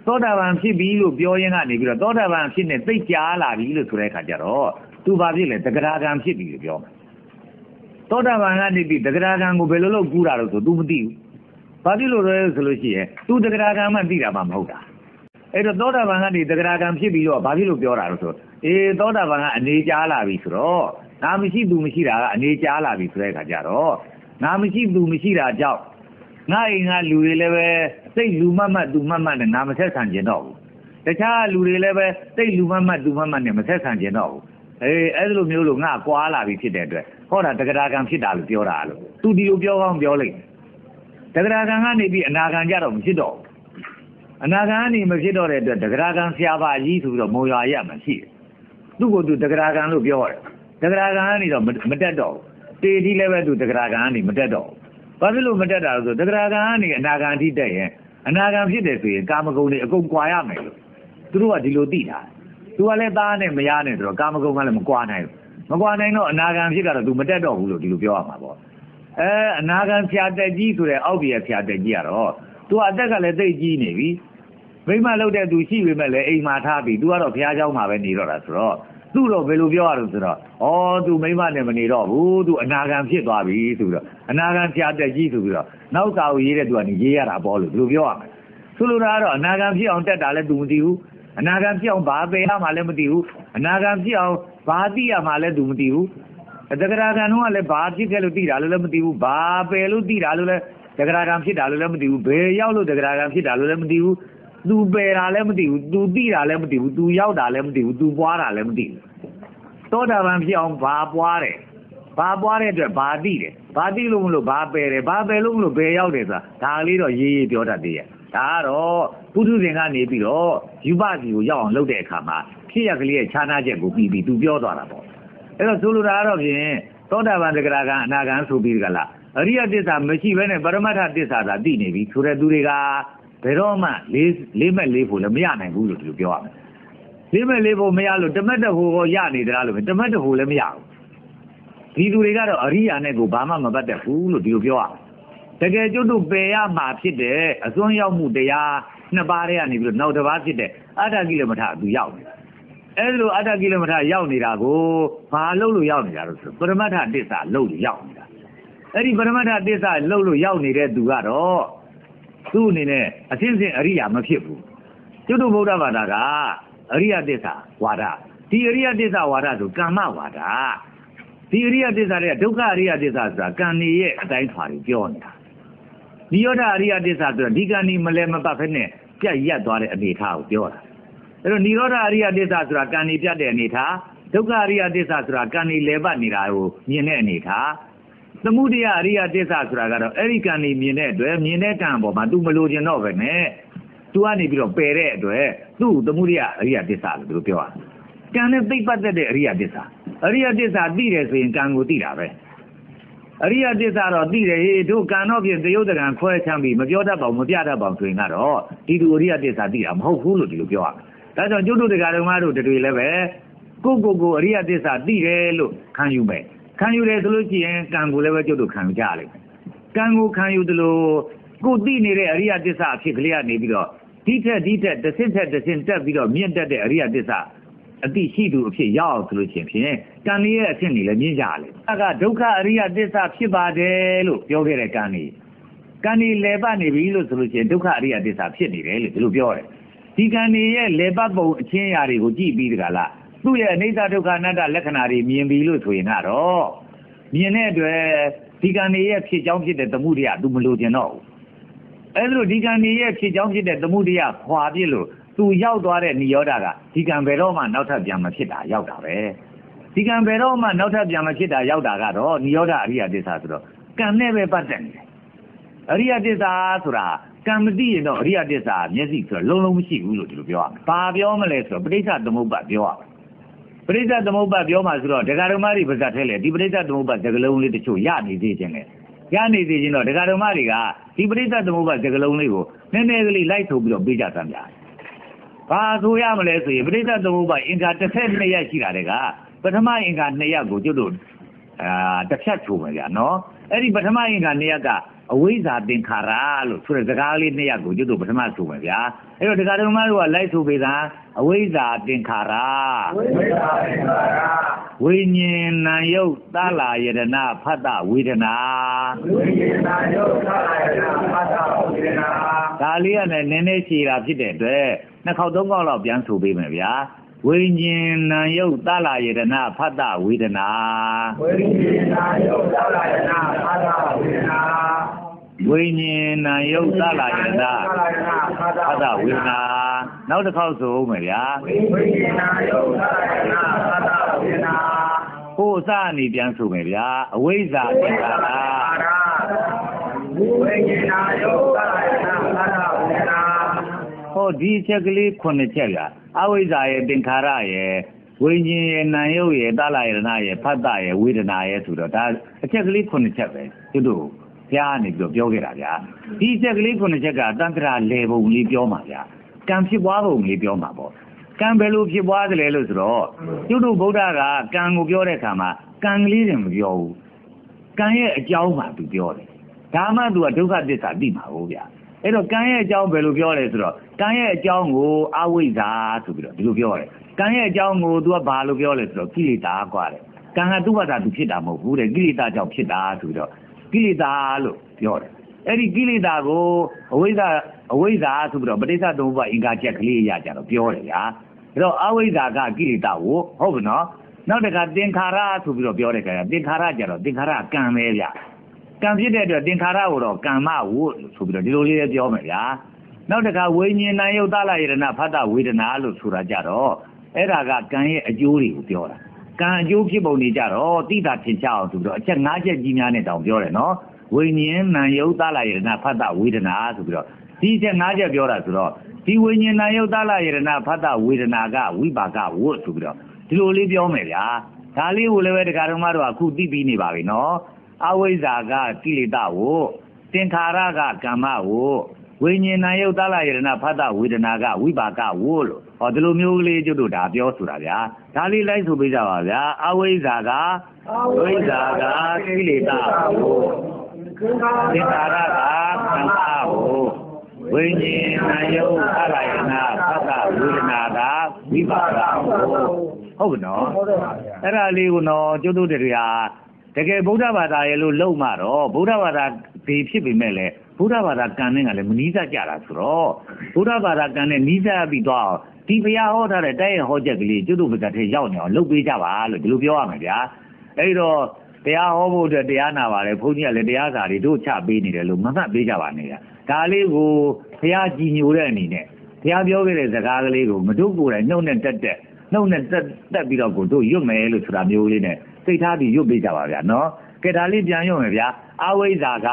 သောတာပန်ဖြစ်ပြီလို့ပြောရင်းကနေပြီးတော့သောတာပန်ဖြစ်နေသိကြားလာပြီလို့ဆိုတဲ့အခါကျတော့သူဘာဖြစ်လဲတဂရကံဖြစ်ပြီလို့ပြောမှာသောတာပန်ကနေပြီးတဂရကံကိုဘယ်လိုလုပ်ကူးတာလို့ဆို तू မသိဘူးဘာဖြစ်လို့လဲဆိုလို့ရှိရင် तू တဂရကံမှသိတာမှမဟုတ်တာအဲ့တော့သောတာပန်ကနေတဂရကံဖြစ်ပြီးတော့ဘာဖြစ်လို့ပြောတာလို့ဆိုသောတာပန်ကအနေကြားလာပြီဆိုတော့ငါမရှိသူမရှိတာကအနေကြားလာပြီဆိုတဲ့အခါကျတော့ငါမရှိသူမရှိတာကြောင့်ငါအိမ်ကလူတွေလည်းပဲစိတ်လူမတ်မတ်သူမတ်မတ်နဲ့ငါမဆက်ဆံကျင်တော့ဘူးတခြားလူတွေလည်းပဲစိတ်လူမတ်မတ်သူမတ်မတ်နဲ့မဆက်ဆံကျင်တော့ဘူးအဲ့လိုမျိုးလို့ငါကွာလာပြီဖြစ်တဲ့အတွက်ဟောတာတဂရကံဖြစ်တာလို့ပြောတာလို့သူဒီလိုပြောကောင်းပြောလိုက်တဂရကံကနေပြီးအနာကံကြတော့မဖြစ်တော့အနာကံကနေမဖြစ်တော့တဲ့အတွက်တဂရကံဆရာပါကြီးဆိုပြီးတော့မော်ရွာရမှရှိတယ်သူ့ကိုသူတဂရကံလို့ပြောတယ်တဂရကံကနေတော့မတက်တော့တေဒီလည်းပဲသူတဂရကံကနေမတက်တော့ဘာဖြစ်လို့မတက်တာလဲဆိုတဂရကံကနေအနာကံအထိတက်ရင်အနာကံဖြစ်တယ်ဆိုရင်ကာမဂုဏ်တွေအကုန်ကွာရမယ်လို့သူတို့ကဒီလိုသိတာသူကလည်းသားနဲ့မရနဲ့ဆိုတော့ကာမဂုဏ်ကလည်းမကွာနိုင်ဘူးမကွာနိုင်တော့အနာဂံဖြစ်ကတော့သူမတက်တော့ဘူးလို့ဒီလိုပြောရမှာပေါ့အနာဂံဖြာတက်ကြီးဆိုတဲ့အောက်ပြဖြာတက်ကြီးကတော့သူကအသက်ကလည်းသိကြီးနေပြီမိမလှုပ်တဲ့သူရှိပေမဲ့လည်းအိမ်မှာထားပြီးသူကတော့ဘုရားကျောင်းမှာပဲနေတော့တာဆိုတော့သူ့တော့ဘယ်လိုပြောရလို့ဆိုတော့သူမိမနဲ့မနေတော့ဘူးသူအနာဂံဖြစ်သွားပြီဆိုပြီးတော့အနာဂံဖြာတက်ကြီးဆိုပြီးတော့နောက်စာကိုရေးတဲ့သူကနေရေးရတာပေါ့လို့ဒီလိုပြောရမယ်ဆိုလိုတာကတော့အနာဂံဖြစ်အောင်တက်တာလည်းသူမသိဘူးအနာဂံဖြစ်အောင်ဘာပယ်ရမှလည်းမသိဘူးအနာဂံဖြစ်အောင်ဘာသိရမှလည်းသူမသိဘူးတဂရကံတော့လည်းဘာဖြစ်ခဲ့လို့သိတာလည်းမသိဘူးဘာပယ်လို့သိတာလို့လည်းတဂရကံဖြစ်တာလို့လည်းမသိဘူးဘယ်ရောက်လို့တဂရကံဖြစ်တာလို့လည်းမသိဘူးသူပယ်တာလည်းမသိဘူးသူသိတာလည်းမသိဘူးသူရောက်တာလည်းမသိဘူးသူပွားတာလည်းမသိဘူးသောတာပန်ဖြစ်အောင်ဘာပွားတယ်ဘာပွားတဲ့အတွက်ဘာသိတယ်ဘာသိလို့မလို့ဘာပယ်တယ်ဘာပယ်လို့မလို့ဘယ်ရောက်တယ်ဆိုတာဒါလေးတော့ရေးရေးပြောတတ်သေးရဲ့ဒါကတော့ပုထုဇဉ်ကနေပြီးတော့ယူပစီကိုရောက်အောင်လုပ်တဲ့အခါမှာဖြစ်ရကလေးရဲ့ခြားနာချက်ကိုပြီးသူပြောသွားတာပေါ့အဲ့တော့ဆိုလိုတာကတော့ဖြင့်သောတာပန်တဂရကံအနာဂံဆိုပြီးကြလားအရိယတစ္ဆာမရှိဘဲနဲ့ပရမတ္ထတစ္ဆာသာသိနေပြီဆိုတဲ့သူတွေကဘယ်တော့မှလေးမဲ့လေးဖို့လည်းမရနိုင်ဘူးလို့ဒီလိုပြောရမယ်လေးမဲ့လေးဖို့မရလို့တမက်တဟိုကိုရနေသလားလို့တမက်တဟိုလည်းမရဘူးဒီလူတွေကတော့အရိယာနဲ့ကိုဘာမှမပတ်သက်ဘူးလို့ဒီလိုပြောရမယ်တကယ်ကျွတ်တို့ပယ်ရမှာဖြစ်တဲ့အစွန်းရောက်မှုတရားနှစ်ပါးတည်းကနေပြီးတော့နောက်တစ်ပါးဖြစ်တဲ့အတ္တကိလမထသူရောက်နေတာအဲ့လိုအတ္တကိလမထရောက်နေတာကိုဘာလို့လို့ရောက်နေတာလို့ဆိုပရမတ္ထတစ္ဆာလို့ရောက်နေတာအဲ့ဒီပရမတ္ထတစ္ဆာလို့ရောက်နေတဲ့သူကတော့သူ့အနေနဲ့အရှင်းရှင်းအရိယာမဖြစ်ဘူးကျွတ်တို့ဗုဒ္ဓဘာသာကအရိယတစ္ဆာဝါဒဒီအရိယတစ္ဆာဝါဒဆိုကမ္မဝါဒဒီအရိယတစ္ဆာတဲ့ဒုက္ခအရိယတစ္ဆာဆိုတာကံနေရဲ့အတိုင်းထွာတွေပြောနေတာနိရောဓအရိယတစ္ဆာဆိုတာဒီကံဒီမလဲမပတ်ဖက်နဲ့ပြတ်ရက်သွားတဲ့အနေအထားကိုပြောတာအဲ့တော့နိရောဓအရိယတစ္ဆာဆိုတာကံနေပြတ်တဲ့အနေအထားဒုက္ခအရိယတစ္ဆာဆိုတာကံနေလဲပတ်နေတာကိုမြင်တဲ့အနေအထားသမုဒယအရိယတစ္ဆာဆိုတာကတော့အဲ့ဒီကံနေမြင်တဲ့အတွက်မြင်တဲ့ကံပေါ်မှာ तू မလိုချင်တော့ပဲနဲ့ तू ကနေပြီးတော့ပယ်တဲ့အတွက်သူ့သမုဒယအရိယတစ္ဆာလို့ပြောတာကံနဲ့သိပတ်သက်တဲ့အရိယတစ္ဆာအရိယတစ္ဆာသိတယ်ဆိုရင်ကံကိုသိတာပဲအရိယတစ္ဆာတော့သိတယ်ဟေးတို့ကံတော့ဖြင့်သရုပ်တကံခွဲချမ်းပြီးမပြောတတ်ပါဘူးမပြတတ်ပါဘူးဆိုရင်ကတော့ဒီလူအရိယတစ္ဆာသိတာမဟုတ်ဘူးလို့ဒီလိုပြောရမယ်ဒါကြောင့်ကျွတ်တို့တရားတော်တို့တွေလည်းပဲကိုအရိယတစ္ဆာသိတယ်လို့ခံယူမယ်ခံယူတယ်ဆိုလို့ရှိရင်ကံကိုလည်းပဲကျွတ်တို့ခံယူကြလိမ့်မယ်ကံကိုခံယူသလိုကိုသိနေတဲ့အရိယတစ္ဆာအဖြစ်ကလေးကနေပြီးတော့ဒီထက်တစ်ဆင့်တက်ပြီးတော့မြင့်တက်တဲ့အရိယတစ္ဆာအတိရှိသူအဖြစ်ရောက်အောင်ဆိုလို့ရှိရင်ဖြင့်ကံလေးရဲ့အဖြစ်နေလည်းမြင့်ကြလေအဲ့ကဒုက္ခအရိယတစ္ဆာဖြစ်ပါတယ်လို့ပြောခဲ့တဲ့ကံလေးလဲပတ်နေပြီလို့ဆိုလို့ရှိရင်ဒုက္ခအရိယတစ္ဆာဖြစ်နေတယ်လို့ဒီလိုပြောတယ်ဒီကံလေးရဲ့လဲပတ်ပုံအချင်းအရာတွေကိုကြည့်ပြီးတကလားသူ့ရဲ့အနိစ္စဒုက္ခအနတ္တလက္ခဏာတွေမြင်ပြီလို့ဆိုရင်ကတော့မြင်တဲ့အတွက်ဒီကံလေးရဲ့ဖြစ်ကြောင်းဖြစ်တဲ့သမှုတရားသူမလိုချင်တော့ဘူးအဲ့ဒါလို့ဒီကံလေးရဲ့ဖြစ်ကြောင်းဖြစ်တဲ့သမှုတရားခွာပြစ်လို့သူရောက်သွားတဲ့နိရောဓကဒီကံဘယ်တော့မှနောက်ထပ်ပြန်မဖြစ်တာရောက်တာပဲဒီကံဘယ်တော့မှနောက်ထပ်ပြန်မဖြစ်တာရောက်တာကတော့နိရောဓအရိယတစ္ဆာဆိုတော့ကံနဲ့ပဲပတ်သက်နေတယ်အရိယတစ္ဆာဆိုတာကံမသိရင်တော့အရိယတစ္ဆာမျက်စိဆိုတော့လုံးမရှိဘူးလို့ဒီလိုပြောရမယ်ဘာပြောမလဲဆိုတော့ပဋိစ္စသမုပ္ပါပြောရမယ်ပဋိစ္စသမုပ္ပါပြောမှဆိုတော့ဒကာဓမ္မတွေပါဇတ်ထဲလေဒီပဋိစ္စသမုပ္ပါစကလုံးလေးတချို့ရနေသေးခြင်းလေရနေသေးခြင်းတော့ဒကာဓမ္မတွေကဒီပဋိစ္စသမုပ္ပါစကလုံးလေးကိုနည်းနည်းကလေးလိုက်ထုတ်ပြီးတော့ပေးကြသမ်းပြဘာဆိုရမလဲဆိုရင်ပဋိစ္စသမုပ္ပါအင်္ဂါ12ရက်ရှိတာတည်းကပထမအင်္ဂါ2ရက်ကိုကျွတ်တို့တစ်ဖြတ်ချိုးမယ်ဗျာနော်အဲ့ဒီပထမအင်္ဂါ2ရက်ကအဝိဇ္ဇာသင်္ခါရလို့ဆိုတဲ့စကားလေးနှစ်ရပ်ကိုကျွတ်တို့ပထမဆိုမယ်ဗျာအဲ့တော့တရားတော်မတို့ကလိုက်ဆိုပေးတာအဝိဇ္ဇာသင်္ခါရဝိညာဉ်နာယုတ်သလာယတနာဖတ်တဝေဒနာဒါလေးကလည်းနည်းနည်းရှည်တာဖြစ်တဲ့အတွက်နှစ်ခေါက်သုံးခေါက်လောက်ပြန်ဆိုပေးမယ်ဗျာဝိညာဉ်နာယုတ်သလာယတနာဖတ်တဝေဒနာဝိညာဉ်နာယုတ်သလာယတနာဖတ်တဝေဒနာဝိညာဉ်နာယုတ်သလာယတနာဖတ်တဝေဒနာနောက်တစ်ခေါက်ဆိုဦးမယ်ဗျာဝိညာဉ်နာယုတ်သလာယတနာဖတ်တဝေဒနာဟိုစအနေပြန်ဆိုမယ်ဗျာအဝိဇ္ဇာသင်္ခါရဝိညာဉ်နာယုတ်သလာယတနာဖတ်တဝေဒနာဟောဒီချက်ကလေး9ချက်ဗျာအဝိဇ္ဇာရဲ့သင်္ခါရရဲ့ဝိညာဉ်ရဲ့နာယုတ်ရဲ့သလာယတနာရဲ့ဖတ်တရဲ့ဝေဒနာရဲ့ဆိုတော့ဒါအချက်ကလေး9ချက်ပဲသူတို့ဘုရားကနေပြီးပြောခဲ့တာဗျာဒီချက်ကလေး9ချက်ကတန်ត្រာလေပုံလေးပြောမှာဗျာကံဖြစ်ပွားပုံလေးပြောမှာပေါ့ကံဘယ်လိုဖြစ်ပွားသလဲလို့ဆိုတော့သူတို့ဗုဒ္ဓကကံကိုပြောတဲ့အခါမှာကံကလေးတွေမပြောဘူးကံရဲ့အကြောင်းမှသူပြောတယ်ဒါမှသူကဒုက္ခသစ္စာသိမှာဟုတ်ဗျာအဲ့တော့ကံရဲ့အကြောင်းဘယ်လိုပြောလဲဆိုတော့ကံရဲ့အကြောင်းကိုအဝိဇ္ဇာဆိုပြီးတော့ဒီလိုပြောတယ်ကံရဲ့အကြောင်းကိုသူကဘာလို့ပြောလဲဆိုတော့ကိလေသာกว่าတယ်ကံကသူ့ဘာသာသူဖြစ်တာမဟုတ်ဘူးတဲ့ကိလေသာကြောင့်ဖြစ်တာဆိုပြီးတော့ကိလေသာလို့ပြောတယ်အဲ့ဒီကိလေသာကိုအဝိဇ္ဇာဆိုပြီးတော့ပဋိစ္စသုံးပါးအင်္ဂါချက်ကလေးရကြတော့ပြောတယ်ဗျာအဲ့တော့အဝိဇ္ဇာကကိလေသာကိုဟုတ်ပြီနော်နောက်တစ်ခါသင်္ခါရဆိုပြီးတော့ပြောတဲ့ခါကျသင်္ခါရကြတော့သင်္ခါရကံပဲဗျကံဖြစ်တဲ့အတွက်သင်္ခါရကိုတော့ကမ္မဝုဆိုပြီးတော့ဒီလိုလေးပြောမယ်ဗျာနောက်တစ်ခါဝိညာဉ်နာယုတ်သလာယတနာဖတ်တဝေဒနာလို့ဆိုတာကြတော့အဲ့ဒါကကံရဲ့အကျိုးတွေကိုပြောတာကံအကျိုးဖြစ်ပုံတွေကြတော့တိတာထင်ရှားအောင်ဆိုပြီးတော့အချက်၅ချက်ကြီးများနဲ့တောင်ပြောတယ်နော်ဝိညာဉ်နာယုတ်သလာယတနာဖတ်တဝေဒနာဆိုပြီးတော့ဒီချက်၅ချက်ပြောတာဆိုတော့ဒီဝိညာဉ်နာယုတ်သလာယတနာဖတ်တဝေဒနာကဝိပါကဝုဆိုပြီးတော့ဒီလိုလေးပြောမယ်ဗျာဒါလေးကိုလည်းပဲတရားတော်မတို့ကအခုသိပြီးနေပါပြီနော်အဝိဇ္ဇာကကိလေသာဝုသင်္ခါရကကမ္မဝုဝိညာဉ်နာယုတ်သလာယတနာဖတ်တဝေဒနာကဝိပါကဝုလို့ဟောဒီလိုမျိုးလေးကျွတ်တို့ဒါပြောဆိုတာဗျာဒါလေးလိုက်ဆိုပေးကြပါဗျာအဝိဇ္ဇာကကိလေသာဝုသင်္ခါရကကမ္မဝုဝိညာဉ်နာယုတ်သလာယတနာဖတ်တဝေဒနာကဝိပါကဝုဟုတ်ကဲ့နော်အဲ့ဒါလေးကိုတော့ကျွတ်တို့တရားတကယ်ဗုဒ္ဓဘာသာရဲ့လို့လုံမှတော့ဗုဒ္ဓဘာသာဒီဖြစ်ပေမဲ့လည်းဗုဒ္ဓဘာသာကံနဲ့ကလည်းမနီးစပ်ကြတာဆိုတော့ဗုဒ္ဓဘာသာကံနဲ့နီးစပ်ပြီးတော့ဒီဘုရားဟောထားတဲ့တိုက်ရဲ့ဟောချက်ကလေးကျွတ်တို့ဘက်ကတည်းရောက်နေအောင်လုပ်ပေးကြပါလို့ဒီလိုပြောရမယ်ဗျာအဲ့တော့တရားဟောဖို့အတွက်တရားနာပါလေဘုန်းကြီးကလည်းတရားစာတွေတို့ချပေးနေတယ်လို့မမှတ်ပေးကြပါနဲ့ဒါလေးကိုဘုရားကြည်ညိုတဲ့အနေနဲ့ဘုရားပြောခဲ့တဲ့စကားကလေးကိုမတို့ကိုယ်တိုင်နှုတ်နဲ့တက်ပြီးတော့ကိုတို့ရွတ်မယ်လို့ဆိုတာမျိုးလေးနဲ့စိတ်ထားပြီးရွတ်ပေးကြပါဗျာနော်ကဲဒါလေးပြန်ရွတ်မယ်ဗျာအဝိဇ္ဇာက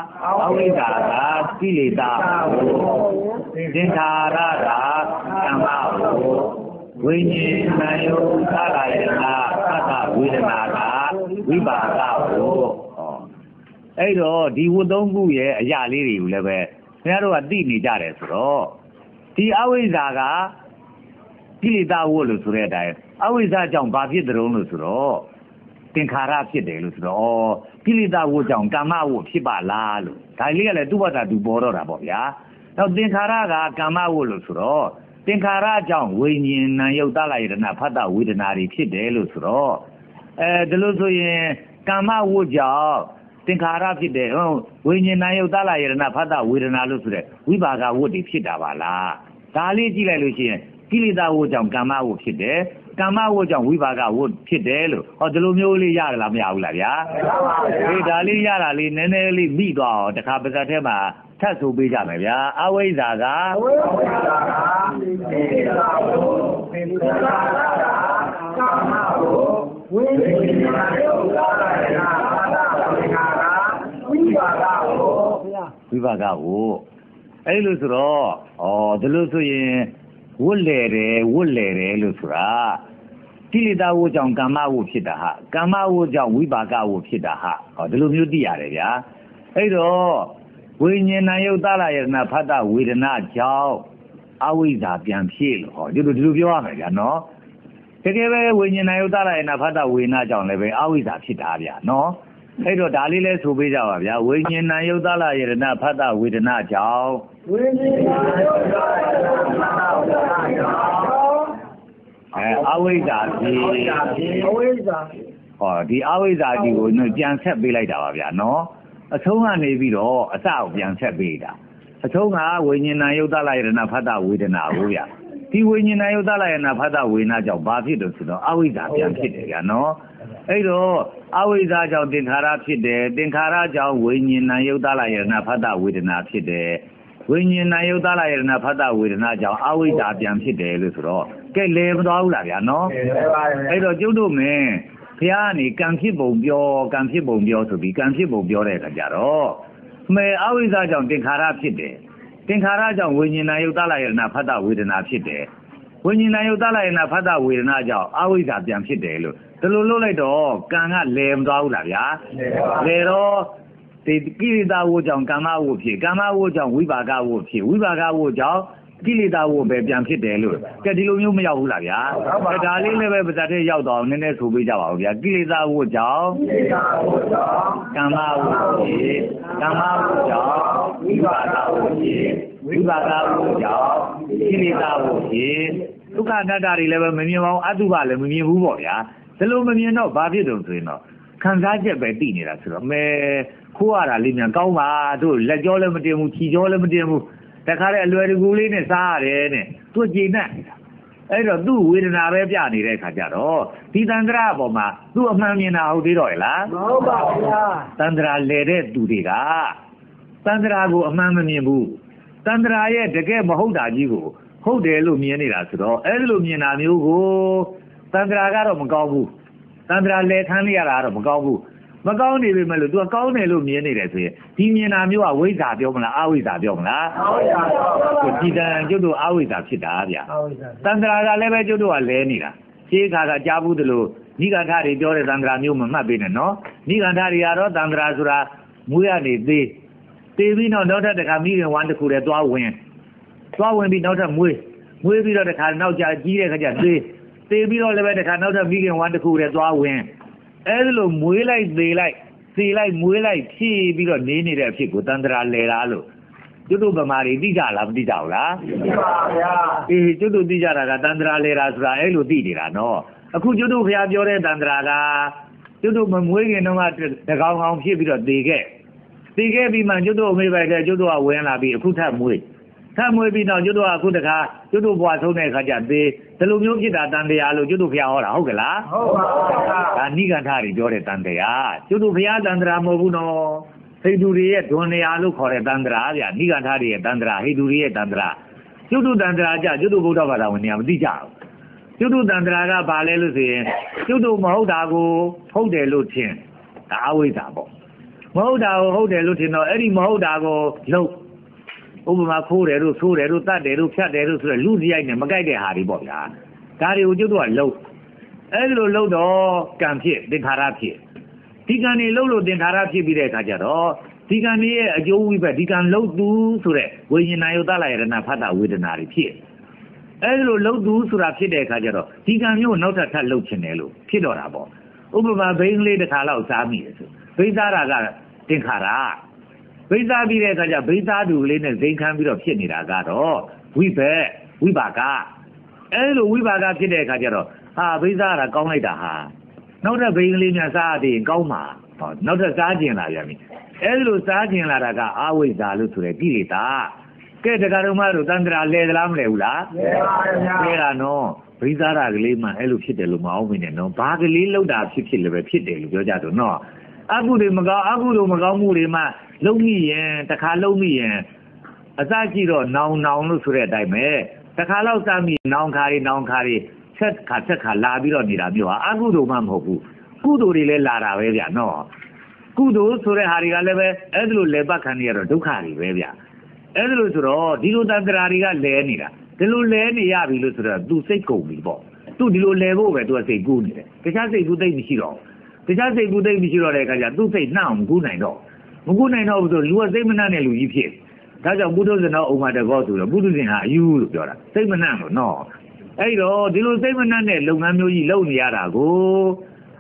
ကိလေသာသင်္ခါရကကမ္မဝိညာဉ်နာယုတ်သလာယတနာဖတ်တဝေဒနာကဝိပါကဝအဲ့တော့ဒီဝတ်သုံးခုရဲ့အရာလေးတွေကိုလည်းပဲခင်ဗျားတို့ကသိနေကြတယ်ဆိုတော့ဒီအဝိဇ္ဇာကကိလေသာဝတ်လို့ဆိုတဲ့အတိုင်းအဝိဇ္ဇာကြောင့်ဘာဖြစ်တယ်လို့ဆိုတော့သင်္ခါရဖြစ်တယ်လို့ဆိုတော့ကိလေသာဝတ်ကြောင့်ကာမဝတ်ဖြစ်ပါလားလို့ဒါလေးကလည်းသူ့ဘာသာသူပေါ်တော့တာပေါ့ဗျာနောက်သင်္ခါရကကာမဝတ်လို့ဆိုတော့သင်္ခါရကြောင့်ဝိညာဉ်နာယုတ်သလာယတနာဖတ်တဝေဒနာတွေဖြစ်တယ်လို့ဆိုတော့ဒီလိုဆိုရင်ကာမဝတ်ကြောင့်သင်္ခါရဖြစ်တယ်ဝိညာဉ်နာယုတ်သလာယတနာဖတ်တဝေဒနာလို့ဆိုတဲ့ဝိပါကဝတ်တွေဖြစ်တာပါလားဒါလေးကြည့်လိုက်လို့ရှိရင်ကိလေသာဝတ်ကြောင့်ကာမဝတ်ဖြစ်တယ်ကမ္မဝတ်ကြောင့်ဝိပါကဝတ်ဖြစ်တယ်လို့ဟောဒီလိုမျိုးလေးရတယ်လားမရဘူးလားဗျာဒီဒါလေးရတာလေးနည်းနည်းလေးပြီးသွားအောင်တခါပါးစပ်ထဲမှာထပ်ဆိုပေးကြမယ်ဗျာအဝိဇ္ဇာကကိလေသာဝတ်သင်္ခါရကကမ္မဝတ်ဝိညာဉ်ယုတ်သလာယတနာဖတ်တဝေဒနာကဝိပါကဝတ်အဲ့လိုဆိုတော့ဒီလိုဆိုရင်ဝတ်လေတယ်လို့ဆိုတာကိလေသာဝတ်ကြောင့်ကာမဝတ်ဖြစ်တာဟာကာမဝတ်ကြောင့်ဝိပါကဝတ်ဖြစ်တာဟာဒီလိုမျိုးသိရတယ်ဗျာအဲ့တော့ဝိညာဉ်နာယုတ်သလာယတနာဖတ်တဝေဒနာကြောင့်အဝိဇ္ဇာပြန်ဖြစ်လို့ဒီလိုပြောရမယ်ဗျာနော်တကယ်ပဲဝိညာဉ်နာယုတ်သလာယတနာဖတ်တဝေဒနာကြောင့်လည်းပဲအဝိဇ္ဇာဖြစ်တာဗျာနော်အဲ့တော့ဒါလေးလဲဆိုပေးကြပါဗျာဝိညာဉ်နာယုတ်တလာယရဏဖတ်တာဝေဒနာကြောင့်ဝိညာဉ်နာယုတ်တလာယရဏဖတ်တာဝေဒနာကြောင့်အဝိဇ္ဇာကြီးအဝိဇ္ဇာဟောဒီအဝိဇ္ဇာကြီးကိုပြန်ဆက်ပေးလိုက်တာပါဗျာနော်အဆုံးကနေပြီးတော့အစကိုပြန်ဆက်ပေးတာအဆုံးကဝိညာဉ်နာယုတ်တလာယရဏဖတ်တာဝေဒနာကိုဗျာဒီဝိညာဉ်နာယုတ်တလာယရဏဖတ်တာဝေဒနာကြောင့်ဘာဖြစ်လို့ဆိုတော့အဝိဇ္ဇာပြန်ဖြစ်တယ်ဗျာနော်အဲ့တော့အဝိဇ္ဇာကြောင့်သင်္ခါရဖြစ်တယ်သင်္ခါရကြောင့်ဝိညာဉ်နာယုတ်တလာယရဏဖတ်တာဝေဒနာဖြစ်တယ်ဝိညာဉ်နာယုတ်တလာယရဏဖတ်တာဝေဒနာကြောင့်အဝိဇ္ဇာပြန်ဖြစ်တယ်လို့ဆိုတော့ကဲလဲမသွားဘူးလားဗျာနော်အဲ့တော့ကျုပ်တို့မင်းဘုရားကနေကံဖြစ်ပုံပြောဆိုပြီးကံဖြစ်ပုံပြောတဲ့အခါကျတော့မဲအဝိဇ္ဇာကြောင့်သင်္ခါရဖြစ်တယ်သင်္ခါရကြောင့်ဝိညာဉ်နာယုတ်တလာယရဏဖတ်တာဝေဒနာဖြစ်တယ်ဝိညာဉ်နာယုတ်တလာယရဏဖတ်တာဝေဒနာကြောင့်အဝိဇ္ဇာပြန်ဖြစ်တယ်လို့ဒီလိုလုပ်လိုက်တော့ကံကလဲမသွားဘူးလားဗျာလဲတော့ဒီကိလေသာဝိကြောင့်ကာမဝိဖြစ်ကာမဝိကြောင့်ဝိပါကဝိဖြစ်ဝိပါကဝိကြောင့်ကိလေသာဝိပဲပြန်ဖြစ်တယ်လို့ကဲဒီလိုမျိုးမရောက်ဘူးလားဗျာဒါလေးလည်းပဲပါဇတ်ထဲရောက်တော့နည်းနည်းဆိုပေးကြပါဦးဗျာကိလေသာဝိကြောင့်ကာမဝိဖြစ်ကာမဝိကြောင့်ဝိပါကဝိဖြစ်ဝိပါကဝိကြောင့်ကိလေသာဝိဖြစ်ဒုက္ခအနတ္တတွေလည်းပဲမမြင်ပါဘူးအတုပလည်းမမြင်ဘူးပေါ့ဗျာဒီလိုမမြင်တော့ဘာဖြစ်တုံဆိုရင်တော့ခံစားချက်ပဲသိနေတာဆိုတော့မဲခိုးရတာလေးမြန်ကောင်းပါတို့လက်ကြောလည်းမတင်ဘူးခြေကြောလည်းမတင်ဘူးတခါတည်းအလွယ်တကူလေးနဲ့စားရတယ်တဲ့သူ့ကြည်နဲ့အဲ့တော့သူ့ဝေဒနာပဲပြနေတဲ့ခါကျတော့ဒီတန္တရာအပေါ်မှာသူ့အမှန်မြင်တာဟုတ်သေးတော့လားမဟုတ်ပါဘူးဗျာတန္တရာလဲတဲ့သူတွေကတန္တရာကိုအမှန်မမြင်ဘူးတန္တရာရဲ့တကယ်မဟုတ်တာကြီးကိုဟုတ်တယ်လို့မြင်နေတာဆိုတော့အဲ့လိုမြင်တာမျိုးကိုတန္တရာကတော့မကောင်းဘူးတန္တရာလဲထမ်းရတာတော့မကောင်းဘူးမကောင်းနေပြီမဲ့လို့ तू ကောင်းတယ်လို့မြင်နေတယ်ဆိုရင်ဒီမြင်တာမျိုးကဝိဇ္ဇာပြောမလားအဝိဇ္ဇာပြောမလားအဝိဇ္ဇာပြောဒီတန်ကျွတ်တို့အဝိဇ္ဇာဖြစ်တာဗျတန္တရာကလည်းပဲကျွတ်တို့ကလဲနေတာရှင်းခါကကြားဘူးသလိုနိဂန္ဓတွေပြောတဲ့တန္တရာမျိုးမမှတ်ပေးနဲ့နော်နိဂန္ဓတွေကတော့တန္တရာဆိုတာမွေးရနေသေးပြီးတော့နောက်ထပ်တစ်ခါမိခင်ဝမ်းတစ်ခုတည်းသွားဝင်ပြီးနောက်ထပ်မွေးပြီးတော့တစ်ခါနောက်ကြကြီးတဲ့ခါကျသေးပြီးတော့လည်းပဲတစ်ခါနောက်ထပ်မိခင်ဝမ်းတစ်ခုတည်းသွားဝင်အဲ့လိုမွေးလိုက်သေးလိုက်မွေးလိုက်ဖြည့်ပြီးတော့နေနေတဲ့အဖြစ်ကိုတန္တရာလဲတာလို့ကျွတ်တို့ဗမာတွေသိကြလားမသိကြဘူးလားသိပါဗျာအေးကျွတ်တို့သိကြတာကတန္တရာလဲတာဆိုတာအဲ့လိုသိနေတာနော်အခုကျွတ်တို့ဘုရားပြောတဲ့တန္တရာကကျွတ်တို့မမွေးခင်တော့ကတကောင်ကောင်ဖြစ်ပြီးတော့သေခဲ့ပြီးမှကျွတ်တို့အမေပိုက်တဲ့ကျွတ်တို့ကဝင်လာပြီးအခုထပ်မွေးပြီးတော့ကျွတ်တို့ကအခုတခါကျွတ်တို့ဘွားဆုံးတဲ့အခါကျသေးဒီလိုမျိုးဖြစ်တာတန်တရားလို့ကျွတ်တို့ဘုရားဟောတာဟုတ်ကလားဟုတ်ပါဘူးဒါနိဂန္ဓတွေပြောတဲ့တန်တရားကျွတ်တို့ဘုရားတန်တရားမဟုတ်ဘူးနော်ဟိန္ဒူတွေရဲ့ဒွန်နေရာလို့ခေါ်တဲ့တန်တရားဗျနိဂန္ဓတွေရဲ့တန်တရားဟိန္ဒူတွေရဲ့တန်တရားကျွတ်တို့တန်တရားကြကျွတ်တို့ဗုဒ္ဓဘာသာဝင်နေရာမသိကြဘူးကျွတ်တို့တန်တရားကဘာလဲလို့ဆိုရင်ကျွတ်တို့မဟုတ်တာကိုဟုတ်တယ်လို့ထင်ဒါအဝိဇ္ဇာပေါ့မဟုတ်တာကိုဟုတ်တယ်လို့ထင်တော့အဲ့ဒီမဟုတ်တာကိုလုံးဥပမာခိုးတယ်တို့ဆိုးတယ်တို့တတ်တယ်တို့ဖြတ်တယ်တို့ဆိုတော့လူစရိုက်နဲ့မကြိုက်တဲ့ဟာတွေပေါ့ဗျာဒါတွေကိုကျွတ်တို့ကလုံးအဲ့လိုလုံးတော့ကံဖြစ်သင်္ခါရဖြစ်ဒီကံနေလုံးလို့သင်္ခါရဖြစ်ပြီးတဲ့အခါကျတော့ဒီကံရဲ့အကျိုးဝိဘက်ဒီကံလုံးသူဆိုတဲ့ဝိညာဉ်နာယုတ်တလာယရဏဖတ်တာဝေဒနာတွေဖြစ်အဲ့လိုလုံးသူဆိုတာဖြစ်တဲ့အခါကျတော့ဒီကံမျိုးနောက်ထပ်လှုပ်ချင်တယ်လို့ဖြစ်တော့တာပေါ့ဥပမာဘိန်းလေးတစ်ခါလောက်စားမိတယ်ဆိုဘိန်းစားတာကသင်္ခါရဘိသားပြီးတဲ့အခါကျဘိသားတူလေးနဲ့ဇိမ်ခံပြီးတော့ဖြစ်နေတာကတော့ဝိပါကအဲလိုဝိပါကဖြစ်တဲ့အခါကျတော့ဟာဘိသားကကောင်းလိုက်တာဟာနောက်ထပ်ဘိန်းကလေးများစားသေးရင်ကောင်းမှာဟောနောက်ထပ်စားကျင်လာပြန်ပြီအဲလိုစားကျင်လာတာကအဝိဇ္ဇာလို့ဆိုတဲ့ကိလေသာကဲတက္ကရာမတို့တန္တရာလဲသလားမလဲဘူးလားလဲပါဗျာလဲတာနော်ဘိသားကလေးမှအဲလိုဖြစ်တယ်လို့မအောင်မင်းနဲ့နော်ဘာကလေးလောက်တာဖြစ်လည်းပဲဖြစ်တယ်လို့ပြောကြတော့နော်အကုသိုလ်မကောင်းမှုတွေမှလုံးမိရင်တစ်ခါလုံးမိရင်အစကြည့်တော့နောင်လို့ဆိုတဲ့အတိုင်းပဲတစ်ခါလောက်စမ်းမိနောင်ခါတွေဆက်ခါလာပြီးတော့နေတာမျိုးဟာအကုသိုလ်မှမဟုတ်ဘူးကုသိုလ်တွေလည်းလာတာပဲဗျာနော်ကုသိုလ်ဆိုတဲ့ဟာတွေကလည်းပဲအဲ့ဒါလိုလဲပတ်ခံနေရတော့ဒုက္ခတွေပဲဗျာအဲ့ဒါလိုဆိုတော့ဒီလိုတန်တရာတွေကလဲနေတာဒီလိုလဲနေရပြီလို့ဆိုတော့သူစိတ်ကုန်ပြီပေါ့သူဒီလိုလဲဖို့ပဲသူကစိတ်ကူးနေတယ်တခြားစိတ်ကူးသိမရှိတော့တဲ့အခါကျသူ့စိတ်နှောင့်မကူးနိုင်တော့ဘူးဆိုလူကစိတ်မနှံ့တဲ့လူကြီးဖြစ်ဒါကြောင့်ဘုဒ္ဓဇနောဥမာတကောဆိုတော့ဘုဒ္ဓဇင်ဟာအယူလို့ပြောတာစိတ်မနှံ့လို့နော်အဲ့တော့ဒီလိုစိတ်မနှံ့တဲ့လုပ်ငန်းမျိုးကြီးလုပ်နေရတာကို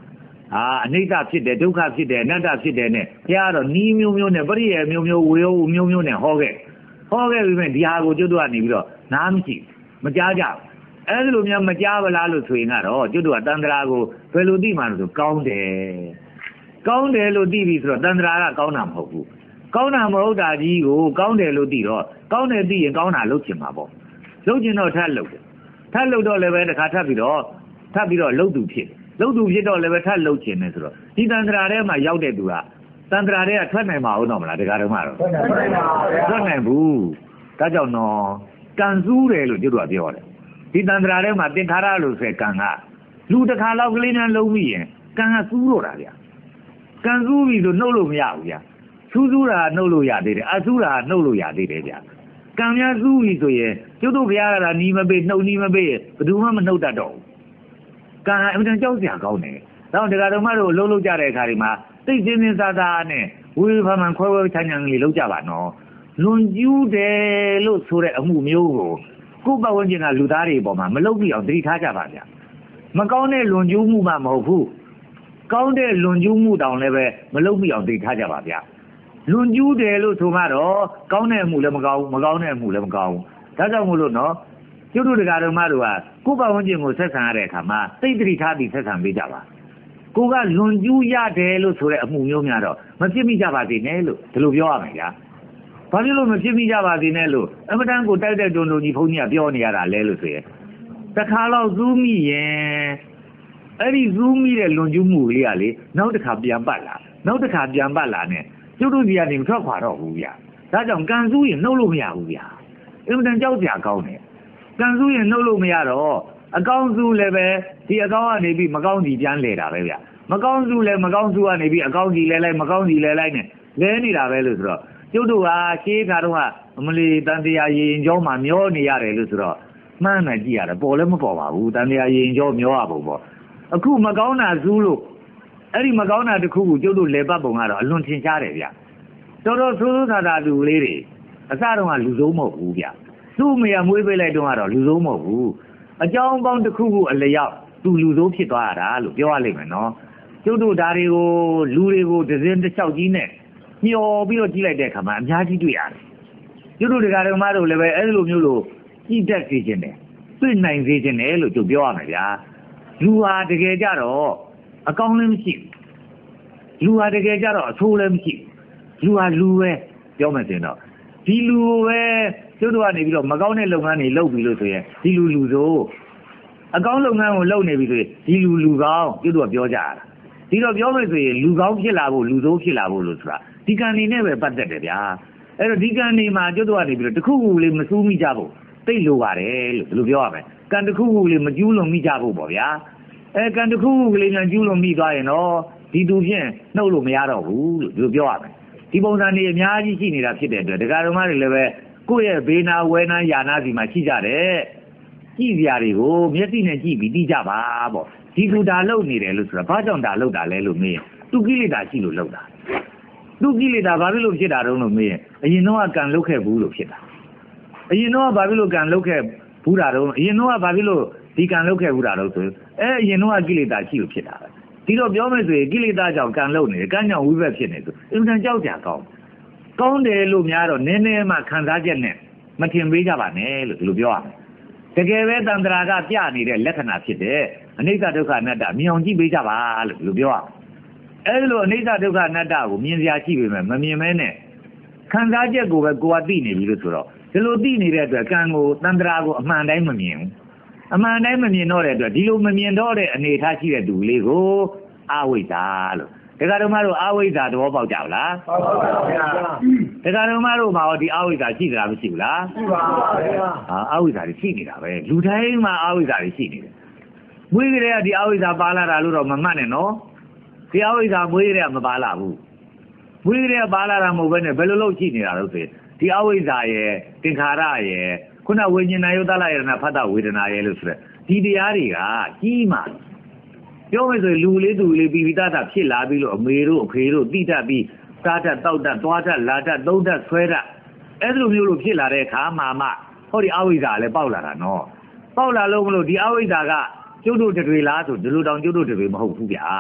Anitaဖြစ်တယ်ဒုက္ခဖြစ်တယ်အနတ္တဖြစ်တယ်နဲ့ဘုရားတော့နီးမျိုးမျိုးနဲ့ပရိယေမျိုးမျိုးဝေယမျိုးမျိုးနဲ့ဟောခဲ့ပြီးမှဒီဟာကိုကျွတ်တို့ကနေပြီးတော့နားမရှိမကြားကြဘူးအဲ့ဒီလိုများမကြားဗလားလို့ဆိုရင်ကတော့ကျွတ်တို့ကတန်ត្រာကိုဘယ်လိုသိမှလို့ဆိုကောင်းတယ်လို့သိပြီဆိုတော့တန်ត្រာကကောင်းတာမဟုတ်ဘူးကောင်းတာမဟုတ်တာကြီးကိုကောင်းတယ်လို့သိတော့ကောင်းတယ်သိရင်ကောင်းတာလုပ်ချင်မှာပေါ့လုပ်ချင်တော့ထပ်လုပ်တော့လည်းပဲတစ်ခါထပ်ပြီးတော့လုပ်သူဖြစ်တော့လည်းပဲထပ်လုပ်ချင်တယ်ဆိုတော့ဒီတန်ត្រာထဲမှာရောက်တဲ့သူကတန်ត្រာထဲကထွက်နိုင်မှာဟုတ်တော့မလားတရားဓမ္မတော့ထွက်နိုင်ဘူးဒါကြောင့်တော့ကံစူးတယ်လို့ကျွတ်တို့ကပြောတယ်ဒီတန်ត្រာထဲမှာသင်္ခါရလို့ဆိုတဲ့ကံကလူတစ်ခါလောက်ကလေးနဲ့လုံးပြီးရင်ကံကစူးတော့တာဗျာကံစူးပြီဆိုနှုတ်လို့မရဘူးဗျာစူးတာနှုတ်လို့ရသေးတယ်အစူးတာနှုတ်လို့ရသေးတယ်ဗျာကံများစူးပြီဆိုရင်ကျွတ်တို့ဘုရားကနီးမပေးနှုတ်နီးမပေးဘယ်သူမှမနှုတ်တတ်တော့ဘူးကံအမှန်တန်ကြောက်စရာကောင်းတယ်တော့တရားဓမ္မတို့လှုပ်ကြတဲ့အခါဒီမှာသိစင်းစင်းစားစားနဲ့ဝေဖန်ခွဲချမ်းချမ်းလေးလှုပ်ကြပါနော်လွန်ကျူးတယ်လို့ဆိုတဲ့အမှုမျိုးကိုပတ်ဝန်းကျင်ကလူသားတွေပေါ်မှာမလုပ်ပြီးအောင်သတိထားကြပါဗျာမကောင်းတဲ့လွန်ကျူးမှုမှမဟုတ်ဘူးကောင်းတဲ့လွန်ကျူးမှုတောင်လည်းပဲမလုပ်ပြီးအောင်သတိထားကြပါဗျာလွန်ကျူးတယ်လို့ဆိုမှတော့ကောင်းတဲ့အမှုလည်းမကောင်းဘူးမကောင်းတဲ့အမှုလည်းမကောင်းဘူးဒါကြောင့်မို့လို့နော်ကျွတ်တို့တရားဓမ္မတို့ကကိုယ့်ပတ်ဝန်းကျင်ကိုဆက်ဆံရတဲ့အခါမှာသိသတိထားပြီးဆက်ဆံပေးကြပါကိုကလွန်ကျူးရတယ်လို့ဆိုတဲ့အမှုမျိုးများတော့မဖြစ်မိကြပါစေနဲ့လို့ဒီလိုပြောရမယ်ဗျာဘာဖြစ်လို့မဖြစ်မိကြပါစေနဲ့လို့အမတန်ကိုတိုက်တဲ့တွန်းကြီးဘုန်းကြီးကပြောနေရတာလဲလို့ဆိုရင်တစ်ခါတော့ဇူးမိရင်အဲ့ဒီဇူးမိတဲ့လွန်ကျူးမှုလေးကလေနောက်တစ်ခါပြန်ပတ်လာနဲ့ကျွတ်တို့ကြီးကနေမထွက်ခွာတော့ဘူးဗျာဒါကြောင့်ကံဇူးရင်နှုတ်လို့မရဘူးဗျာအမတန်ကြောက်စရာကောင်းတယ်ကံဇူးရင်နှုတ်လို့မရတော့အကောင်းစုလည်းပဲဒီအကောင်းကနေပြီးမကောင်းစီပြန်လဲတာပဲဗျမကောင်းစုလည်းမကောင်းစုကနေပြီးအကောင်းစီလဲလိုက်မကောင်းစီလဲလိုက်နဲ့လဲနေတာပဲလို့ဆိုတော့ကျုပ်တို့ကရှေးခါတော့ကအမလီတန်တရားရင်ကျောင်းမှာမျောနေရတယ်လို့ဆိုတော့မှန်းမှန်ကြည့်ရတယ်ပေါ်လည်းမပေါ်ပါဘူးတန်တရားရင်ကျောင်းမျောရပုံပေါ့အခုမကောင်းတာဇူးလို့အဲ့ဒီမကောင်းတာတစ်ခုကိုကျုပ်တို့လဲပတ်ပုံကတော့အလွန်ထင်ရှားတယ်ဗျတော်တော်ဆိုးဆိုးသာလူလေးတွေအစတုန်းကလူဆုံးမဟုတ်ဘူးဗျသူ့အမေကမွေးပေးလိုက်တော့ကတော့လူဆုံးမဟုတ်ဘူးအကြောင်းပေါင်းတစ်ခုခုအလျောက်သူလူဆုံးဖြစ်သွားတာလို့ပြောရလိမ့်မယ်နော်ကျုပ်တို့ဓာတွေကိုလူတွေကိုတစ်စင်းတစ်လျှောက်ကြီးနဲ့မျောပြီးတော့ကြည့်လိုက်တဲ့အခါမှာအများကြီးတွေ့ရတယ်ကျုပ်တို့ဓာတ်ဓမ္မတို့လည်းပဲအဲ့လိုမျိုးလို့ကြည့်တတ်စေခြင်းတယ်တွေ့နိုင်စေခြင်းတယ်လို့ကျုပ်ပြောရမယ်ဗျာလူဟာတကယ်ကြတော့အကောင်းလည်းမရှိဘူးလူဟာတကယ်ကြတော့အဆိုးလည်းမရှိဘူးလူဟာလူပဲပြောမှတင်တော့ဒီလူကိုပဲကျုပ်တို့ကနေပြီးတော့မကောင်းတဲ့လုပ်ငန်းတွေလုပ်ပြီးလို့ဆိုရင်ဒီလူဆိုအကောင်းလုပ်ငန်းကိုလုပ်နေပြီဆိုရင်ဒီလူကောင်းကျုပ်တို့ကပြောကြရတာဒီတော့ပြောမယ်ဆိုရင်လူကောင်းဖြစ်လာဖို့လူဆိုးဖြစ်လာဖို့လို့ဆိုတာဒီကံနေနဲ့ပဲပတ်သက်တယ်ဗျာအဲ့တော့ဒီကံနေမှာကျုပ်တို့ကနေပြီးတော့တခုခုလေးမစူးမိကြဖို့သိလိုပါတယ်လို့ဒီလိုပြောရမယ်ကံတခုခုလေးမကျူးလွန်မိကြဖို့ပေါ့ဗျာကံတခုခုလေးများကျူးလွန်မိသွားရင်တော့ဒီသူဖြင့်နှုတ်လို့မရတော့ဘူးလို့ဒီလိုပြောရမယ်ဒီပုံစံတွေအများကြီးရှိနေတာဖြစ်တဲ့အတွက်ဒကာတော်မတွေလည်းပဲကိုယ့်ရဲ့ဘေးနာဝဲနာယာနာစီမှာရှိကြတယ်ကြည့်စရာတွေကိုမျက်စိနဲ့ကြည့်ပြီးသိကြပါပေါ့ဒီသူဒါလုပ်နေတယ်လို့ဆိုတာဘာကြောင့်ဒါလုပ်တာလဲလို့မေးရင်သူကိလေသာရှိလို့လုပ်တာသူကိလေသာဘာဖြစ်လို့ဖြစ်တာတုံးလို့မေးရင်အရင်တော့ကံလုပ်ခဲ့ဘူးလို့ဖြစ်တာအရင်တော့ဘာဖြစ်လို့ကံလုပ်ခဲ့ဘူးတာတုံးအရင်တော့ဘာဖြစ်လို့ဒီကံလုပ်ခဲ့ဘူးတာတုံးဆိုအရင်တော့ကိလေသာရှိလို့ဖြစ်တာပဲဒီတော့ပြောမယ်ဆိုရင်ကိလေသာကြောင့်ကံလုပ်နေတယ်ကံကြောင့်ဝိဘက်ဖြစ်နေဆိုအင်မတန်ကြောက်ကြကောင်းတယ်လို့များတော့နည်းနည်းမှခံစားချက်နဲ့မထင်ပေးကြပါနဲ့လို့ဒီလိုပြောရမယ်တကယ်ပဲတန်ត្រာကပြနေတဲ့လက္ခဏာဖြစ်တဲ့အနိစ္စဒုက္ခအနတ္တမြင်အောင်ကြည့်ပေးကြပါလို့ဒီလိုပြောရမယ်အဲ့လိုအနိစ္စဒုက္ခအနတ္တကိုမြင်စရာရှိပေမဲ့မမြင်မဲနဲ့ခံစားချက်ကိုပဲကိုယ်ကသိနေပြီလို့ဆိုတော့ဒီလိုသိနေတဲ့အတွက်ကံကိုတန်ត្រာကိုအမှန်တိုင်းမမြင်ဘူးအမှန်တိုင်းမမြင်တော့တဲ့အတွက်ဒီလိုမမြင်တော့တဲ့အနေအထားရှိတဲ့သူလေးကိုအဝိဇ္ဇာလို့ဒကာတော်မတို့အဝိဇ္ဇာသဘောပေါက်ကြလားပေါက်ပါဗျာဒကာတော်မတို့မှာဒီအဝိဇ္ဇာရှိသလားမရှိဘူးလားရှိပါဗျာအဝိဇ္ဇာရှိနေတာပဲလူတိုင်းမှာအဝိဇ္ဇာရှိနေတယ်မွေးကလေးကဒီအဝိဇ္ဇာပါလာတာလို့တော့မမှတ်နဲ့နော်ဒီအဝိဇ္ဇာမွေးကလေးကမပါလာဘူးမွေးကလေးကပါလာတာမဟုတ်ဘဲနဲ့ဘယ်လိုလုပ်ရှိနေတာလို့ဆိုရင်ဒီအဝိဇ္ဇာရဲ့သင်္ခါရရဲ့ခုနဝိညာဏယုတ္တလယရဏဖတ်တဝေဒနာရဲ့လို့ဆိုတဲ့ဒီတရားတွေကကြီးမှပြောမယ်ဆိုရင်လူလေးသူလေးပြီးပြီးသားဖြစ်လာပြီးလို့အမေတို့အဖေတို့တိတတ်ပြီးစားတတ်တောက်တတ်သွားတတ်လာတတ်သုံးတတ်ဆွဲတတ်အဲ့လိုမျိုးလို့ဖြစ်လာတဲ့အခါမှဟောဒီအဝိဇ္ဇာလည်းပေါက်လာတာနော်ပေါက်လာလို့မလို့ဒီအဝိဇ္ဇာကကျုပ်တို့တွေလားဆိုဒီလိုတောင်ကျုပ်တို့တွေမဟုတ်ဘူးဗျာ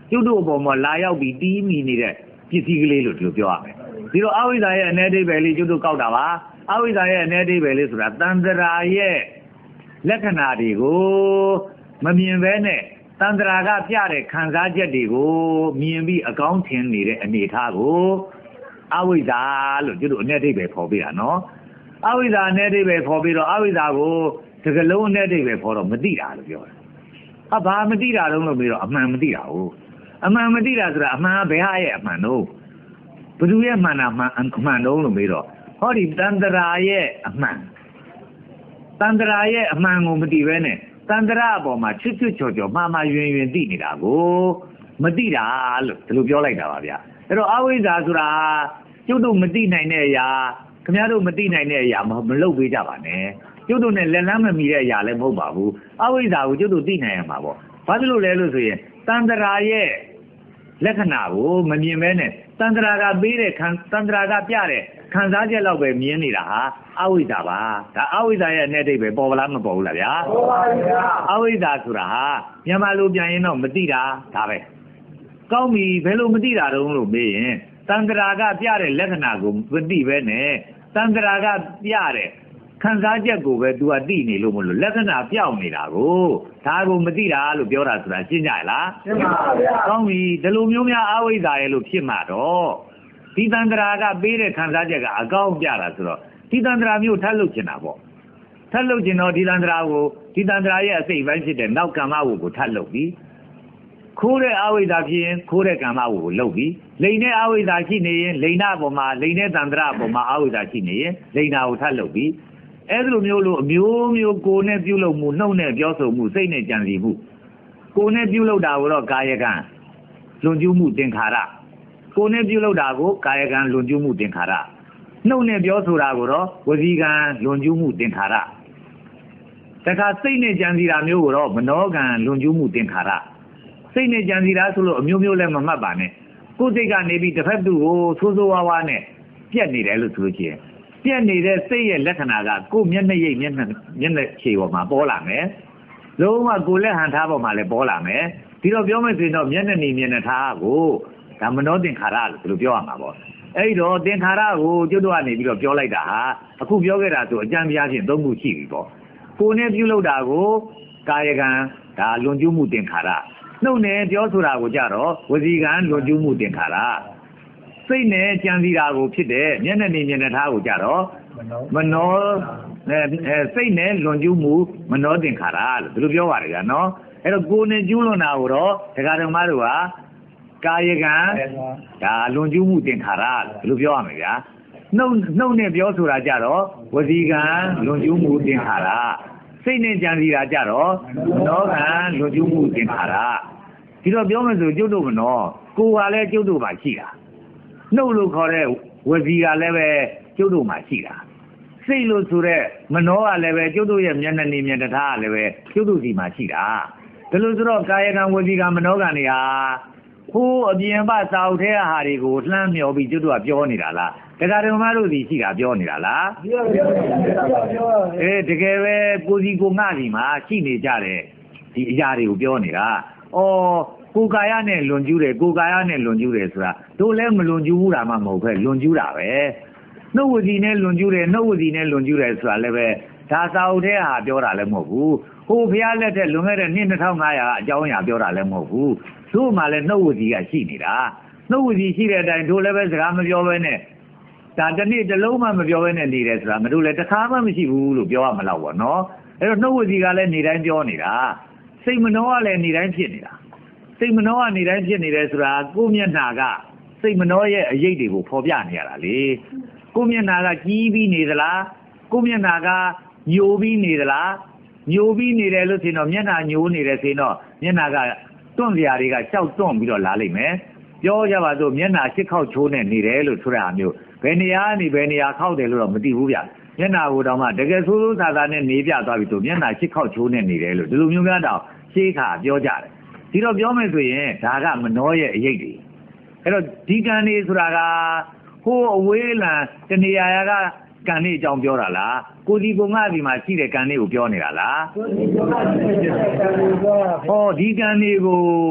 ကျုပ်တို့အပေါ်မှာလာရောက်ပြီးတီးမိနေတဲ့ပစ္စည်းကလေးလို့ဒီလိုပြောရမယ်ဒီလိုအဝိဇ္ဇာရဲ့အနေအဓိပ္ပာယ်လေးကျုပ်တို့ကောက်တာပါအဝိဇ္ဇာရဲ့အနေအဓိပ္ပာယ်လေးဆိုတာတန္တရာရဲ့လက္ခဏာတွေကိုမမြင်ဘဲနဲ့တန္တရာကပြတဲ့ခံစားချက်တွေကိုမြင်ပြီးအကောင်းထင်နေတဲ့အနေအထားကိုအဝိဇ္ဇာလို့ကျုပ်တို့အနေအဓိပ္ပာယ်ခေါ်ပြတာနော်အဝိဇ္ဇာအနေအဓိပ္ပာယ်ခေါ်ပြီးတော့အဝိဇ္ဇာကိုတကလုံးအနေအဓိပ္ပာယ်ခေါ်တော့မသိတာလို့ပြောတယ်ဘာမသိတာတော့လို့ပြီးတော့အမှန်မသိတာဟုတ်အမှန်မသိတာဆိုတာအမှန်ဘယ်ဟာရဲ့အမှန်တော့ဘယ်သူရဲ့မှန်တာအမှန်တော့လို့ပြီးတော့ဟောဒီတန္တရာရဲ့အမှန်တန္တရာရဲ့အမှန်ကိုမသိဘဲနဲ့တန္တရာအပေါ်မှာချွတ်ချွတ်ချော်ချော်မှားမှားယွင်ယွင်သိနေတာကိုမသိတာလို့ဒီလိုပြောလိုက်တာပါဗျအဲ့တော့အဝိဇ္ဇာဆိုတာကျုပ်တို့မသိနိုင်တဲ့အရာခင်ဗျားတို့မသိနိုင်တဲ့အရာမလုပ်ပေးကြပါနဲ့ကျုပ်တို့နဲ့လက်လန်းမမီတဲ့အရာလည်းမဟုတ်ပါဘူးအဝိဇ္ဇာကိုကျုပ်တို့သိနိုင်ရမှာပေါ့ဘာဖြစ်လို့လဲလို့ဆိုရင်တန္တရာရဲ့လက္ခဏာကိုမမြင်ဘဲနဲ့တန္တရာကပေးတဲ့တန္တရာကပြတဲ့ခံစားချက်လောက်ပဲမြင်နေတာဟာအဝိဇ္ဇာပါဒါအဝိဇ္ဇာရဲ့အနေအဓိပ္ပာယ်ပေါ်ပါလားမပေါ်ဘူးလားဗျာပေါ်ပါဗျာအဝိဇ္ဇာဆိုတာဟာမြန်မာလိုပြန်ရင်တော့မသိတာဒါပဲကောင်းပြီဘယ်လိုမသိတာတုံးလို့မေးရင်တန္တရာကပြတဲ့လက္ခဏာကိုမသိပဲနဲ့တန္တရာကပြတဲ့ခံစားချက်ကိုပဲ तू ကသိနေလို့မလို့လက္ခဏာပြောင်းနေတာကိုဒါကိုမသိတာလို့ပြောတာဆိုတာရှင်းကြလားရှင်းပါဗျာကောင်းပြီဒီလိုမျိုးများအဝိဇ္ဇာရဲ့လို့ဖြစ်မှာတော့ဒီတန္တရာကပေးတဲ့ခံစားချက်ကအကောင်းပြတာဆိုတော့ဒီတန္တရာမျိုးထပ်လုပ်ချင်တာပေါ့ထပ်လုပ်ချင်တော့ဒီတန္တရာကိုဒီတန္တရာရဲ့အစိတ်ပိုင်းဖြစ်တဲ့နောက်ကမ္မဝုကိုထပ်လုပ်ပြီးခိုးတဲ့အဝိဇ္ဇာဖြစ်ရင်ခိုးတဲ့ကမ္မဝုကိုလုပ်ပြီးလိန်တဲ့အဝိဇ္ဇာရှိနေရင်လိန်နာပေါ်မှာလိန်တဲ့တန္တရာပေါ်မှာအဝိဇ္ဇာရှိနေရင်လိန်နာကိုထပ်လုပ်ပြီးအဲ့ဒီလိုမျိုးလို့အမျိုးမျိုးကိုယ်နဲ့ပြုလုပ်မှုနှုတ်နဲ့ပြောဆိုမှုစိတ်နဲ့ကြံစည်မှုကိုယ်နဲ့ပြုလုပ်တာကိုတော့ကာယကံလွန်ကျူးမှုသင်္ခါရကိုယ်နဲ့ပြုလုပ်တာကိုကာယကံလွန်ကျူးမှုသင်္ခါရနှုတ်နဲ့ပြောဆိုတာကိုတော့ဝစီကံလွန်ကျူးမှုသင်္ခါရတခါစိတ်နဲ့ကြံစည်တာမျိုးကိုတော့မနောကံလွန်ကျူးမှုသင်္ခါရစိတ်နဲ့ကြံစည်တာဆိုလို့အမျိုးမျိုးလည်းမမှတ်ပါနဲ့ကိုယ်စိတ်ကနေပြီးတစ်ဖက်သူကိုဆိုးဆိုးဝါးဝါးနဲ့ပြက်နေတယ်လို့ဆိုလို့ရှိရင်ပြက်နေတဲ့စိတ်ရဲ့လက္ခဏာကကိုယ်မျက်နှာရိပ်မျက်နှာခြေပေါ်မှာပေါ်လာမယ်လုံးဝကိုယ်လက်ဟန်ထားပေါ်မှာလည်းပေါ်လာမယ်ဒီတော့ပြောမယ်ဆိုရင်တော့မျက်နှာနေမျက်နှာထားကိုဒါမနောသင်္ခါရလို့ပြောရမှာပေါ့အဲ့တော့သင်္ခါရကိုကျွတ်တော့ကနေပြီးတော့ပြောလိုက်တာဟာအခုပြောခဲ့တာဆိုအကျမ်းပြားချင်းသုံးခုရှိပြီပေါ့ကိုယ်နဲ့ပြုလုပ်တာကိုကာယကံဒါလွန်ကျူးမှုသင်္ခါရနှုတ်နဲ့ပြောဆိုတာကိုကြတော့ဝစီကံလွန်ကျူးမှုသင်္ခါရစိတ်နဲ့ကြံစည်တာကိုဖြစ်တဲ့မျက်နှာနေမျက်နှာထားကိုကြတော့မနောစိတ်နဲ့လွန်ကျူးမှုမနောသင်္ခါရလို့ဒီလိုပြောပါတယ်ဗျာနော်အဲ့တော့ကိုယ်နဲ့ကျူးလွန်တာကိုတော့တရားတော်မတို့ဟာကာယကံဒါလွန်ကျူးမှုသင်္ခါရလို့ပြောရမယ်ဗျာနှုတ်နဲ့ပြောဆိုတာကြတော့ဝစီကံလွန်ကျူးမှုသင်္ခါရစိတ်နဲ့ကြံစည်တာကြတော့မနောကံလွန်ကျူးမှုသင်္ခါရဒီတော့ပြောမယ်ဆိုကျုပ်တို့မနောကိုယ်ကလည်းကျုပ်တို့ပါရှိတာနှုတ်လို့ခေါ်တဲ့ဝစီကလည်းပဲကျုပ်တို့မှာရှိတာစိတ်လို့ဆိုတဲ့မနောကလည်းပဲကျုပ်တို့ရဲ့မျက်နှာနေမျက်နှာထားကလည်းပဲကျုပ်တို့စီမှာရှိတာဒါလို့ဆိုတော့ကာယကံဝစီကံမနောကံတွေဟာဟိုးအပြင်ပစာအုပ်ထဲဟာတွေကိုလှမ်းမြော်ပြီးကျုပ်တို့ကပြောနေတာလားတရားတော်မတို့စီရှိတာပြောနေတာလားပြောတကယ်ပဲကိုစီကိုငှစီမှာရှိနေကြတယ်ဒီအရာတွေကိုပြောနေတာဩကိုယ်ကာယနဲ့လွန်ကျူးတယ်ကိုယ်ကာယနဲ့လွန်ကျူးတယ်ဆိုတာတို့လည်းမလွန်ကျူးဘူးတာမှမဟုတ်ပဲလွန်ကျူးတာပဲနှုတ်ဝစီနဲ့လွန်ကျူးတယ်နှုတ်ဝစီနဲ့လွန်ကျူးတယ်ဆိုတာလည်းပဲဒါစာအုပ်ထဲဟာပြောတာလည်းမဟုတ်ဘူးဟိုဘုရားလက်ထက်လွန်ခဲ့တဲ့နှစ်2500အကြောင်းအရာပြောတာလည်းမဟုတ်ဘူးတို့မှလည်းနှုတ်ဝစီကရှိနေတာနှုတ်ဝစီရှိတဲ့အတိုင်းတို့လည်းပဲစကားမပြောဘဲနဲ့ဒါတနေ့တစ်လုံးမှမပြောဘဲနဲ့နေတယ်ဆိုတာမတို့လည်းတစ်ခါမှမရှိဘူးလို့ပြောရမလို့ပေါ့နော်အဲ့တော့နှုတ်ဝစီကလည်းနေတိုင်းပြောနေတာစိတ်မနှောကလည်းနေတိုင်းဖြစ်နေတာစိတ်မနှောကနေတိုင်းဖြစ်နေတယ်ဆိုတာကိုယ်မျက်နှာကစိတ်မနှောရဲ့အရေးတွေကိုဖော်ပြနေရတာလေကိုယ်မျက်နှာကကြီးပြီးနေသလားကိုယ်မျက်နှာကညိုပြီးနေသလားညိုပြီးနေတယ်လို့ဆိုရင်တော့မျက်နှာညိုနေတယ်ဆိုရင်တော့မျက်နှာကတွန့်စရာတွေကကြောက်တွန့်ပြီးတော့လာလိမ့်မယ်ပြောကြပါစို့မျက်နှာရှစ်ခေါက်ချိုးနေနေတယ်လို့ဆိုတဲ့အားမျိုးဘယ်နေရာနေဘယ်နေရာခောက်တယ်လို့တော့မသိဘူးဗျမျက်နှာကိုတော့မှတကယ်ဆိုးဆိုးဆာဆာနဲ့နေပြသွားပြီဆိုမျက်နှာရှစ်ခေါက်ချိုးနေနေတယ်လို့ဒီလိုမျိုးများတော့ရှေးခါပြောကြတယ်ဒီတော့ပြောမယ်ဆိုရင်ဒါကမနှောရဲ့အရေးတွေအဲ့တော့ဒီကံနေဆိုတာကဟိုးအဝေးလံတနေရာကကံနေအကြောင်းပြောတာလားကိုစီကိုငါစီမှာရှိတဲ့ကံလေးကိုပြောနေတာလားဟောဒီကံလေးကို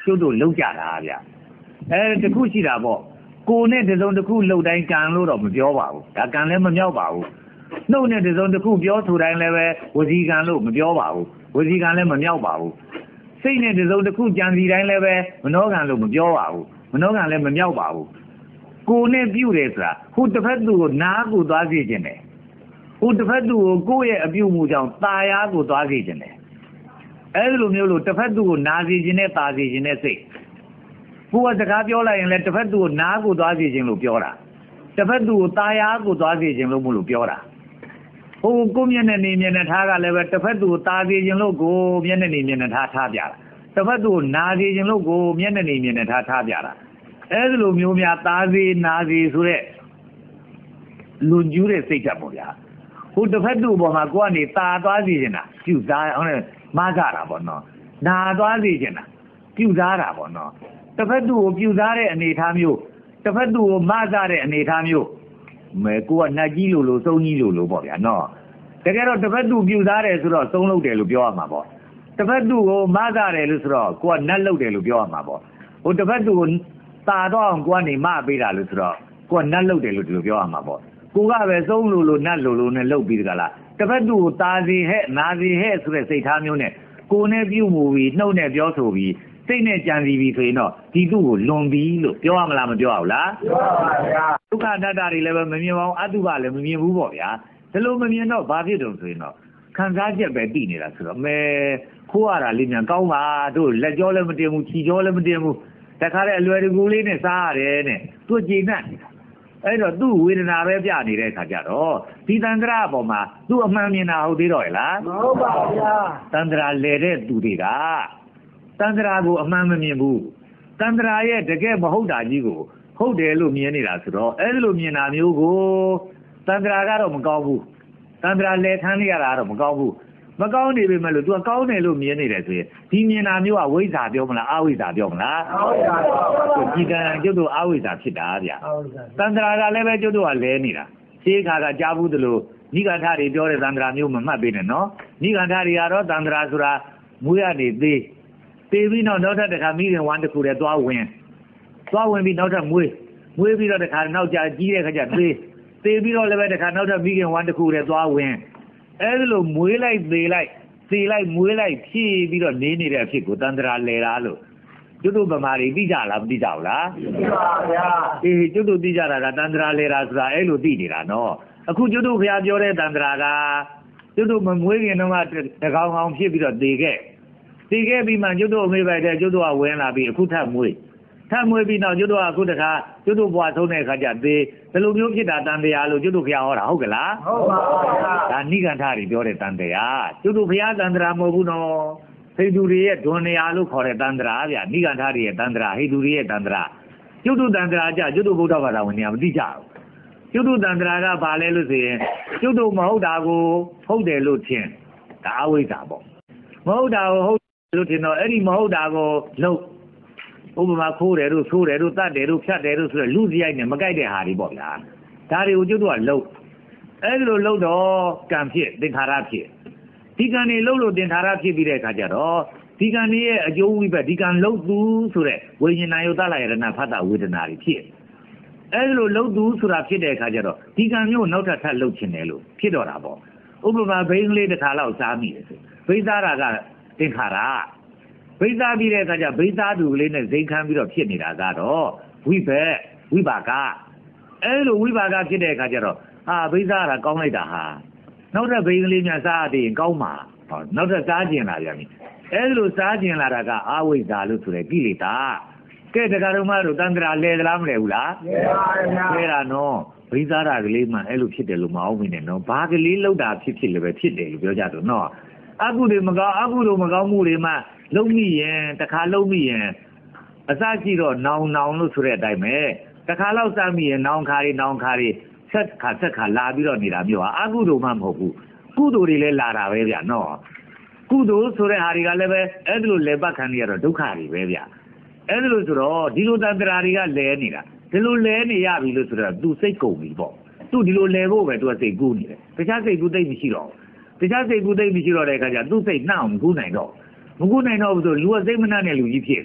ကျုပ်တို့လောက်ကြတာဗျတခုရှိတာပေါ့ကိုနဲ့တစုံတစ်ခုလှုပ်တိုင်းကံလို့တော့မပြောပါဘူးဒါကံလည်းမမြောက်ပါဘူးနှုတ်နဲ့တစုံတစ်ခုပြောဆိုတိုင်းလည်းပဲဝစီကံလို့မပြောပါဘူးဝစီကံလည်းမမြောက်ပါဘူးစိတ်နဲ့တစုံတစ်ခုကြံစီတိုင်းလည်းပဲမနောကံလို့မပြောပါဘူးမနောကံလည်းမမြောက်ပါဘူးကိုနဲ့ပြုတယ်ဆိုတာဟိုတစ်ဖက်သူကိုနားကိုသွားစေခြင်းတယ်ဟိုတစ်ဖက်သူကိုကိုယ့်ရဲ့အပြုမှုကြောင့်ตาယာကိုသွားစေခြင်းတယ်အဲ့လိုမျိုးလို့တစ်ဖက်သူကိုနာစေခြင်းနဲ့ตาစေခြင်းနဲ့စိတ်ကိုကစကားပြောလိုက်ရင်လည်းတစ်ဖက်သူကိုနားကိုသွားစေခြင်းလို့ပြောတာတစ်ဖက်သူကိုตาယာကိုသွားစေခြင်းလို့မလို့ပြောတာဟိုကိုမျက်နှာနေမျက်နှာထားကလည်းပဲတစ်ဖက်သူကိုตาစေခြင်းလို့ကိုမျက်နှာနေမျက်နှာထားပြတာတစ်ဖက်သူကိုနာစေခြင်းလို့ကိုမျက်နှာနေမျက်နှာထားပြတာအဲ့လိုမျိုးများตาစေနာစေဆိုတဲ့လွန်ကျူးတဲ့စိတ်ဓာတ်ပေါ့ဗျာဟိုတစ်ဖက်သူပေါ်မှာကိုကနေตาသွားစေခြင်းတာပြုစားအောင်လည်းမကြတာပေါ့နော်နာသွားစေခြင်းတာပြုစားတာပေါ့နော်တစ်ဖက်သူကိုပြုစားတဲ့အနေအထားမျိုးတစ်ဖက်သူကိုမကြတဲ့အနေအထားမျိုးမဲကိုကနှက်ကြီးလို့စုံကြီးလို့ပေါ့ဗျာနော်တကယ်တော့တစ်ဖက်သူပြုစားတယ်ဆိုတော့စုံလုပ်တယ်လို့ပြောရမှာပေါ့တစ်ဖက်သူကိုမကြတယ်လို့ဆိုတော့ကိုကနှက်လုပ်တယ်လို့ပြောရမှာပေါ့ဟိုတစ်ဖက်သူကိုตาတော့အောင်ကိုကနေမပေးတာလို့ဆိုတော့ကိုကနှက်လုပ်တယ်လို့ဒီလိုပြောရမှာပေါ့ကိုကပဲစုံလို့နှက်လို့နဲ့လုပ်ပြီးတကလားတစ်ဖက်သူကိုตาစီဟဲ့နာစီဟဲ့ဆိုတဲ့စိတ်ထားမျိုးနဲ့ကိုနဲ့ပြုမှုပြီးနှုတ်နဲ့ပြောဆိုပြီးစိတ်နဲ့ကြံစီပြီးဆိုရင်တော့ဒီသူ့ကိုလွန်ပြီးလို့ပြောရမလားမပြောအောင်လားပြောပါဗျာဒုက္ခတတ္တတွေလည်းပဲမမြင်ပါဘူးအတုပလည်းမမြင်ဘူးပေါ့ဗျာဒီလိုမမြင်တော့ဘာဖြစ်တုံဆိုရင်တော့ခံစားချက်ပဲတည်နေတာဆိုတော့မဲခိုးရတာလေးမြန်ကောင်းပါတို့လက်ကြောလည်းမတင်ဘူးခြေကြောလည်းမတင်ဘူးတခါတည်းအလွယ်တကူလေးနဲ့စားရတယ်နဲ့သူ့ကြည်နဲ့အဲ့တော့သူ့ဝေဒနာပဲပြနေတဲ့အခါကျတော့ဒီတန္တရာအပေါ်မှာသူ့အမှန်မြင်တာဟုတ်သေးတော့လားမဟုတ်ပါဗျာတန္တရာလဲတဲ့သူတွေကတန္တရာကိုအမှန်မမြင်ဘူးတန္တရာရဲ့တကယ်မဟုတ်တာကြီးကိုဟုတ်တယ်လို့မြင်နေတာဆိုတော့အဲ့လိုမြင်တာမျိုးကိုတန္တရာကတော့မကောင်းဘူးတန္တရာလဲထမ်းနေရတာတော့မကောင်းဘူးမကောင်းနေပေမဲ့လို့ तू ကကောင်းတယ်လို့မြင်နေတယ်ဆိုရင်ဒီမြင်တာမျိုးကဝိဇ္ဇာပြောမလားအဝိဇ္ဇာပြောမလားအဝိဇ္ဇာပါဒီကံကျုပ်တို့အဝိဇ္ဇာဖြစ်တာဗျတန္တရာကလည်းပဲကျုပ်တို့ကလဲနေတာရှေးခါကကြားဘူးသလိုနိဂန္ဓတွေပြောတဲ့တန္တရာမျိုးမမှတ်ပေးနဲ့နော်နိဂန္ဓတွေကတော့တန္တရာဆိုတာမွေးရနေသေးပြီးနောက်ထပ်တစ်ခါမိခင်ဝမ်းတစ်ခုတည်းသွားဝင်ပြီးနောက်ထပ်မွေးပြီးတော့တစ်ခါနောက်ကြကြီးတဲ့ခါကျသေးပြီးတော့လည်းပဲတစ်ခါနောက်ထပ်မိခင်ဝမ်းတစ်ခုတည်းသွားဝင်အဲ့ဒါလို့မွေးလိုက်သေးလိုက်မွေးလိုက်ဖြည့်ပြီးတော့နေနေတဲ့အဖြစ်ကိုတန္တရာလဲတာလို့ကျွတ်တို့ဗမာတွေသိကြလားမသိကြဘူးလားသိပါဗျာအေးကျွတ်တို့သိကြတာကတန္တရာလဲတာဆိုတာအဲ့လိုသိနေတာနော်အခုကျွတ်တို့ခရားပြောတဲ့တန္တရာကကျွတ်တို့မမွေးခင်တော့တကောင်ကောင်ဖြစ်ပြီးတော့တည်ခဲ့ပြီးမှကျွတ်တို့အမေပိုက်တဲ့ကျွတ်တို့ကဝင်လာပြီးအခုထပ်မွေးပြီးနောက်ကျွတ်တို့ကအခုတခါကျွတ်တို့ဘွားဆုံးတဲ့အခါကျသေးဘယ်လိုမျိုးဖြစ်တာတန်တရားလို့ကျွတ်တို့ခရားဟောတာဟုတ်ကလားဟုတ်ပါဗျာဒါနိဂန္ဓတွေပြောတဲ့တန်တရားကျွတ်တို့ဘုရားတန်တရားမဟုတ်ဘူးနော်ဟိန္ဒူတွေရဲ့ဒွန်နေရာလို့ခေါ်တဲ့တန်တရားဗျနိဂန္ဓတွေရဲ့တန်တရားဟိန္ဒူတွေရဲ့တန်တရားကျွတ်တို့တန်တရားကြကျွတ်တို့ဗုဒ္ဓဘာသာဝင်နေမသိကြဘူးကျွတ်တို့တန်တရားကဘာလဲလို့ဆိုရင်ကျွတ်တို့မဟုတ်တာကိုဟုတ်တယ်လို့ထင်ဒါအဝိဇ္ဇာပေါ့မဟုတ်တာကိုဟုတ်လို့ထင်တော့အဲ့ဒီမဟုတ်တာကိုလုံးဥပမာခိုးတယ်တို့ဆိုးတယ်တို့တတ်တယ်တို့ဖြတ်တယ်တို့ဆိုတော့လူစရိုက်နဲ့မကြိုက်တဲ့ဟာတွေပေါ့ဗျာဒါတွေကိုကျွတ်တို့ကလုံးအဲ့ဒီလိုလုံးတော့ကံဖြစ်သင်္ခါရဖြစ်ဒီကံတွေလုံးလို့သင်္ခါရဖြစ်ပြီးတဲ့အခါကျတော့ဒီကံတွေရဲ့အကျိုးဝိဘတ်ဒီကံလုံးသူဆိုတဲ့ဝိညာဏယုတ္တလယရဏဖတ်တာဝေဒနာတွေဖြစ်အဲ့ဒီလိုလုံးသူဆိုတာဖြစ်တဲ့အခါကျတော့ဒီကံမျိုးနောက်ထပ်လုံးချင်တယ်လို့ဖြစ်တော့တာပေါ့ဥပမာဘိန်းကလေးတစ်ခါလောက်စားမိတယ်ဆိုဘိန်းစားတာကသင်္ခါရဘိသားပြီးတဲ့အခါကျဘိသားသူကလေးနဲ့ဇိမ်ခံပြီးတော့ဖြစ်နေတာကတော့ဝိပါကအဲလိုဝိပါကဖြစ်တဲ့အခါကျတော့ဘိသားကကောင်းလိုက်တာဟာနောက်ထပ်ဘိန်းကလေးများစားရရင်ကောင်းမှာနောက်ထပ်စားကျင်လာပြန်ပြီအဲလိုစားကျင်လာတာကအဝိဇ္ဇာလို့ဆိုတဲ့ကိလေသာကဲတရားတော်မတို့တန်ត្រာလဲသလားမလဲဘူးလားလဲပါဗျာလဲတာနော်ဘိသားတာကလေးမှအဲလိုဖြစ်တယ်လို့မအောင်မင်းနဲ့နော်ဘာကလေးလောက်တာဖြစ်လည်းပဲဖြစ်တယ်လို့ပြောကြတော့နော်အကုတွေမကောင်းမှုတွေမှလုံးမိရင်တခါလုံးမိရင်အစရှိတော့နောင်လို့ဆိုတဲ့အတိုင်းပဲတခါလောက်စမိရင်နောင်ခါတွေဆက်ခါလာပြီးတော့နေတာမျိုးဟာအကုသိုလ်မှမဟုတ်ဘူးကုသိုလ်တွေလည်းလာတာပဲဗျာနော်ကုသိုလ်ဆိုတဲ့ဟာတွေကလည်းပဲအဲ့ဒီလိုလဲပတ်ခံနေရတော့ဒုက္ခတွေပဲဗျာအဲ့ဒီလိုဆိုတော့ဒီလိုတန်ត្រာတွေကလဲနေတာဒီလိုလဲနေရပြီလို့ဆိုတော့သူစိတ်ကုန်ပြီပေါ့သူဒီလိုလဲဖို့ပဲသူကစိတ်ကူးနေတယ်တခြားစိတ်ကူးသိမ့်မရှိတော့တဲ့အခါကျသူစိတ်နှောက်မကူးနိုင်တော့ဘူးဆိုလူကစိတ်မနှံ့တဲ့လူကြီးဖြစ်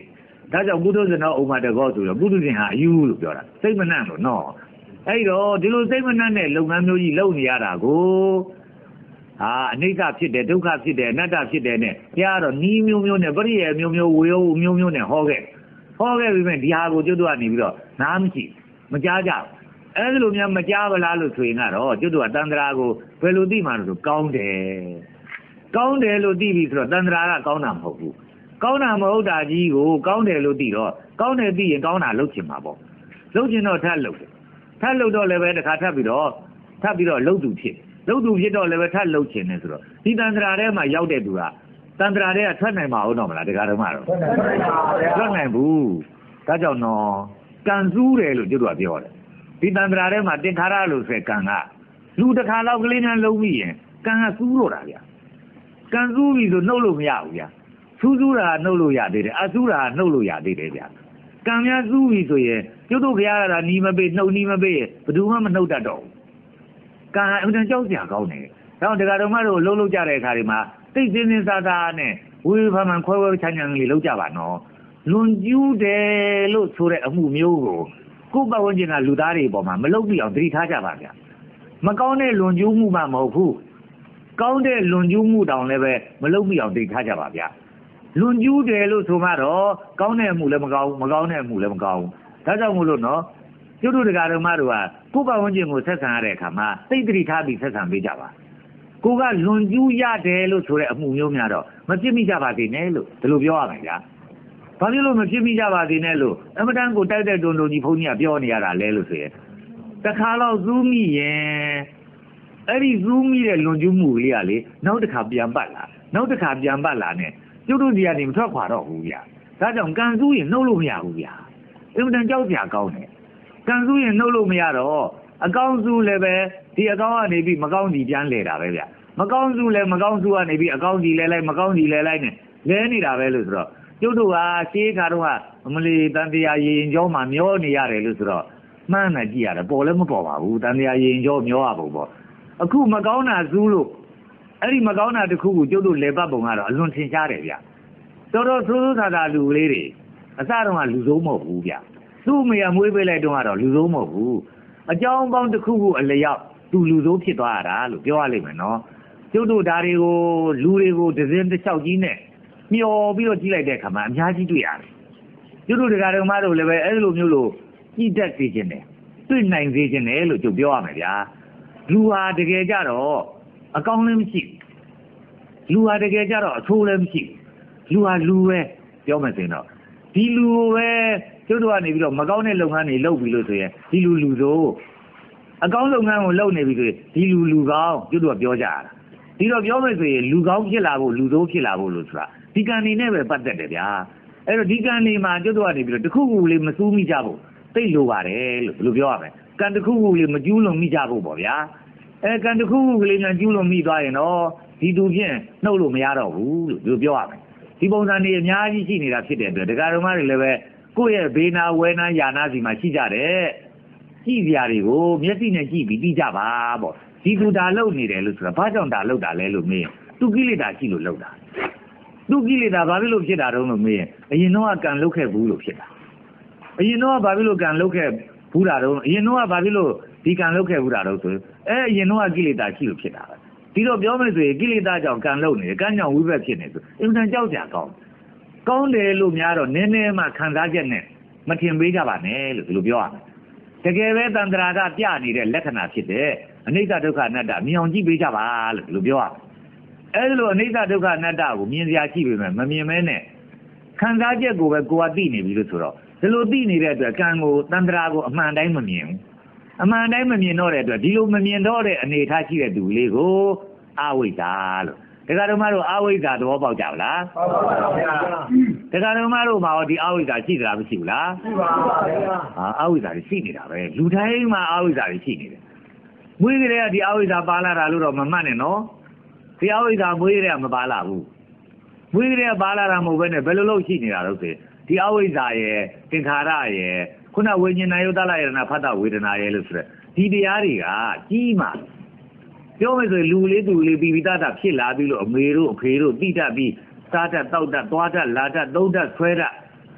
ဒါကြောင့်ပုထုဇဉ်တော်ဥမာတကောဆိုတော့ပုထုဇဉ်ဟာအယူလို့ပြောတာစိတ်မနှံ့လို့နော်အဲ့တော့ဒီလိုစိတ်မနှံ့တဲ့လုပ်ငန်းမျိုးကြီးလုပ်နေရတာကိုအနိစ္စဖြစ်တယ်ဒုက္ခဖြစ်တယ်အနတ္တဖြစ်တယ်နဲ့တရားတော့နီးမျိုးမျိုးနဲ့ပရိယေမျိုးမျိုးဝေယောမျိုးမျိုးနဲ့ဟောခဲ့ပြီးမှဒီဟာကိုကျွတ်တို့ကနေပြီးတော့နားမရှိမကြားကြဘူးအဲ့ဒီလိုများမကြားပါလားလို့ဆိုရင်ကတော့ကျွတ်တို့ကတန်ត្រာကိုဘယ်လိုသိမှလို့ကောင်းတယ်လို့သိပြီဆိုတော့တန်ត្រာကကောင်းတာမဟုတ်ဘူးကောင်းတာမဟုတ်တာကြီးကိုကောင်းတယ်လို့သိတော့ကောင်းတယ်သိရင်ကောင်းတာလုပ်ချင်မှာပေါ့လုပ်ချင်တော့ထပ်လုပ်တော့လည်းပဲတစ်ခါထပ်ပြီးတော့လုပ်သူဖြစ်တော့လည်းပဲထပ်လုပ်ချင်တယ်ဆိုတော့ဒီတန်ត្រာထဲမှာရောက်တဲ့သူကတန်ត្រာထဲကထွက်နိုင်မှာဟုတ်တော့မလားတခါတော့မှတော့ထွက်နိုင်ဘူးဒါကြောင့်တော့ကံစူးတယ်လို့ကျွတ်တို့ကပြောတယ်ဒီတန်ត្រာထဲမှာတင်္ခါရလို့ဆိုကံကလူတစ်ခါလောက်ကလေးနဲ့လုံးပြီးရင်ကံကစူးတော့တာဗျာကံစူးပြီဆိုနှုတ်လို့မရဘူးဗျာစူးတာနှုတ်လို့ရသေးတယ်အစူးတာနှုတ်လို့ရသေးတယ်ဗျာကံများစူးပြီဆိုရင်ကျွတ်တို့ဘုရားကနီးမပေးနှုတ်နီးမပေးဘယ်သူမှမနှုတ်တတ်တော့ဘူးကံအမှန်ကြောက်စရာကောင်းတယ်ဒါကြောင့်တရားတော်မတို့လှုပ်ကြတဲ့အခါတွေမှာသိစင်းစားစားနဲ့ဝေဖန်မှန်ခွဲချမ်းချမ်းလေးလှုပ်ကြပါနော်လွန်ကျူးတယ်လို့ဆိုတဲ့အမှုမျိုးကိုပတ်ဝန်းကျင်ကလူသားတွေပေါ်မှာမလုပ်ပြအောင်သတိထားကြပါဗျာမကောင်းတဲ့လွန်ကျူးမှုမှမဟုတ်ဘူးကောင်းတဲ့လွန်ကျူးမှုတောင်လည်းပဲမလုပ်ပြအောင်သတိထားကြပါဗျာလွန်ကျူးတယ်လို့ဆိုမှတော့ကောင်းတဲ့အမှုလည်းမကောင်းမကောင်းတဲ့အမှုလည်းမကောင်းဒါကြောင့်မို့လို့နော်ကျွတ်တို့တရားတော်မတို့ကကိုပတ်ဝန်းကျင်ကိုဆက်ဆံရတဲ့အခါမှာသိသတိထားပြီးဆက်ဆံပေးကြပါကိုကလွန်ကျူးရတယ်လို့ဆိုတဲ့အမှုမျိုးများတော့မဖြစ်မိကြပါသေးနဲ့လို့ဒီလိုပြောရမယ်ဗျာဘာဖြစ်လို့မဖြစ်မိကြပါသေးနဲ့လို့အမတန်ကိုတိုက်တဲ့တွန်ကြီးဘုန်းကြီးကပြောနေရတာလဲလို့ဆိုရင်တစ်ခါတော့ဇူးမိရင်အဲ့ဒီဇူးမိတဲ့လွန်ကျူးမှုလေးကလေနောက်တစ်ခါပြန်ပတ်လာနဲ့ကျွတ်တို့စီကနေမထွက်ခွာတော့ဘူးဗျာဒါကြောင့်ကံစူးရင်နှုတ်လို့မရဘူးဗျာအမတန်ကြောက်စရာကောင်းတယ်ကံစူးရင်နှုတ်လို့မရတော့အကောင်းစူးလည်းပဲဒီအကောင်းကနေပြီးမကောင်းစီပြန်လဲတာပဲဗျမကောင်းစူးလည်းမကောင်းစူးကနေပြီးအကောင်းစီလဲလိုက်မကောင်းစီလဲလိုက်နဲ့လဲနေတာပဲလို့ဆိုတော့ကျွတ်တို့ကရှေးခါတော့ကအမလီတန်တရားရင်ကျောင်းမှာမျောနေရတယ်လို့ဆိုတော့မှန်းနေကြည့်ရတယ်ပေါ်လည်းမပေါ်ပါဘူးတန်တရားရင်ကျောင်းမျောရပုံပေါ့အခုမကောင်းတာစူးလို့အဲ့ဒီမကောင်းတာတစ်ခုကိုကျွတ်တို့လဲပတ်ပုံကတော့အလွန်ထင်ရှားတယ်ဗျတော်တော်ဆိုးဆိုးသာသာလူလေးတွေအစတော့ကလူစိုးမဟုတ်ဘူးဗျသူ့မရမွေးပေးလိုက်တော့ကတော့လူစိုးမဟုတ်ဘူးအကြောင်းပေါင်းတစ်ခုခုအလျောက်သူလူစိုးဖြစ်သွားတာလို့ပြောရလိမ့်မယ်နော်ကျွတ်တို့ဓာတွေကိုလူတွေကိုဒဇင်းတစ်လျှောက်ကြီးနဲ့မျောပြီးတော့ကြည့်လိုက်တဲ့အခါမှာအများကြီးတွေ့ရတယ်ကျွတ်တို့တရားတော်မတို့လည်းပဲအဲ့လိုမျိုးလို့ကြည့်တတ်စေခြင်းတယ်တွေ့နိုင်စေခြင်းတယ်လို့ကျွတ်ပြောရမယ်ဗျာလူဟာတကယ်ကြတော့အကောင်းလည်းမရှိလူဟာတကယ်ကြတော့အဆိုးလည်းမရှိလူဟာလူပဲပြောမှဆိုရင်တော့ဒီလူကိုပဲကျွတ်တို့ကနေပြီးတော့မကောင်းတဲ့လုပ်ငန်းတွေလုပ်ပြီးလို့ဆိုရင်ဒီလူဆိုအကောင်းလုပ်ငန်းကိုလုပ်နေပြီဆိုရင်ဒီလူကောင်းကျွတ်တို့ကပြောကြရတာဒီတော့ပြောမယ်ဆိုရင်လူကောင်းဖြစ်လာဖို့လူဆိုးဖြစ်လာဖို့လို့ဆိုတာဒီကံနေနဲ့ပဲပတ်သက်တယ်ဗျာအဲ့တော့ဒီကံနေမှာကျွတ်တို့ကနေပြီးတော့တခုခုလေးမစူးမိကြဖို့သိလိုပါတယ်လို့ဘယ်လိုပြောရမလဲကံတခုခုလေးမကျူးလွန်မိကြဖို့ပေါ့ဗျာကံတခုခုလေးများကျူးလွန်မိသွားရင်တော့ဒီသူဖြင့်နှုတ်လို့မရတော့ဘူးလို့ဒီလိုပြောရမယ်ဒီပုံစံတွေအများကြီးရှိနေတာဖြစ်တဲ့အတွက်ဒကာတော်မတွေလည်းပဲကိုယ့်ရဲ့ဘေးနာဝဲနာယာနာစီမှာရှိကြတယ်ကြည့်စရာတွေကိုမျက်စိနဲ့ကြည့်ပြီးသိကြပါပေါ့ဒီသူဒါလုပ်နေတယ်လို့ဆိုတာဘာကြောင့်ဒါလုပ်တာလဲလို့မေးရင်သူကိလေသာရှိလို့လုပ်တာသူကိလေသာဘာဖြစ်လို့ဖြစ်တာတုံးလို့မေးရင်အရင်တော့ကံလုပ်ခဲ့ဘူးလို့ဖြစ်တာအရင်တော့ဘာဖြစ်လို့ကံလုပ်ခဲ့ဘူးတာတုံးအရင်တော့ဘာဖြစ်လို့ဒီကံလုပ်ခဲ့ဘူးတာတုံးဆိုအရင်တော့ကိလေသာရှိလို့ဖြစ်တာပဲဒီတော့ပြောမယ်ဆိုရင်ကိလေသာကြောင့်ကံလုပ်နေတယ်ကံကြောင့်ဝိဘက်ဖြစ်နေဆိုအင်မတန်ကြောက်ကြကောင်းတယ်လို့များတော့နည်းနည်းမှခံစားချက်နဲ့မထင်ပေးကြပါနဲ့လို့ဒီလိုပြောရမယ်တကယ်ပဲတန်ត្រာကပြနေတဲ့လက္ခဏာဖြစ်တဲ့အနိစ္စဒုက္ခအနတ္တမြင်အောင်ကြည့်ပေးကြပါလို့ဒီလိုပြောရမယ်အဲဒီလိုအနိစ္စဒုက္ခအနတ္တကိုမြင်စရာရှိပေမဲ့မမြင်မဲနဲ့ခံစားချက်ကိုပဲကိုယ်ကသိနေပြီလို့ဆိုတော့ဒီလိုသိနေတဲ့အတွက်ကံကိုတန်ត្រာကိုအမှန်တိုင်းမမြင်ဘူးအမှန်တိုင်းမမြင်တော့တဲ့အတွက်ဒီလိုမမြင်တော့တဲ့အနေအထားရှိတဲ့သူလေးကိုအဝိဇ္ဇာလို့ဒကာတော်မတို့အဝိဇ္ဇာသဘောပေါက်ကြပါလားဟုတ်ပါပါဗျာဒကာတော်မတို့မှာဒီအဝိဇ္ဇာရှိသလားမရှိဘူးလားရှိပါပါဗျာအဝိဇ္ဇာရှိနေတာပဲလူတိုင်းမှာအဝိဇ္ဇာရှိနေတယ်မွေးကလေးကဒီအဝိဇ္ဇာပါလာတာလို့တော့မမှတ်နဲ့နော်ဒီအဝိဇ္ဇာမွေးကလေးကမပါလာဘူးမွေးကလေးကပါလာတာမဟုတ်ဘဲနဲ့ဘယ်လိုလုပ်ရှိနေတာလို့ဆိုဒီအဝိဇ္ဇာရဲ့သင်္ခါရရဲ့ခုနဝိညာဉ်ယုတ္တလယရဏဖတ်တဝေဒနာရဲ့လို့ဆိုတဲ့ဒီတရားတွေကကြီးမှပြောမယ်ဆိုရင်လူလေးသူလေးပြီးပြီးသားတာဖြစ်လာပြီးလို့အမေတို့အဖေတို့တိတတ်ပြီးစားတတ်တောက်တတ်သွားတတ်လာတတ်သုံးတတ်ဆွဲတတ်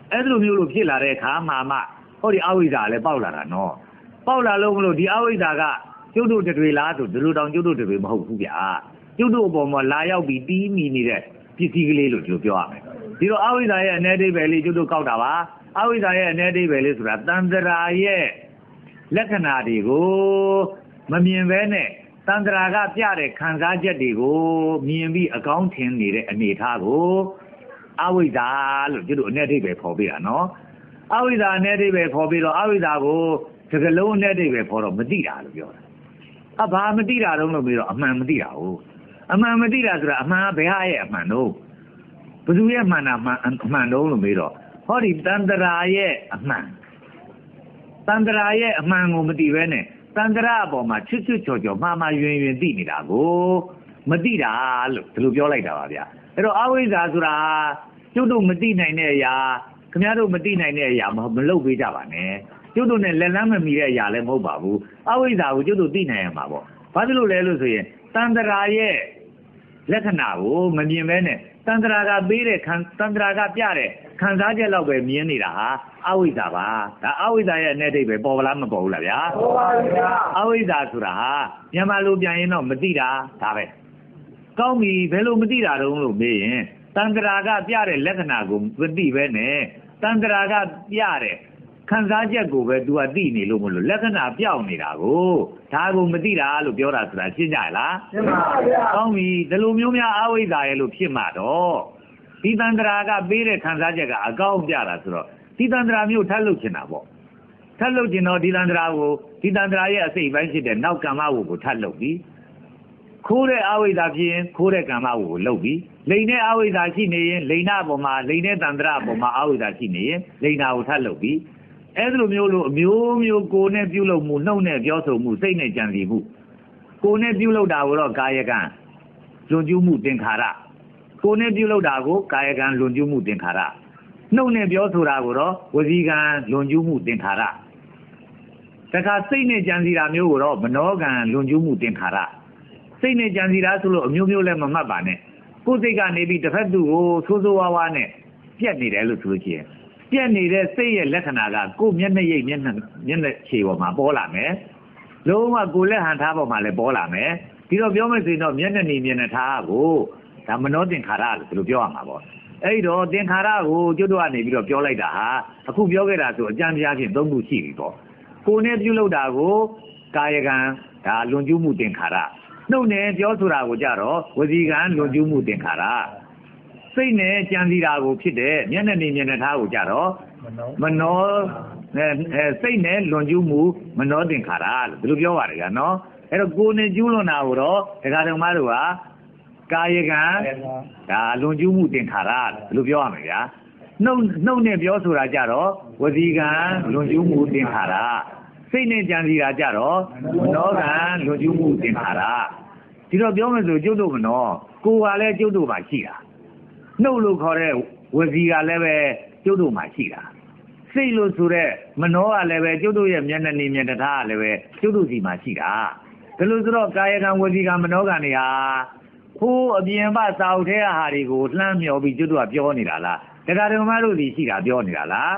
အဲ့လိုမျိုးလို့ဖြစ်လာတဲ့အခါမှာဟောဒီအဝိဇ္ဇာလည်းပေါက်လာတာနော်ပေါက်လာလို့မလို့ဒီအဝိဇ္ဇာကကျုပ်တို့တွေလားဆိုဒီလိုတောင်ကျုပ်တို့တွေမဟုတ်ဘူးဗျာကျုပ်တို့အပေါ်မှာလာရောက်ပြီးတီးမိနေတဲ့ပစ္စည်းကလေးလို့ပြောရမယ်ဒီတော့အဝိဇ္ဇာရဲ့အနေအသေးပဲလေးကျုပ်တို့ကောက်တာပါအဝိဇ္ဇာရဲ့အနေအသေးပဲလေးဆိုတာတန်ត្រာရဲ့လက္ခဏာတွေကိုမမြင်ဘဲနဲ့တန်ត្រာကပြတဲ့ခံစားချက်တွေကိုမြင်ပြီးအကောင်းထင်နေတဲ့အနေအထားကိုအဝိဇ္ဇာလို့ကျုပ်တို့အနေအသေးပဲဖော်ပြတာနော်အဝိဇ္ဇာအနေအသေးပဲဖော်ပြတော့အဝိဇ္ဇာကိုစကလုံးအနေအသေးပဲဖော်တော့မသိတာလို့ပြောတာဘာမသိတာတော့လို့ပြီးတော့အမှန်မသိတာဟုတ်အမှန်မသိတာဆိုတာအမှန်ဘယ်ဟာရဲ့အမှန်တော့ဘယ်သူရဲ့မှန်တာအမှန်တော့လို့ပြီးတော့ဟောဒီတန်ត្រာရဲ့အမှန်တန်ត្រာရဲ့အမှန်ကိုမသိဘဲနဲ့တန်ត្រာအပေါ်မှာချွတ်ချွတ်ချော်ချော်မှားယွင်ယွင်သိနေတာကိုမသိတာလို့ဒီလိုပြောလိုက်တာပါဗျအဲ့တော့အဝိဇ္ဇာဆိုတာကျုပ်တို့မသိနိုင်တဲ့အရာခင်ဗျားတို့မသိနိုင်တဲ့အရာမလုပ်ပေးကြပါနဲ့ကျုပ်တို့နဲ့လက်လန်းမမီတဲ့အရာလည်းမဟုတ်ပါဘူးအဝိဇ္ဇာကိုကျုပ်တို့သိနိုင်ရမှာပေါ့ဘာဖြစ်လို့လဲလို့ဆိုရင်တန်ត្រာရဲ့လက္ခဏာကိုမမြင်ဘဲနဲ့တန်ត្រာကပေးတဲ့တန်ត្រာကပြတဲ့ခံစားချက်လောက်ပဲမြင်နေတာဟာအဝိဇ္ဇာပါဒါအဝိဇ္ဇာရဲ့အနေအသေးပဲပေါ်ပါလားမပေါ်ဘူးလားဗျာပေါ်ပါဗျာအဝိဇ္ဇာဆိုတာဟာမြန်မာလိုပြန်ရင်တော့မသိတာဒါပဲကောင်းပြီဘယ်လိုမသိတာတုံးလို့မေးရင်တန်ត្រာကပြတဲ့လက္ခဏာကိုမသိဘဲနဲ့တန်ត្រာကပြတဲ့ခံစားချက်ကိုပဲ तू ကသိနေလို့မလို့လက္ခဏာပြောင်းနေတာကိုဒါကိုမသိတာလို့ပြောတာဆိုတာရှင်းကြလားရှင်းပါဗျာကောင်းပြီဒီလိုမျိုးများအဝိဇ္ဇာရဲ့လို့ဖြစ်မှာတော့ဒီတန်ត្រာကပေးတဲ့ခံစားချက်ကအကောင်းပြတာဆိုတော့ဒီတန်ត្រာမျိုးထပ်လုပ်ချင်တာပေါ့ထပ်လုပ်ချင်တော့ဒီတန်ត្រာကိုဒီတန်ត្រာရဲ့အစိတ်ပိုင်းဖြစ်တဲ့နောက်ကမ္မဝုကိုထပ်လုပ်ပြီးခိုးတဲ့အဝိဇ္ဇာဖြစ်ရင်ခိုးတဲ့ကမ္မဝုကိုလုပ်ပြီးလိန်တဲ့အဝိဇ္ဇာရှိနေရင်လိန်နာပေါ်မှာလိန်တဲ့တန်ត្រာပေါ်မှာအဝိဇ္ဇာရှိနေရင်လိန်နာကိုထပ်လုပ်ပြီးအဲ့လိုမျိုးလို့အမျိုးမျိုးကိုယ်နဲ့ပြုလုပ်မှုနှုတ်နဲ့ပြောဆိုမှုစိတ်နဲ့ကြံစည်မှုကိုယ်နဲ့ပြုလုပ်တာကိုတော့ကာယကံလွန်ကျူးမှုသင်္ခါရကိုယ်နဲ့ပြုလုပ်တာကိုကာယကံလွန်ကျူးမှုသင်္ခါရနှုတ်နဲ့ပြောဆိုတာကိုတော့ဝစီကံလွန်ကျူးမှုသင်္ခါရတခါစိတ်နဲ့ကြံစည်တာမျိုးကိုတော့မနောကံလွန်ကျူးမှုသင်္ခါရစိတ်နဲ့ကြံစည်တာဆိုလို့အမျိုးမျိုးလည်းမမှတ်ပါနဲ့ကိုယ်စိတ်ကနေပြီးတစ်ဖက်သူကိုဆိုးဆိုးဝါးဝါးနဲ့ပြက်နေတယ်လို့ဆိုလို့ရှိရင်ပြက်နေတဲ့စိတ်ရဲ့လက္ခဏာကကိုယ်မျက်နှာရိပ်မျက်နှာခြေပေါ်မှာပေါ်လာမယ်လုံးဝကိုယ်လက်ဟန်ထားပေါ်မှာလည်းပေါ်လာမယ်ဒီတော့ပြောမယ်ဆိုရင်တော့မျက်နှာနေမျက်နှာထားကိုဒါမနောသင်္ခါရလို့ပြောရမှာပေါ့အဲ့တော့သင်္ခါရကိုကျွတ်တော့ကနေပြီးတော့ပြောလိုက်တာဟာအခုပြောခဲ့တာဆိုအကြံပြားဖြင့်၃ခုရှိပြီပေါ့ကိုယ်နဲ့ပြုလုပ်တာကိုကာယကံဒါလွန်ကျူးမှုသင်္ခါရနှုတ်နဲ့ပြောဆိုတာကိုကြတော့ဝစီကံလွန်ကျူးမှုသင်္ခါရစိတ်နဲ့ကြံစည်တာကိုဖြစ်တဲ့မျက်နှာနေမျက်နှာထားကိုကြတော့မနောစိတ်နဲ့လွန်ကျူးမှုမနောသင်္ခါရလို့ဒီလိုပြောပါတယ်ကွာနော်အဲ့တော့ကိုယ်နဲ့ကျူးလွန်တာကိုတော့ဒကာတော်မတို့ကကာယကံဒါလွန်ကျူးမှုသင်္ခါရလို့ပြောရမယ်ဗျာနှုတ်နဲ့ပြောဆိုတာကြတော့ဝစီကံလွန်ကျူးမှုသင်္ခါရစိတ်နဲ့ကြံစည်တာကြတော့မနောကံလွန်ကျူးမှုသင်္ခါရဒီတော့ပြောမယ်ဆိုကျုပ်တို့မနောကိုယ်ကလည်းကျုပ်တို့မှာရှိတာနှုတ်လို့ခေါ်တဲ့ဝစီကလည်းပဲကျုပ်တို့မှာရှိတာစိတ်လို့ဆိုတဲ့မနောကလည်းပဲကျုပ်တို့ရဲ့မျက်နှာနေမျက်နှာထားကလည်းပဲကျုပ်တို့စီမှာရှိတာဒါလို့ဆိုတော့ကာယကံဝစီကံမနောကံတွေဟာဟိုးအပြင်ဘစာအုပ်ထဲဟာတွေကိုလှမ်းမြော်ပြီးကျုပ်တို့ကပြောနေတာလားတရားတော်မတို့စီရှိတာပြောနေတာလား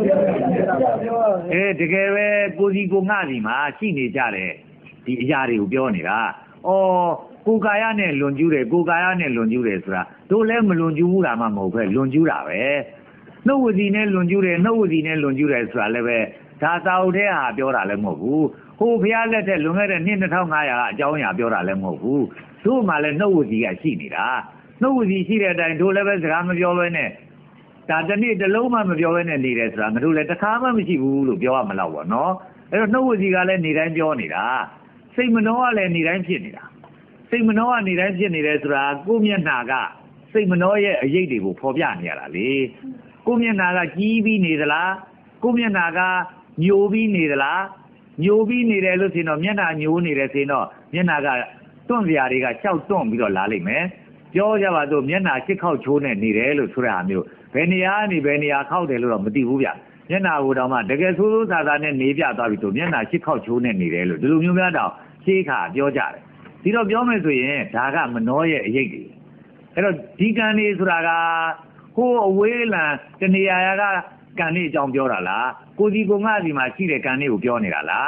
တကယ်ပဲကိုစီကိုငှစီမှာရှိနေကြတယ်ဒီအရာတွေကိုပြောနေတာကိုကာယနဲ့လွန်ကျူးတယ်ကိုကာယနဲ့လွန်ကျူးတယ်ဆိုတာတို့လည်းမလွန်ကျူးဘူးလားမမဟုတ်ပဲလွန်ကျူးတာပဲနှုတ်ဝစီနဲ့လွန်ကျူးတယ်နှုတ်ဝစီနဲ့လွန်ကျူးတယ်ဆိုတာလည်းပဲဒါစာအုပ်ထဲဟာပြောတာလည်းမဟုတ်ဘူးဟိုဘုရားလက်ထက်လွန်ခဲ့တဲ့နှစ်2500ကအကြောင်းအရာပြောတာလည်းမဟုတ်ဘူးတို့မှလည်းနှုတ်ဝစီကရှိနေတာနှုတ်ဝစီရှိတဲ့အတိုင်းတို့လည်းပဲစကားမပြောဘဲနဲ့ဒါတနေ့တစ်လုံးမှမပြောဘဲနဲ့နေတယ်ဆိုတာငါတို့လည်းတစ်ခါမှမရှိဘူးလို့ပြောရမလို့ပေါ့နော်အဲ့တော့နှုတ်ဝစီကလည်းနေတိုင်းပြောနေတာစိတ်မနှောကလည်းနေတိုင်းဖြစ်နေတာစိတ်မနှောကနေတိုင်းဖြစ်နေတယ်ဆိုတာကိုယ်မျက်နှာကစိတ်မနှောရဲ့အရေးတွေကိုဖော်ပြနေရတာလေကိုယ်မျက်နှာကကြီးပြီးနေသလားကိုယ်မျက်နှာကညိုပြီးနေသလားညိုပြီးနေတယ်လို့ဆိုရင်တော့မျက်နှာညိုနေတယ်ဆိုရင်တော့မျက်နှာကတွန့်စရာတွေကရှောက်တွန့်ပြီးတော့လာလိမ့်မယ်ပြောကြပါစို့မျက်နှာရှစ်ခေါက်ချိုးနေနေတယ်လို့ဆိုတဲ့ဟာမျိုးဘယ်နေရာနေဘယ်နေရာခောက်တယ်လို့တော့မသိဘူးဗျမျက်နှာကိုတော့မှတကယ်ဆိုးဆိုးဆာဆာနဲ့နေပြသွားပြီဆိုမျက်နှာရှစ်ခေါက်ချိုးနေနေတယ်လို့ဒီလိုမျိုးများတော့ရှေးခါပြောကြတယ်ဒီတော့ပြောမယ်ဆိုရင်ဒါကမနှောရဲ့အရေးတွေအဲ့တော့ဒီကံနေဆိုတာကဟိုးအဝေးလံတနေရာကကန်နေအကြောင်းပြောတာလားကိုစီကိုငါစီမှာရှိတဲ့ကန်လေးကိုပြောနေတာလား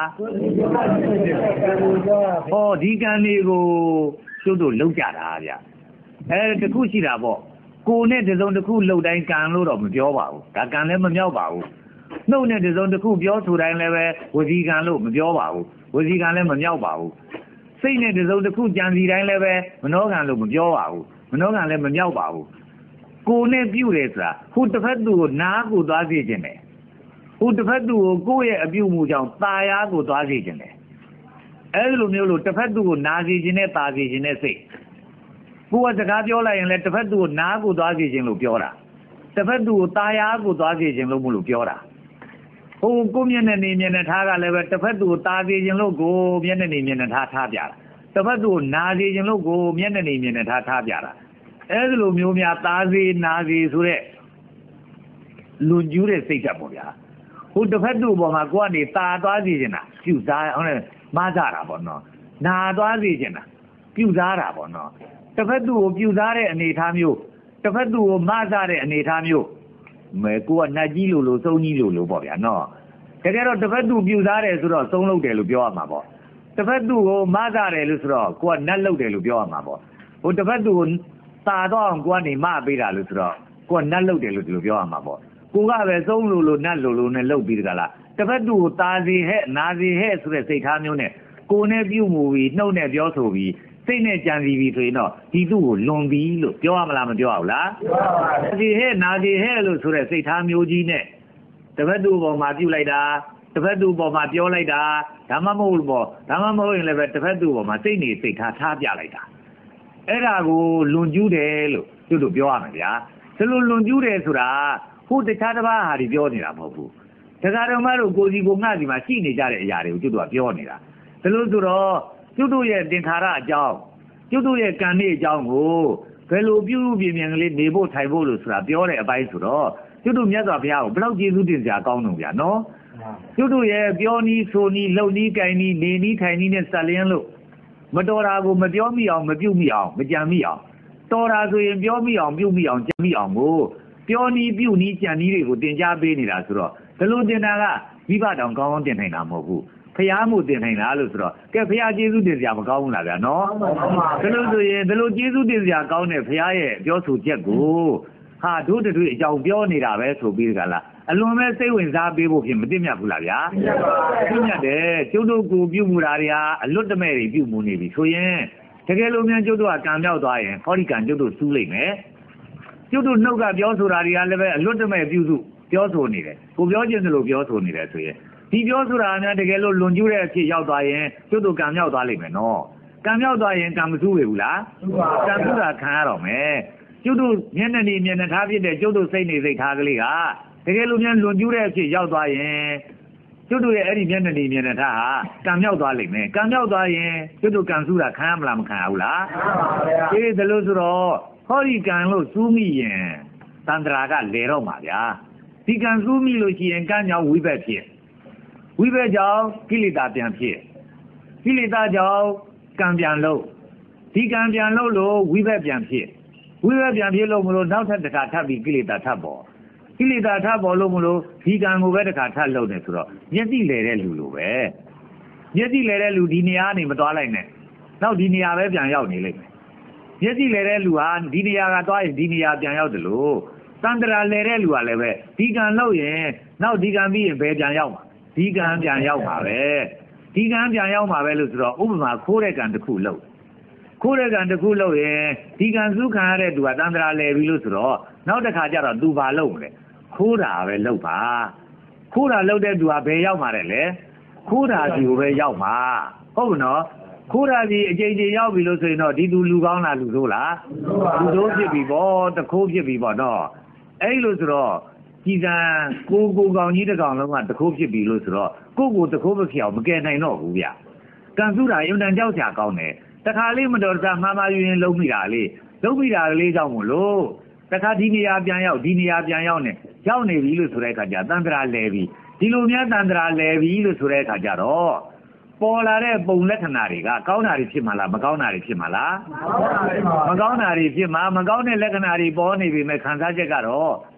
ဟောဒီကန်လေးကိုကျုပ်တို့လောက်ကြတာဗျတခုရှိတာပေါ့ကိုနဲ့တစုံတစ်ခုလှုပ်တိုင်းကန်လို့တော့မပြောပါဘူးဒါကန်လည်းမမြောက်ပါဘူးနှုတ်နဲ့တစုံတစ်ခုပြောဆိုတိုင်းလည်းပဲဝစီကန်လို့မပြောပါဘူးဝစီကန်လည်းမမြောက်ပါဘူးစိတ်နဲ့တစုံတစ်ခုကြံစီတိုင်းလည်းပဲမနှောကန်လို့မပြောပါဘူးမနှောကန်လည်းမမြောက်ပါဘူးကိုနဲ့ပြုတယ်ဆိုတာဟိုတစ်ဖက်သူကိုနားကိုသွားစေခြင်းတယ်ဟိုတစ်ဖက်သူကိုကိုယ့်ရဲ့အပြုမှုကြောင့်ตาရားကိုသွားစေခြင်းတယ်အဲ့လိုမျိုးလို့တစ်ဖက်သူကိုနားစေခြင်းနဲ့ตาစေခြင်းနဲ့စိတ်ကိုကစကားပြောလိုက်ရင်လည်းတစ်ဖက်သူကိုနားကိုသွားစေခြင်းလို့ပြောတာတစ်ဖက်သူကိုตาရားကိုသွားစေခြင်းလို့မလို့ပြောတာဟိုကိုမျက်နှာနေမျက်နှာထားကလည်းပဲတစ်ဖက်သူကိုตาစေခြင်းလို့ကိုမျက်နှာနေမျက်နှာထားပြတာတစ်ဖက်သူကိုနားစေခြင်းလို့ကိုမျက်နှာနေမျက်နှာထားပြတာအဲ့ဒီလိုမျိုးများตาစေနာစေဆိုတဲ့လွန်ကျူးတဲ့စိတ်ဓာတ်ပေါ့ဗျာဟိုတစ်ဖက်သူ့ပေါ်မှာကိုကနေตาသွားစေခြင်းတာပြုစားဟုတ်တယ်မဆတာပေါ့နော်နာသွားစေခြင်းတာပြုစားတာပေါ့နော်တစ်ဖက်သူ့ကိုပြုစားတဲ့အနေအထားမျိုးတစ်ဖက်သူ့ကိုမဆတဲ့အနေအထားမျိုးမဲကိုကနတ်ကြီးလို့စုံကြီးလို့ပေါ့ဗျာနော်တကယ်တော့တစ်ဖက်သူ့ပြုစားတယ်ဆိုတော့စုံလုပ်တယ်လို့ပြောရမှာပေါ့တစ်ဖက်သူ့ကိုမဆတယ်လို့ဆိုတော့ကိုကနတ်လုပ်တယ်လို့ပြောရမှာပေါ့ဟိုတစ်ဖက်သူ့ကိုตาတော့ကိုကနေမပေးတာလို့ဆိုတော့ကိုကနတ်လုပ်တယ်လို့ဒီလိုပြောရမှာပေါ့ကိုကပဲစုံလို့နတ်လို့နဲ့လုပ်ပြီးတကလားတစ်ဖက်သူ့ကိုตาစီဟဲ့နာစီဟဲ့ဆိုတဲ့စိတ်ထားမျိုးနဲ့ကိုနဲ့ပြုမှုပြီးနှုတ်နဲ့ပြောဆိုပြီးစိတ်နဲ့ကြံစီပြီးဆိုရင်တော့ဒီသူ့ကိုလွန်ပြီးလို့ပြောရမလားမပြောရဘူးလားပြောပါပါဒီဟဲ့နာစီဟဲ့လို့ဆိုတဲ့စိတ်ထားမျိုးကြီးနဲ့တစ်ဖက်သူ့ပေါ်မှာပြုလိုက်တာတစ်ဖက်သူ့ပေါ်မှာပြောလိုက်တာဒါမှမဟုတ်ဘူးပေါ့ဒါမှမဟုတ်ရင်လည်းပဲတစ်ဖက်သူ့ပေါ်မှာစိတ်နေစိတ်ထားပြလိုက်တာအဲ့ဒါကိုလွန်ကျူးတယ်လို့သူတို့ပြောရမှာဗျာဒီလိုလွန်ကျူးတယ်ဆိုတာဟိုတခြားတစ်ပါးဟာဒီပြောနေတာမဟုတ်ဘူးတရားတော်မတို့ကိုစီကိုငှစီမှာရှိနေကြတဲ့အရာတွေကိုသူတို့ကပြောနေတာဒါလို့ဆိုတော့သူတို့ရဲ့သင်္ခါရအကြောင်းသူတို့ရဲ့ကံနဲ့အကြောင်းကိုဘယ်လိုပြုပြင်းပြင်းကလေးနေဖို့ထိုင်ဖို့လို့ဆိုတာပြောတဲ့အပိုင်းဆိုတော့သူတို့မြတ်စွာဘုရားကိုဘယ်လောက်ကျေးဇူးတင်စရာကောင်းတော့ဗျာနော်သူတို့ရဲ့ပြောနီးဆိုနီးလှုပ်နီးကြိုင်နီးနေနီးထိုင်နီးနဲ့ဆက်လင်းလို့မတော်တာကိုမပြောမိအောင်မပြုမိအောင်မကြံမိအောင်တော်တာဆိုရင်ပြောမိအောင်ပြုမိအောင်ကြံမိအောင်ကိုပြောနီးပြုနီးကြံနီးတွေကိုတင် जा ပေးနေတာဆိုတော့ဘယ်လိုတင်တာကမိဘတောင်ကောင်းကောင်းတင်နိုင်တာမဟုတ်ဘူးဖျားမှုတင်နိုင်တာလို့ဆိုတော့ကဲဖျားကျေးဇူးတင်စရာမကောင်းဘူးလားဗျာနော်ဒါလို့ဆိုရင်ဒါလို့ကျေးဇူးတင်စရာကောင်းတဲ့ဖျားရဲ့ပြောဆိုချက်ကိုဟာတို့တွေအကြောင်းပြောနေတာပဲဆိုပြီးကြလားအလွန်ပဲစိတ်ဝင်စားပေးဖို့ဖြစ်မသိမြတ်ဘူးလားဗျာသိမြတ်တယ်ကျုပ်တို့ကိုပြုမှုတာတွေဟာအလွတ်တမဲ့တွေပြုမှုနေပြီဆိုရင်တကယ်လို့များကျုပ်တို့ကကံမြောက်သွားရင်ဟောဒီကံကျုပ်တို့စူးလိုက်မယ်ကျုပ်တို့နှုတ်ကပြောဆိုတာတွေကလည်းပဲအလွတ်တမဲ့ပြုစုပြောဆိုနေတယ်ကိုပြောခြင်းလို့ပြောဆိုနေတယ်ဆိုရင်ဒီပြောဆိုတာကတကယ်လို့လွန်ကျူးတဲ့အဖြစ်ရောက်သွားရင်ကျုပ်တို့ကံမြောက်သွားလိမ့်မယ်နော်ကံမြောက်သွားရင်ကံမစူးဝေဘူးလားကံစူးတာခံရတော့မယ်ကျုပ်တို့မျက်နှာနေမျက်နှာထားဖြစ်တဲ့ကျုပ်တို့စိတ်နေစိတ်ထားကလေးကတကယ်လို့များလွန်ကျူးတဲ့အဖြစ်ရောက်သွားရင်ကျုပ်တို့ရဲ့အဲ့ဒီမျက်နှာနေမျက်နှာထားဟာကံမြောက်သွားလိမ့်မယ်ကံမြောက်သွားရင်ကျုပ်တို့ကံစူးတာခံရမလားမခံရဘူးလားအေးဒါလို့ဆိုတော့ဟောဒီကံလို့စူးမိရင်တန္တရာကလဲတော့မှာဗျာဒီကံစူးမိလို့ရှိရင်ကံကြောင့်ဝိဘက်ဖြစ်ဝိဘက်ကြောင့်ကိလေသာပြန်ဖြစ်ကိလေသာကြောင့်ကံပြန်လို့ဒီကံပြန်လို့ဝိဘက်ပြန်ဖြစ်ဝိဘက်ပြန်ဖြစ်လို့မလို့နောက်ထပ်တစ်ခါထပ်ပြီးကိလေသာထပ်ပေါ်ကိလေသာထပ်ပေါ်လို့မလို့ဒီကံကိုပဲတစ်ခါထပ်လုပ်နေဆိုတော့မျက်စိလဲတဲ့လူလိုပဲမျက်စိလဲတဲ့လူဒီနေရာကနေမသွားလိုက်နဲ့နောက်ဒီနေရာပဲပြန်ရောက်နေလိမ့်မယ်မျက်စိလဲတဲ့လူဟာဒီနေရာကသွားရင်ဒီနေရာပြန်ရောက်တယ်လို့တန္တရာလဲတဲ့လူကလည်းပဲဒီကံလုပ်ရင်နောက်ဒီကံပြီးရင်ဘယ်ပြန်ရောက်မှာဒီကံပြန်ရောက်မှာပဲဒီကံပြန်ရောက်မှာပဲလို့ဆိုတော့ဥပမာခိုးတဲ့ကံတစ်ခုလုပ်ခိုးတဲ့ကံတစ်ခုလုပ်ရင်ဒီကံစုခံရတဲ့သူကတန္တရာလဲပြီလို့ဆိုတော့နောက်တစ်ခါကျတော့သူဘာလုပ်မလဲခိုးတာပဲလုပ်ပါခိုးတာလုပ်တဲ့သူကဘယ်ရောက်မှာလဲခိုးတာစီကိုပဲရောက်မှာဟုတ်ဘူးနော်ခိုးတာစီအကြိမ်ကြိမ်ရောက်ပြီလို့ဆိုရင်တော့ဒီသူလူကောင်းလားလူဆိုးလားလူဆိုးဖြစ်ပြီပေါ့တခိုးဖြစ်ပြီပေါ့နော်အဲ့လိုဆိုတော့ကြည်စံကိုကောင်ကြီးတစ်ကောင်လုံးကတခိုးဖြစ်ပြီလို့ဆိုတော့ကိုတခိုးမဖြစ်အောင်မကယ်နိုင်တော့ဘူးဗျကံစုတာအင်တန်ကြောက်ချာကောင်းတယ်တခါလေးမတော်တဆမှားယူရင်လုံးမိတာလေးကြောင့်မို့လို့တခါဒီနေရာပြန်ရောက်ဒီနေရာပြန်ရောက်နေရောက်နေပြီလို့ဆိုတဲ့အခါကျတန္တရာလဲပြီဒီလိုများတန္တရာလဲပြီလို့ဆိုတဲ့အခါကျတော့ပေါ်လာတဲ့ပုံလက္ခဏာတွေကကောင်းတာတွေဖြစ်မှာလားမကောင်းတာတွေဖြစ်မှာလားမကောင်းတာတွေဖြစ်မှာမကောင်းတဲ့လက္ခဏာတွေပေါ်နေပြီမဲ့ခံစားချက်ကတော့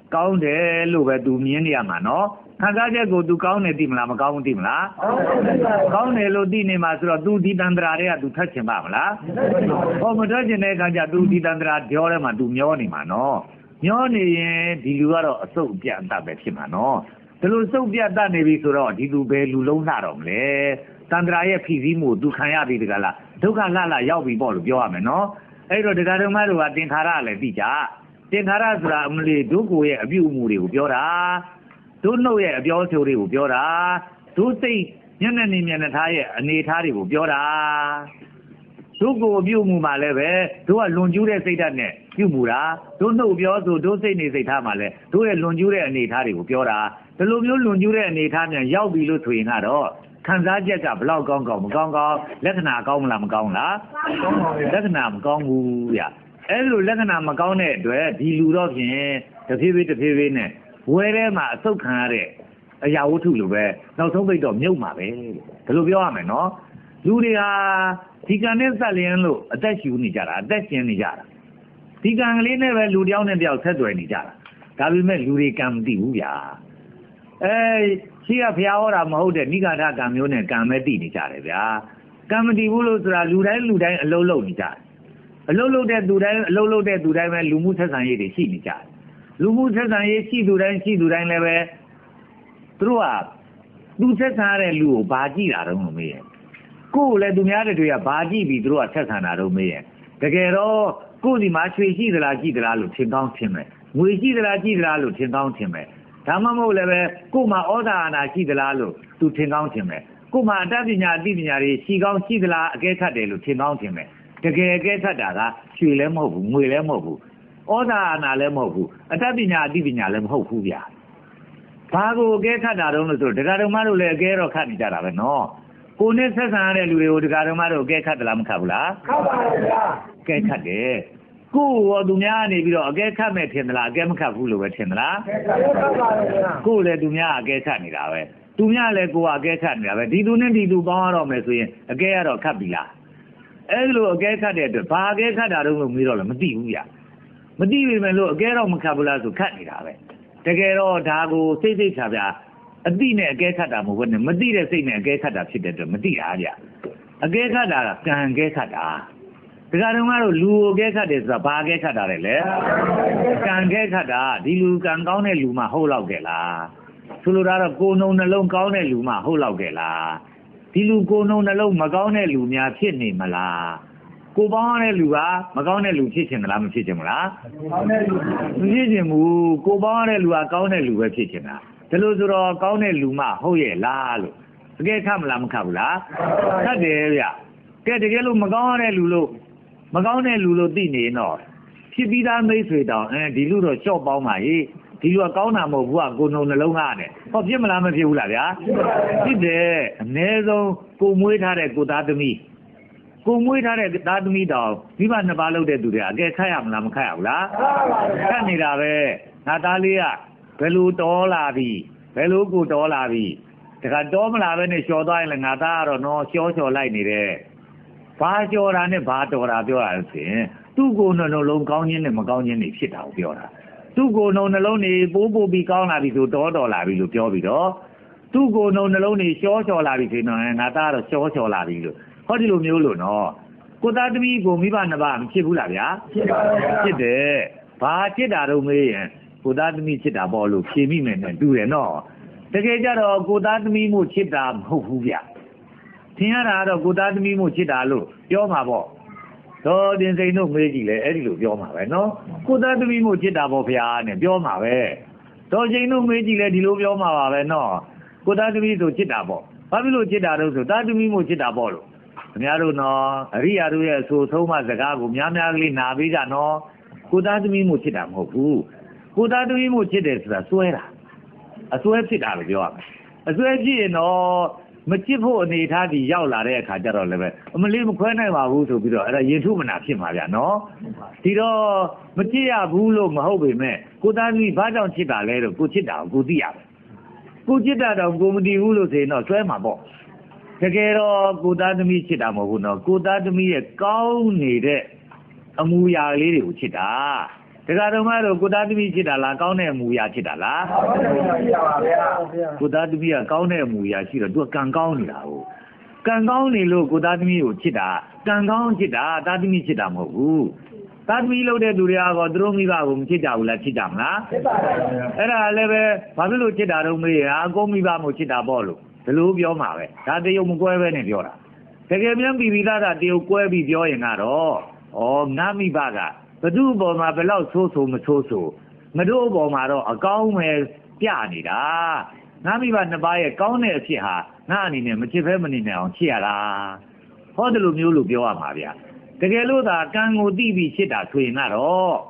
ကောင်းတယ်လို့ပဲသူမြင်နေရမှာနော်ခံစားချက်ကိုသူကောင်းတယ်သိမလားမကောင်းဘူးသိမလားကောင်းတယ်လို့သိနေမှာဆိုတော့သူဒီတန္တရာတွေကသူထွက်ချင်ပါမလားဟောမထွက်ချင်တဲ့အခါကျသူဒီတန္တရာပြောထဲမှာသူမျောနေမှာနော်မျောနေရင်ဒီလူကတော့အစုပ်ပြတ်တတ်ပဲဖြစ်မှာနော်ဒီလိုစုပ်ပြတ်တတ်နေပြီဆိုတော့ဒီလူပဲလူလုံးလှတော့မလဲတန္တရာရဲ့ဖိစီးမှုသူခံရပြီတကလားဒုက္ခလှရောက်ပြီပေါ့လို့ပြောရမယ်နော်အဲ့တော့တရားတော်မတို့ကတင်္ခါရလည်းသိကြတင်္ခါရဆိုတာအမလီဒုကိုရဲ့အပြုအမူတွေကိုပြောတာဒုနှုတ်ရဲ့အပြောဆိုတွေကိုပြောတာဒုစိတ်မျက်နှာနေမျက်နှာထားရဲ့အနေထားတွေကိုပြောတာဒုကိုအပြုအမူမှာလည်းပဲတို့ကလွန်ကျူးတဲ့စိတ်ဓာတ်နဲ့ပြုမူတာဒုနှုတ်ပြောဆိုဒုစိတ်နေစိတ်ထားမှာလည်းတို့ရဲ့လွန်ကျူးတဲ့အနေထားတွေကိုပြောတာဒီလိုမျိုးလွန်ကျူးတဲ့အနေထားမြန်ရောက်ပြီလို့ဆိုရင်ကတော့ခံစားချက်ကဘလောက်ကောင်းကောင်းမကောင်းကောင်းလက္ခဏာကောင်းမလားမကောင်းလားလက္ခဏာမကောင်းဘူးဗျအဲ့လိုလက္ခဏာမကောင်းတဲ့အတွက်ဒီလူတော့ဖြင့်တဖြည်းဖြည်းနဲ့ဝဲထဲမှာအဆုတ်ခံရတဲ့အရာဝတ္ထုလိုပဲနောက်ဆုံးပိတ်တော့မြုပ်မှာပဲဒီလိုပြောရမယ်နော်လူတွေဟာဒီကံနဲ့ဆက်လျင်းလို့အသက်ရှူနေကြတာအသက်ရှင်နေကြတာဒီကံကလေးနဲ့ပဲလူတယောက်နဲ့တယောက်ဆက်သွယ်နေကြတာဒါပေမဲ့လူတွေကံမသိဘူးဗျာရှိရဖျားဟောတာမဟုတ်တဲ့နိဂါထကံမျိုးနဲ့ကံပဲသိနေကြတယ်ဗျာကံမသိဘူးလို့ဆိုတာလူတိုင်းအလုံးလုံးနေကြတယ်အလုံးလုံးတဲ့သူတိုင်းအလုံးလုံးတဲ့သူတိုင်းပဲလူမှုဆက်ဆံရေးတွေရှိနေကြတယ်လူမှုဆက်ဆံရေးရှိသူတိုင်းလည်းပဲသူတို့ကသူဆက်ဆံရတဲ့လူကိုဘာကြည့်တာတော့မမေးရဲ့ကိုယ်လည်းသူများတွေကဘာကြည့်ပြီးသူတို့ကဆက်ဆံတာတော့မေးရဲ့တကယ်တော့ကိုယ်ဒီမှာရွှေရှိသလားကြည့်သလားလို့ထင်ကောင်းထင်မယ်ငွေရှိသလားကြည့်သလားလို့ထင်ကောင်းထင်မယ်ဒါမှမဟုတ်လည်းပဲကိုယ်မှာဩဇာအာဏာရှိသလားလို့သူထင်ကောင်းထင်မယ်ကိုယ်မှာအတတ်ပညာအသိပညာတွေရှိကောင်းရှိသလားအကဲခတ်တယ်လို့ထင်ကောင်းထင်မယ်တကယ်အကဲခတ်တာကရွှေလည်းမဟုတ်ဘူးငွေလည်းမဟုတ်ဘူးဩဇာအာဏာလည်းမဟုတ်ဘူးအတတ်ပညာအသိပညာလည်းမဟုတ်ဘူးဗျာဘာကိုအကဲခတ်တာတုံးလို့ဆိုတော့ဒကာတော်မတို့လည်းအကဲတော့ခတ်နေကြတာပဲနော်ကိုနဲ့ဆက်ဆံရတဲ့လူတွေကိုဒကာတော်မတို့အကဲခတ်သလားမခတ်ဘူးလားခတ်ပါရဲ့ဗျာအကဲခတ်တယ်ကိုရောသူများနေပြီးတော့အကဲခတ်မဲ့ထင်သလားအကဲမခတ်ဘူးလို့ပဲထင်သလားကိုလည်းသူများအကဲခတ်နေတာပဲသူများလည်းကိုကအကဲခတ်နေတာပဲဒီသူနဲ့ဒီသူပေါင်းရတော့မယ်ဆိုရင်အကဲရတော့ခတ်ပြီလားအဲ့လိုအကဲခတ်တဲ့အတွက်ဘာအကဲခတ်တာတုံးလို့မေးတော့လည်းမသိဘူးဗျာမသိပေမဲ့လို့အကဲတော့မခတ်ဘူးလားဆိုခတ်နေတာပဲတကယ်တော့ဒါကိုစိတ်ချဗျာအသိနဲ့အကဲခတ်တာမဟုတ်ဘူးနဲ့မသိတဲ့စိတ်နဲ့အကဲခတ်တာဖြစ်တဲ့အတွက်မသိတာဗျာအကဲခတ်တာကကံအကဲခတ်တာဒကာတော်မတို့လူကိုအကဲခတ်တယ်ဆိုတာဘာအကဲခတ်တာလဲကံအကဲခတ်တာဒီလူကံကောင်းတဲ့လူမှဟုတ်လောက်ခဲ့လားဆိုလိုတာတော့ကိုယ်နှုံနှလုံးကောင်းတဲ့လူမှဟုတ်လောက်ခဲ့လားဒီလူကိုယ်နှုံနှလုံးမကောင်းတဲ့လူများဖြစ်နေမလားကိုပေါင်းရတဲ့လူကမကောင်းတဲ့လူဖြစ်ချင်သလားမဖြစ်ချင်ဘူးလားကောင်းတဲ့လူမဖြစ်ချင်ဘူးကိုပေါင်းရတဲ့လူကကောင်းတဲ့လူပဲဖြစ်ချင်တာဒါလို့ဆိုတော့ကောင်းတဲ့လူမှဟုတ်ရဲ့လားလို့တကယ်ခတ်မလားမခတ်ဘူးလားခတ်တယ်ဗျကဲတကယ်လို့မကောင်းရတဲ့လူလို့မကောင်းတဲ့လူလို့သိနေတော့ဖြစ်ပြီးသားမိတ်ဆွေတောင်ဒီလူတော့ရှော့ပေါင်းပါဟေ့ဒီလူကကောင်းတာမဟုတ်ဘူးကကိုယ်နှုံနှလုံးသားနဲ့ဟောဖြစ်မလားမဖြစ်ဘူးလားဗျာဖြစ်တယ်အ ਨੇ ဆုံးကိုမွေးထားတဲ့ကိုသားသမီးကိုမွေးထားတဲ့သားသမီးတောင်မိဘနှစ်ပါးလုပ်တဲ့သူတွေအကဲခတ်ရမလားမခတ်ရဘူးလားခတ်နေတာပဲငါသားလေးကဘယ်လိုတော်လာပြီဘယ်လိုကိုတော်လာပြီတခါတော်မလာပဲနဲ့လျှော်သွားရင်လည်းငါသားကတော့နော်လျှော်လိုက်နေတယ်ဘာလျှော်တာနဲ့ဘာတော်တာပြောရလို့ဆိုရင်သူ့ကိုယ်နှလုံးကောင်းခြင်းနဲ့မကောင်းခြင်းတွေဖြစ်တာကိုပြောတာသူ့ကိုယ်နှလုံးတွေပိုးပြီးကောင်းလာပြီဆိုတော်လာပြီလို့ပြောပြီးတော့သူ့ကိုယ်နှလုံးတွေလျှော်လာပြီဆိုရင်ငါသားကတော့လျှော်လာပြီလို့ဟောဒီလိုမျိုးလို့နော်ကိုသားသမီးကိုမိဘနှစ်ပါးမဖြစ်ဘူးလားဗျာဖြစ်တယ်ဘာဖြစ်တာတော့မေးရင်ကိုသားသမီးဖြစ်တာပေါ့လို့ဖြေမိမယ်နဲ့တူတယ်နော်တကယ်ကြတော့ကိုသားသမီးမို့ဖြစ်တာမဟုတ်ဘူးဗျထင်ရတာကတော့ကိုသားသမီးမို့ဖြစ်တာလို့ပြောမှာပေါ့တော်တင်စိန်တို့မေးကြည့်လေအဲ့ဒီလိုပြောမှာပဲနော်ကိုသားသမီးမို့ဖြစ်တာပေါ့ဗျာနဲ့ပြောမှာပဲတော်ချိန်တို့မေးကြည့်လေဒီလိုပြောမှာပါပဲနော်ကိုသားသမီးဆိုဖြစ်တာပေါ့ဘာဖြစ်လို့ဖြစ်တာတော့ဆိုသားသမီးမို့ဖြစ်တာပေါ့လို့ခင်ဗျားတို့နော်အရိယာတို့ရဲ့အဆိုဆုံးမစကားကိုများများကလေးနာပေးကြနော်ကိုသားသမီးမို့ဖြစ်တာမဟုတ်ဘူးကိုသားသမီးမို့ဖြစ်တယ်ဆိုတာစွဲတာအစွဲဖြစ်တာလို့ပြောရမယ်အစွဲဖြစ်ရင်တော့မချစ်ဖို့အနေထားကြီးရောက်လာတဲ့အခါကျတော့လည်းပဲအမလေးမခွဲနိုင်ပါဘူးဆိုပြီးတော့အဲ့ဒါရင်ထုမနာဖြစ်မှာဗျာနော်ဒီတော့မချစ်ရဘူးလို့မဟုတ်ပေမဲ့ကိုသားသမီးဘာကြောင့်ချစ်တာလဲတော့ကိုချစ်တာကိုသိရမယ်ကိုချစ်တာတော့ကိုမတည်ဘူးလို့ဆိုရင်တော့စွဲမှာပေါ့တကယ်တော့ကိုသားသမီးချစ်တာမဟုတ်ဘူးနော်ကိုသားသမီးရဲ့ကောင်းနေတဲ့အမူအရာလေးတွေကိုချစ်တာ Tegara maro kudadmi chidala kaune muya chidala. Kudadmi kaune muya chida tu kangkaun ni lau. Kangkaun ni lo kudadmi chida. Kangkaun chida dadmi chida mogu. Dadmi lo de duria go dromi ba go chida ula chida na. Era lebe pablo chida ro me ya go mi ba mo chida bolo. Delu pyo ma be. Da de yo mo kwe be ni pyo da. Tege myan bibila da de yo kwe bi pyo yin ga do. Nga mi ba ga. Badu bo ma belau so so ma so so. Ngado bo ma do a kaung me pya ni da. Nga mi ba na ba ye kaung ne a phit ha nga ani ne ma chit phe ma ni ne aung chit ya la. Ho de lo myo lo pyo ya ma bya. Tege lo da kan ko ti bi chit da so yin ga do.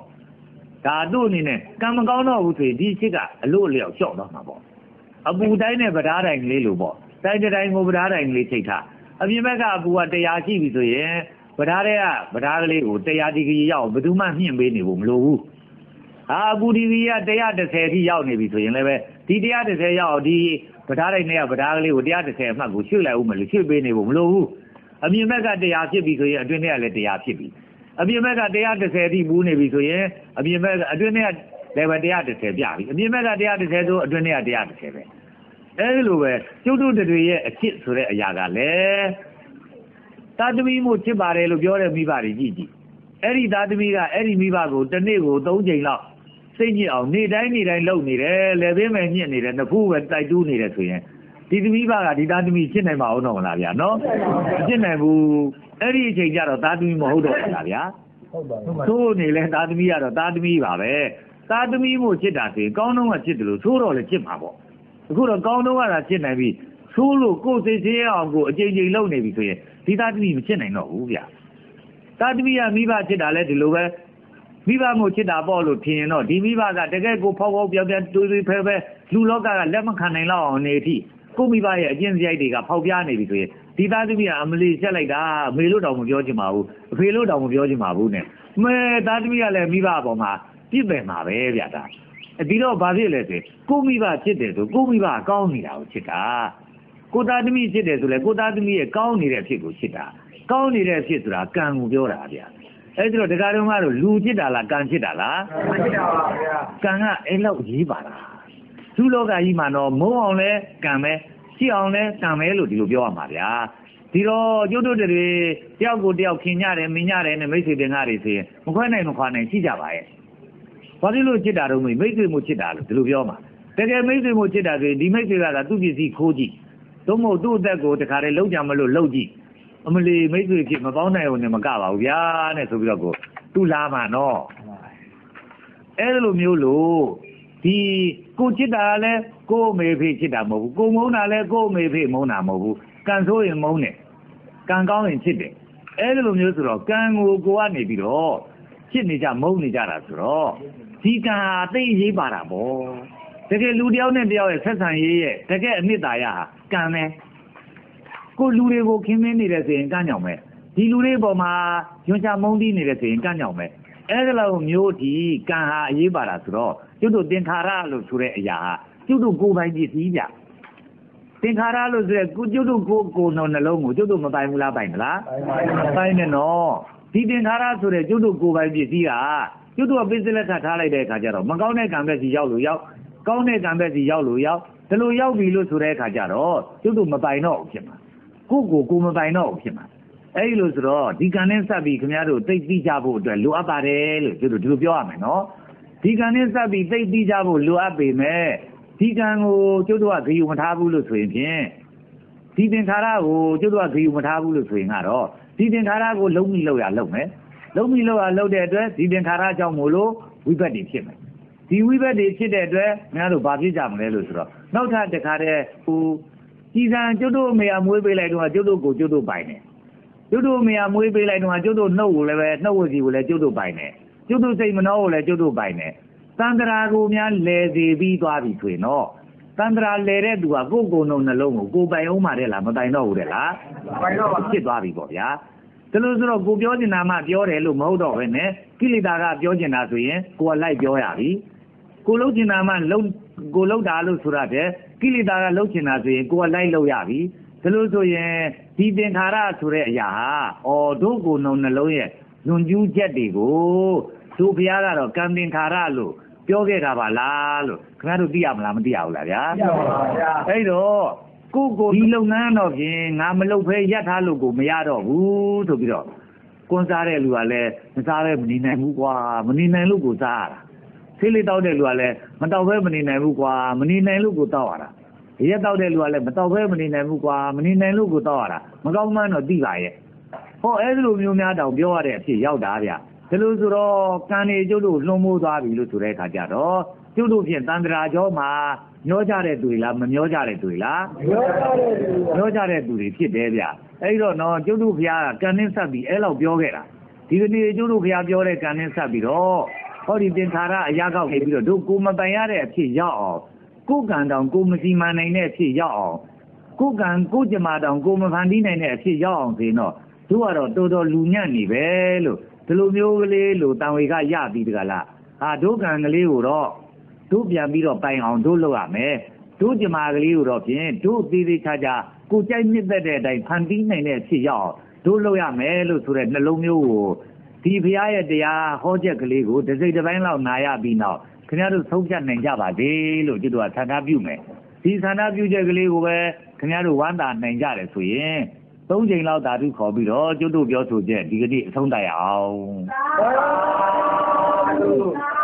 Da du ni ne kan ma kaung do bu so yin di chit ga a lo liao chok do ma bo. A bu dai ne ba da dai le lo bo. Dai dai ko ba da dai le chit tha. A pyin bek ka a bu ga taya chi bi so yin ဗဒါတွေကဗဒါကလေးကိုတရားဒီဂရီရောက်ဘယ်သူမှမြင့်ပေးနေဖို့မလိုဘူးအာဘူဒီဗီက130ထိရောက်နေပြီဆိုရင်လည်းပဲဒီ130ရောက်ဒီဗဒါတိုင်းနဲ့ဗဒါကလေးကို130အမှတ်ကိုရွှေ့လိုက်ဦးမယ်လို့ရွှေ့ပေးနေဖို့မလိုဘူးအမြင့်ဘက်ကတရားဖြစ်ပြီဆိုရင်အတွင်းထဲကလည်းတရားဖြစ်ပြီအမြင့်ဘက်က130ထိဘူးနေပြီဆိုရင်အမြင့်ဘက်အတွင်းထဲကလည်းပဲ130ပြပြီအမြင့်ဘက်က130ဆိုအတွင်းထဲက130ပဲအဲဒီလိုပဲကျုပ်တို့တွေရဲ့အဖြစ်ဆိုတဲ့အရာကလည်း သားသမီးမှုချစ်ပါတယ်လို့ပြောတဲ့မိဘတွေကြည့်ကြည့်အဲ့ဒီသားသမီးကအဲ့ဒီမိဘကိုတစ်နေ့ကို3ချိန်လောက်စိတ်ညစ်အောင်နေ့တိုင်းလုပ်နေတယ်လေပင်မဲ့ညစ်နေတယ်နှစ်ဖူးပဲတိုက်တူးနေတယ်ဆိုရင်ဒီသမီးဘကဒီသားသမီးချစ်နိုင်မှာအောင်တော့မလားဗျာနော်ချစ်နိုင်ဘူးအဲ့ဒီအချိန်ကျတော့သားသမီးမဟုတ်တော့ဘူးလားဗျာဟုတ်ပါဘူးသို့နေလဲသားသမီးကတော့သားသမီးပါပဲသားသမီးမှုချစ်တာဆိုရင်ကောင်းတော့ကချစ်တယ်လို့သို့တော့လည်းချစ်မှာပေါ့အခုတော့ကောင်းတော့ကသာချစ်နိုင်ပြီသို့လို့ကိုယ်စိတ်ချင်းအောင်ကိုအချိန်ချင်းလုပ်နေပြီဆိုရင်ဒီသားသမီးမချစ်နိုင်တော့ဘူးဗျာသားသမီးကမိဘချစ်တာလဲဒီလိုပဲမိဘမို့ချစ်တာပေါ့လို့ထင်ရင်တော့ဒီမိဘကတကယ်ကိုဖောက်ဖောက်ပြောင်ပြောင်တွေးတွေးဖဲဖဲလူလောကကလက်မခံနိုင်တော့အောင်နေအထိကိုမိဘရဲ့အကျင့်စရိုက်တွေကဖောက်ပြားနေပြီဆိုရင်ဒီသားသမီးကအမလီချက်လိုက်တာမေလို့တောင်မပြောချင်ပါဘူးအဖေလို့တောင်မပြောချင်ပါဘူးနဲ့မဲသားသမီးကလည်းမိဘအပေါ်မှာပြစ်ပယ်မှာပဲဗျာဒါဒီတော့ဘာဖြစ်လဲဆိုကိုမိဘချစ်တယ်ဆိုကိုမိဘကောင်းနေတာကိုချစ်တာ ကိုသားသမီးချစ်တယ်ဆိုလဲကိုသားသမီးရဲ့ကောင်းနေတဲ့အဖြစ်ကိုချစ်တာကောင်းနေတဲ့အဖြစ်ဆိုတာကံကိုပြောတာဗျာအဲ့ဒါတော့တရားတော်ကတော့လူချစ်တာလားကံချစ်တာလားကံချစ်တာပါဗျာကံကအဲ့လောက်ရေးပါလားသူ့လောကကြီးမှာတော့မုန်းအောင်လဲကံပဲချစ်အောင်လဲကံပဲလို့ဒီလိုပြောရမှာဗျာဒီတော့ကျွတ်တို့တွေတယောက်ကိုတယောက်ခင်ကြတယ်မင်းကြတယ်နဲ့မိတ်ဆွေတင်ကားတွေဆိုရင်မခွဲနိုင်မခွာနိုင်ရှိကြပါရဲ့ဘာဖြစ်လို့ချစ်တာတော့မိတ်ဆွေမို့ချစ်တာလို့ဒီလိုပြောမှာတကယ်မိတ်ဆွေမို့ချစ်တာဆိုရင်ဒီမိတ်ဆွေကသူ့ပစ္စည်းခိုးကြည့် တို့မို့သူ့အသက်ကိုတခါတည်းလုံးကြမလို့လှုပ်ကြည့်အမလီမိတ်ဆွေဖြစ်မပေါင်းနိုင်ဘူးနဲ့မကပါဘူးဗျာနဲ့ဆိုပြီးတော့ကိုသူ့လာမှာနော်အဲ့လိုမျိုးလို့ဒီကိုချစ်တာလည်းကိုအမေဖေချစ်တာမဟုတ်ဘူးကိုမုန်းတာလည်းကိုအမေဖေမုန်းတာမဟုတ်ဘူးကံဆိုးရင်မုန်းတယ်ကံကောင်းရင်ချစ်တယ်အဲ့လိုမျိုးဆိုတော့ကံကိုကိုကနေပြီးတော့ချစ်နေကြမုန်းနေကြတာဆိုတော့ဒီကံအသိရေးပါတာပေါ့ တကယ်လူတယောက်နဲ့တယောက်ရဲ့ဆက်ဆံရေးရဲ့တကယ်အနှစ်သာရဟာကံပဲကိုလူတွေကိုခင်းမင်းနေတယ်ဆိုရင်ကံကြောင့်ပဲဒီလူတွေပေါ်မှာညွှန်ချမုန်းတီးနေတယ်ဆိုရင်ကံကြောင့်ပဲအဲ့ဒါလိုမျိုးဒီကံဟာအရေးပါတာဆိုတော့ကျွတ်တို့သင်္ခါရလို့ဆိုတဲ့အရာဟာကျွတ်တို့ကိုယ်ပိုင်ပစ္စည်းကြသင်္ခါရလို့ဆိုတဲ့ကျွတ်တို့ကိုယ်နှလုံးကိုကျွတ်တို့မပိုင်ဘူးလားပိုင်မလားပိုင်တယ်နော်ဒီသင်္ခါရဆိုတဲ့ကျွတ်တို့ကိုယ်ပိုင်ပစ္စည်းကကျွတ်တို့ပစ္စည်းလက်ထပ်ထားလိုက်တဲ့အခါကျတော့မကောင်းတဲ့ကံပဲစီရောက်လို့ရောက် ကောင်းတဲ့ကံပဲစီရောက်လို့ရောက်ဒီလိုရောက်ပြီလို့ဆိုတဲ့အခါကျတော့ကျွတ်တို့မပိုင်တော့ဘူးဖြစ်မှာကိုမပိုင်တော့ဘူးဖြစ်မှာအဲ့ဒီလိုဆိုတော့ဒီကံနဲ့စပ်ပြီးခင်ဗျားတို့သိသိကြဖို့အတွက်လိုအပ်ပါတယ်လို့ကျွတ်တို့ဒီလိုပြောရမယ်နော်ဒီကံနဲ့စပ်ပြီးသိသိကြဖို့လိုအပ်ပေမဲ့ဒီကံကိုကျွတ်တို့ကဂရုမထားဘူးလို့ဆိုရင်ဖြင့်ဒီသင်္ခါရကိုကျွတ်တို့ကဂရုမထားဘူးလို့ဆိုရင်ကတော့ဒီသင်္ခါရကိုလုံးမိလို့ရလုံးမယ်လုံးမိလို့ရလုံးတဲ့အတွက်ဒီသင်္ခါရကြောင့်မို့လို့ဝိပဿနာဖြစ်မယ် ဒီဝိဘတ်တွေဖြစ်တဲ့အတွက်ငါတို့ဘာဖြစ်ကြမလဲလို့ဆိုတော့နောက်ထပ်တစ်ခါတည်းဟိုကြီးစံကျွတ်တို့အမေအမွေးပေးလိုက်တော့ကျွတ်တို့ကိုကျွတ်တို့ပိုင်တယ်ကျွတ်တို့အမေအမွေးပေးလိုက်တော့ကျွတ်တို့နှုတ်ကိုလည်းပဲနှုတ်ဝစီကိုလည်းကျွတ်တို့ပိုင်တယ်ကျွတ်တို့စိတ်မနှောကိုလည်းကျွတ်တို့ပိုင်တယ်တန္တရာကိုများလဲစီပြီးသွားပြီဆိုရင်တော့တန္တရာလဲတဲ့သူကကိုယ်ကိုယ်နှလုံးကိုကိုပိုင်အောင်မှတဲ့လားမပိုင်တော့ဘူးတဲ့လားပိုင်တော့ဖြစ်သွားပြီပေါ့ဗျာဒါလို့ဆိုတော့ကိုပြောချင်တာမှပြောတယ်လို့မဟုတ်တော့ဘဲနဲ့ကိလေသာကပြောချင်တာဆိုရင်ကိုကလိုက်ပြောရပြီ ကိုလုံးချင်တာမှလုံးကိုလုံးတာလို့ဆိုရတဲ့ကိလေသာကလုံးချင်တာဆိုရင်ကိုကလိုက်လို့ရပြီဒါလို့ဆိုရင်ဒီသင်္ခါရဆိုတဲ့အရာဟာအော်တို့ကိုနှလုံးရဲ့လွန်ကျူးချက်တွေကိုသူဘုရားကတော့ကံသင်္ခါရလို့ပြောခဲ့တာပါလားလို့ခင်ဗျားတို့သိရမလားမသိရဘူးလားဗျာသိပါပါဗျာအဲ့တော့ကိုဒီလုပ်ငန်းတော့ဖြင့်ငါမလုပ်ဖဲရပ်ထားလို့ကိုမရတော့ဘူးဆိုပြီးတော့ကွန်စားတဲ့လူကလည်းမစားပဲမနေနိုင်ဘူးကွာမနေနိုင်လို့ကိုစားရတာဆေးလေးတောက်တဲ့လူကလည်းမတောက်ပဲမနေနိုင်ဘူးကွာမနေနိုင်လို့ကိုတောက်ရတာရက်တောက်တဲ့လူကလည်းမတောက်ပဲမနေနိုင်ဘူးကွာမနေနိုင်လို့ကိုတောက်ရတာမကောင်းမှန်းတော့သိပါရဲ့ဟောအဲ့လိုမျိုးများတောင်ပြောရတဲ့အဖြစ်ရောက်တာဗျဒါလို့ဆိုတော့ကံနေကျုပ်တို့လွန်မိုးသွားပြီလို့ဆိုတဲ့အခါကျတော့ကျုပ်တို့ဖြင့်တန်ត្រာကျောမှာမျောကြတဲ့သူတွေလားမမျောကြတဲ့သူတွေလားမျောကြတဲ့သူတွေဖြစ်တယ်ဗျအဲ့တော့နော်ကျုပ်တို့ဘုရားကကံနဲ့ဆက်ပြီးအဲ့လောက်ပြောခဲ့တာဒီကနေ့ကျုပ်တို့ဘုရားပြောတဲ့ကံနဲ့ဆက်ပြီးတော့ဟောဒီသင်္ခါရအရာကောက်နေပြီးတော့တို့ကိုမပိုင်ရတဲ့အဖြစ်ရောက်အောင်ကိုကံတောင်ကိုမစီမံနိုင်တဲ့အဖြစ်ရောက်အောင်ကိုကံကိုကြမာတောင်ကိုမဖန်တီးနိုင်တဲ့အဖြစ်ရောက်အောင်ဆိုရင်တော့တို့ကတော့တော်တော်လူညံ့နေပဲလို့ဒီလိုမျိုးကလေးလို့တန်ဝေကရပြီးတကလားဟာတို့ကံကလေးကိုတော့တို့ပြန်ပြီးတော့ပိုင်အောင်တို့လုပ်ရမယ်တို့ကြမာကလေးကိုတော့ဖြင့်တို့သေးသေးချာချာကိုကြိုက်မြင့်သက်တဲ့အတိုင်းဖန်တီးနိုင်တဲ့အဖြစ်ရောက်အောင်တို့လုပ်ရမယ်လို့ဆိုတဲ့နှလုံးမျိုးကိုဒီဘုရားရဲ့တရားဟောချက်ကလေးကိုတစ်စိတ်တစ်ပိုင်းလောက်နာရပြီးနောက်ခင်ဗျားတို့ဆုံးဖြတ်နိုင်ကြပါသေးလို့ကျွတ်တို့ကဆန္ဒပြုမယ်ဒီဆန္ဒပြုချက်ကလေးကိုပဲခင်ဗျားတို့ဝမ်းသာနိုင်ကြတယ်ဆိုရင်3 ချိန်လောက်ဓာတုခေါ်ပြီးတော့ကျွတ်တို့ပြောဆိုချက်ဒီကနေ့အဆုံးတိုက်အောင်